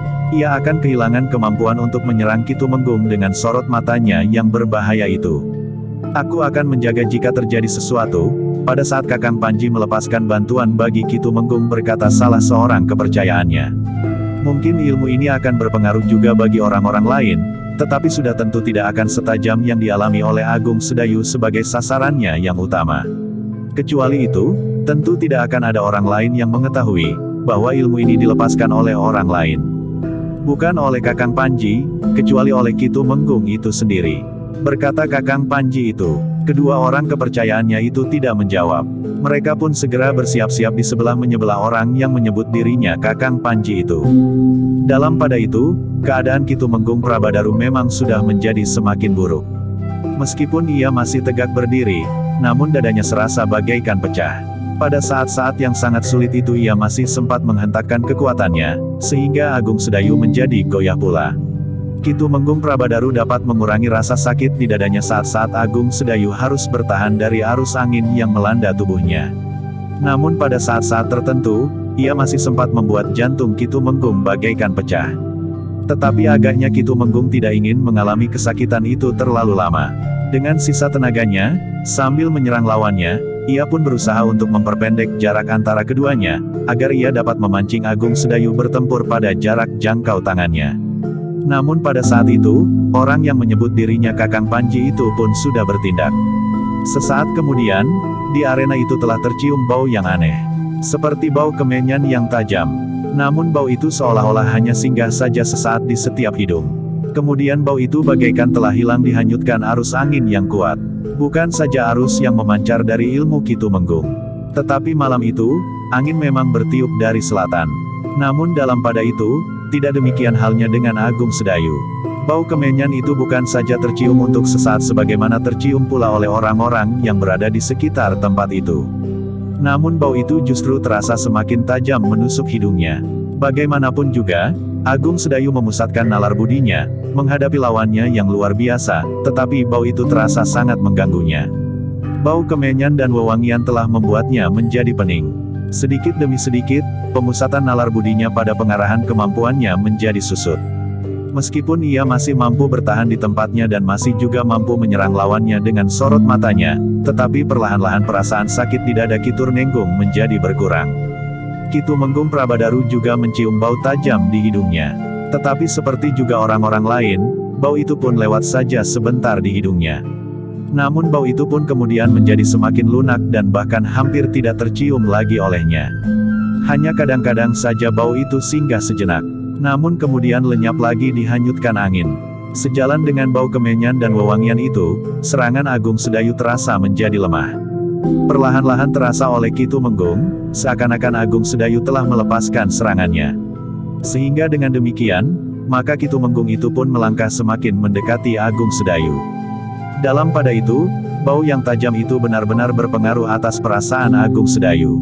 Ia akan kehilangan kemampuan untuk menyerang Kitumenggung dengan sorot matanya yang berbahaya itu. Aku akan menjaga jika terjadi sesuatu, pada saat Kakang Panji melepaskan bantuan bagi Kitumenggung, berkata salah seorang kepercayaannya. Mungkin ilmu ini akan berpengaruh juga bagi orang-orang lain, tetapi sudah tentu tidak akan setajam yang dialami oleh Agung Sedayu sebagai sasarannya yang utama. Kecuali itu, tentu tidak akan ada orang lain yang mengetahui, bahwa ilmu ini dilepaskan oleh orang lain. Bukan oleh Kakang Panji, kecuali oleh Kitumenggung itu sendiri. Berkata Kakang Panji itu. Kedua orang kepercayaannya itu tidak menjawab. Mereka pun segera bersiap-siap di sebelah menyebelah orang yang menyebut dirinya Kakang Panji itu. Dalam pada itu, keadaan Kitumenggung Prabadaru memang sudah menjadi semakin buruk. Meskipun ia masih tegak berdiri, namun dadanya serasa bagaikan pecah. Pada saat-saat yang sangat sulit itu ia masih sempat menghentakkan kekuatannya, sehingga Agung Sedayu menjadi goyah pula. Kitumenggung Prabadaru dapat mengurangi rasa sakit di dadanya saat-saat Agung Sedayu harus bertahan dari arus angin yang melanda tubuhnya. Namun pada saat-saat tertentu, ia masih sempat membuat jantung Kitumenggung bagaikan pecah. Tetapi agaknya Kitumenggung tidak ingin mengalami kesakitan itu terlalu lama. Dengan sisa tenaganya, sambil menyerang lawannya, ia pun berusaha untuk memperpendek jarak antara keduanya, agar ia dapat memancing Agung Sedayu bertempur pada jarak jangkau tangannya. Namun pada saat itu, orang yang menyebut dirinya Kakang Panji itu pun sudah bertindak. Sesaat kemudian, di arena itu telah tercium bau yang aneh. Seperti bau kemenyan yang tajam. Namun bau itu seolah-olah hanya singgah saja sesaat di setiap hidung. Kemudian bau itu bagaikan telah hilang dihanyutkan arus angin yang kuat. Bukan saja arus yang memancar dari ilmu Kitumenggung. Tetapi malam itu, angin memang bertiup dari selatan. Namun dalam pada itu, tidak demikian halnya dengan Agung Sedayu. Bau kemenyan itu bukan saja tercium untuk sesaat sebagaimana tercium pula oleh orang-orang yang berada di sekitar tempat itu. Namun bau itu justru terasa semakin tajam menusuk hidungnya. Bagaimanapun juga, Agung Sedayu memusatkan nalar budinya, menghadapi lawannya yang luar biasa, tetapi bau itu terasa sangat mengganggunya. Bau kemenyan dan wewangian telah membuatnya menjadi pening. Sedikit demi sedikit, pemusatan nalar budinya pada pengarahan kemampuannya menjadi susut. Meskipun ia masih mampu bertahan di tempatnya dan masih juga mampu menyerang lawannya dengan sorot matanya, tetapi perlahan-lahan perasaan sakit di dada Kiturnenggung menjadi berkurang. Kitumenggung Prabadaru juga mencium bau tajam di hidungnya. Tetapi seperti juga orang-orang lain, bau itu pun lewat saja sebentar di hidungnya. Namun bau itu pun kemudian menjadi semakin lunak dan bahkan hampir tidak tercium lagi olehnya. Hanya kadang-kadang saja bau itu singgah sejenak. Namun kemudian lenyap lagi dihanyutkan angin. Sejalan dengan bau kemenyan dan wewangian itu, serangan Agung Sedayu terasa menjadi lemah. Perlahan-lahan terasa oleh Ki Tumenggung, seakan-akan Agung Sedayu telah melepaskan serangannya. Sehingga dengan demikian, maka Ki Tumenggung itu pun melangkah semakin mendekati Agung Sedayu. Dalam pada itu, bau yang tajam itu benar-benar berpengaruh atas perasaan Agung Sedayu.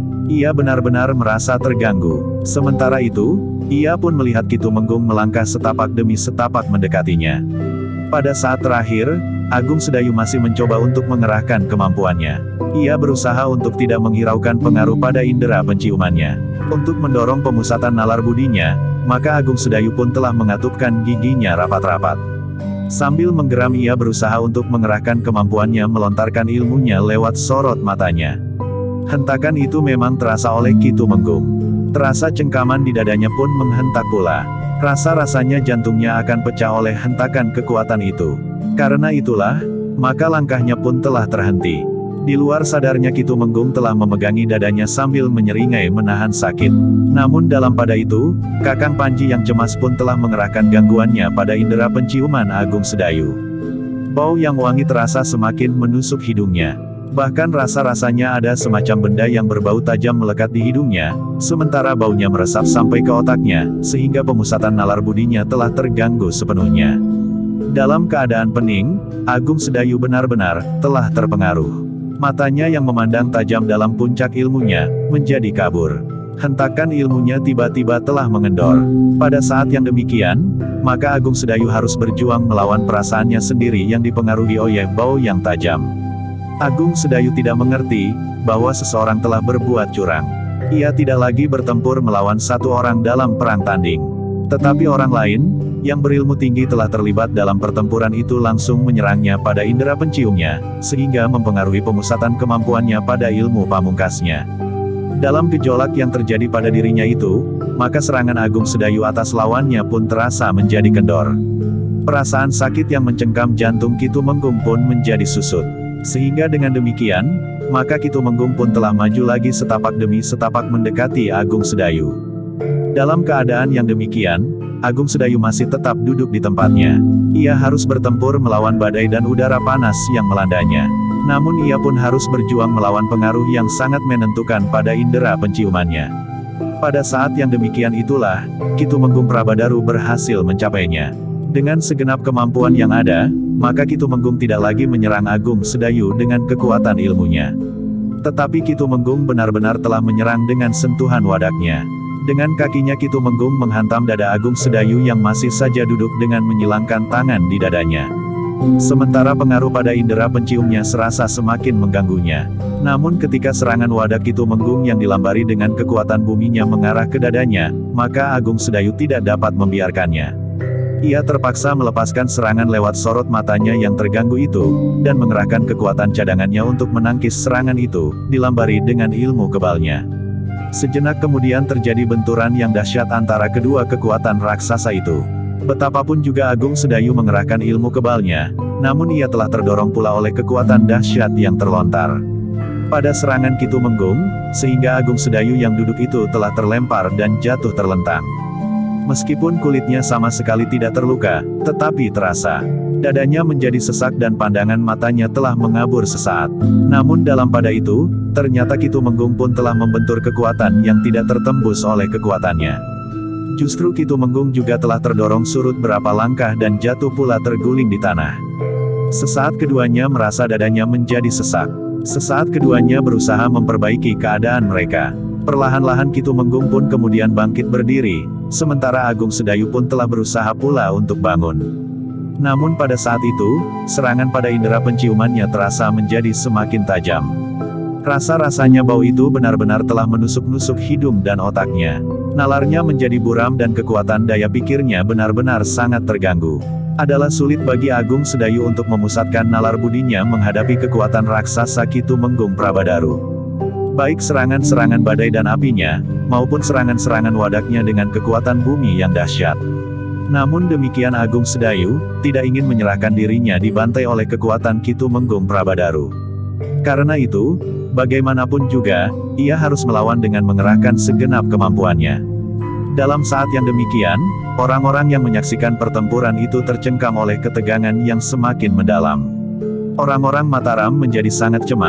Ia benar-benar merasa terganggu. Sementara itu, ia pun melihat Ki Tumenggung melangkah setapak demi setapak mendekatinya. Pada saat terakhir, Agung Sedayu masih mencoba untuk mengerahkan kemampuannya. Ia berusaha untuk tidak menghiraukan pengaruh pada indera penciumannya. Untuk mendorong pemusatan nalar budinya, maka Agung Sedayu pun telah mengatupkan giginya rapat-rapat. Sambil menggeram ia berusaha untuk mengerahkan kemampuannya melontarkan ilmunya lewat sorot matanya. Hentakan itu memang terasa oleh Ki Tumenggung. Terasa cengkaman di dadanya pun menghentak pula. Rasa-rasanya jantungnya akan pecah oleh hentakan kekuatan itu. Karena itulah, maka langkahnya pun telah terhenti. Di luar sadarnya Ki Tumenggung telah memegangi dadanya sambil menyeringai menahan sakit. Namun dalam pada itu, Kakang Panji yang cemas pun telah mengerahkan gangguannya pada indera penciuman Agung Sedayu. Bau yang wangi terasa semakin menusuk hidungnya. Bahkan rasa-rasanya ada semacam benda yang berbau tajam melekat di hidungnya, sementara baunya meresap sampai ke otaknya, sehingga pemusatan nalar budinya telah terganggu sepenuhnya. Dalam keadaan pening, Agung Sedayu benar-benar telah terpengaruh. Matanya yang memandang tajam dalam puncak ilmunya, menjadi kabur. Hentakan ilmunya tiba-tiba telah mengendor. Pada saat yang demikian, maka Agung Sedayu harus berjuang melawan perasaannya sendiri yang dipengaruhi oleh bau yang tajam. Agung Sedayu tidak mengerti, bahwa seseorang telah berbuat curang. Ia tidak lagi bertempur melawan satu orang dalam perang tanding. Tetapi orang lain, yang berilmu tinggi telah terlibat dalam pertempuran itu langsung menyerangnya pada indera penciumnya, sehingga mempengaruhi pemusatan kemampuannya pada ilmu pamungkasnya. Dalam gejolak yang terjadi pada dirinya itu, maka serangan Agung Sedayu atas lawannya pun terasa menjadi kendor. Perasaan sakit yang mencengkam jantung Ki Tumenggung pun menjadi susut. Sehingga dengan demikian, maka Ki Tumenggung pun telah maju lagi setapak demi setapak mendekati Agung Sedayu. Dalam keadaan yang demikian, Agung Sedayu masih tetap duduk di tempatnya. Ia harus bertempur melawan badai dan udara panas yang melandanya. Namun ia pun harus berjuang melawan pengaruh yang sangat menentukan pada indera penciumannya. Pada saat yang demikian itulah, Ki Tumenggung Prabadaru berhasil mencapainya. Dengan segenap kemampuan yang ada, maka Ki Tumenggung tidak lagi menyerang Agung Sedayu dengan kekuatan ilmunya. Tetapi Ki Tumenggung benar-benar telah menyerang dengan sentuhan wadaknya. Dengan kakinya Ki Tumenggung menghantam dada Agung Sedayu yang masih saja duduk dengan menyilangkan tangan di dadanya. Sementara pengaruh pada indera penciumnya serasa semakin mengganggunya. Namun ketika serangan wadak Ki Tumenggung yang dilambari dengan kekuatan buminya mengarah ke dadanya, maka Agung Sedayu tidak dapat membiarkannya. Ia terpaksa melepaskan serangan lewat sorot matanya yang terganggu itu, dan mengerahkan kekuatan cadangannya untuk menangkis serangan itu, dilambari dengan ilmu kebalnya. Sejenak kemudian terjadi benturan yang dahsyat antara kedua kekuatan raksasa itu. Betapapun juga Agung Sedayu mengerahkan ilmu kebalnya, namun ia telah terdorong pula oleh kekuatan dahsyat yang terlontar pada serangan Ki Tumenggung, sehingga Agung Sedayu yang duduk itu telah terlempar dan jatuh terlentang. Meskipun kulitnya sama sekali tidak terluka, tetapi terasa dadanya menjadi sesak dan pandangan matanya telah mengabur sesaat. Namun dalam pada itu, ternyata Ki Tumenggung pun telah membentur kekuatan yang tidak tertembus oleh kekuatannya. Justru Ki Tumenggung juga telah terdorong surut berapa langkah dan jatuh pula terguling di tanah. Sesaat keduanya merasa dadanya menjadi sesak. Sesaat keduanya berusaha memperbaiki keadaan mereka. Perlahan-lahan Ki Tumenggung pun kemudian bangkit berdiri, sementara Agung Sedayu pun telah berusaha pula untuk bangun. Namun pada saat itu, serangan pada indera penciumannya terasa menjadi semakin tajam. Rasa-rasanya bau itu benar-benar telah menusuk-nusuk hidung dan otaknya. Nalarnya menjadi buram dan kekuatan daya pikirnya benar-benar sangat terganggu. Adalah sulit bagi Agung Sedayu untuk memusatkan nalar budinya menghadapi kekuatan raksasa Ki Tumenggung Prabadaru. Baik serangan-serangan badai dan apinya, maupun serangan-serangan wadaknya dengan kekuatan bumi yang dahsyat. Namun demikian Agung Sedayu, tidak ingin menyerahkan dirinya dibantai oleh kekuatan Ki Tumenggung Prabadaru. Karena itu, bagaimanapun juga, ia harus melawan dengan mengerahkan segenap kemampuannya. Dalam saat yang demikian, orang-orang yang menyaksikan pertempuran itu tercengkam oleh ketegangan yang semakin mendalam. Orang-orang Mataram menjadi sangat cemas,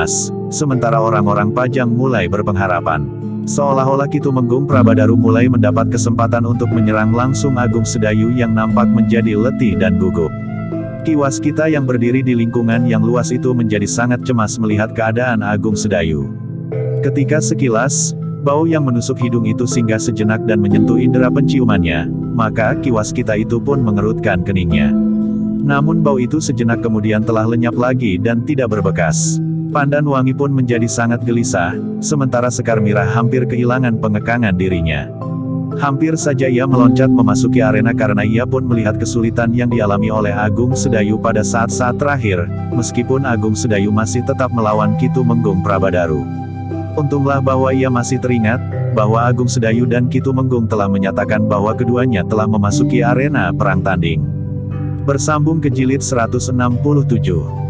sementara orang-orang Pajang mulai berpengharapan. Seolah-olah Ki Tumenggung Prabadaru mulai mendapat kesempatan untuk menyerang langsung Agung Sedayu yang nampak menjadi letih dan gugup. Ki Waskita yang berdiri di lingkungan yang luas itu menjadi sangat cemas melihat keadaan Agung Sedayu. Ketika sekilas, bau yang menusuk hidung itu singgah sejenak dan menyentuh indera penciumannya, maka Ki Waskita itu pun mengerutkan keningnya. Namun bau itu sejenak kemudian telah lenyap lagi dan tidak berbekas. Pandan Wangi pun menjadi sangat gelisah, sementara Sekar Mirah hampir kehilangan pengekangan dirinya. Hampir saja ia meloncat memasuki arena karena ia pun melihat kesulitan yang dialami oleh Agung Sedayu pada saat-saat terakhir, meskipun Agung Sedayu masih tetap melawan Ki Tumenggung Prabadaru. Untunglah bahwa ia masih teringat, bahwa Agung Sedayu dan Ki Tumenggung telah menyatakan bahwa keduanya telah memasuki arena perang tanding. Bersambung ke jilid seratus enam puluh tujuh.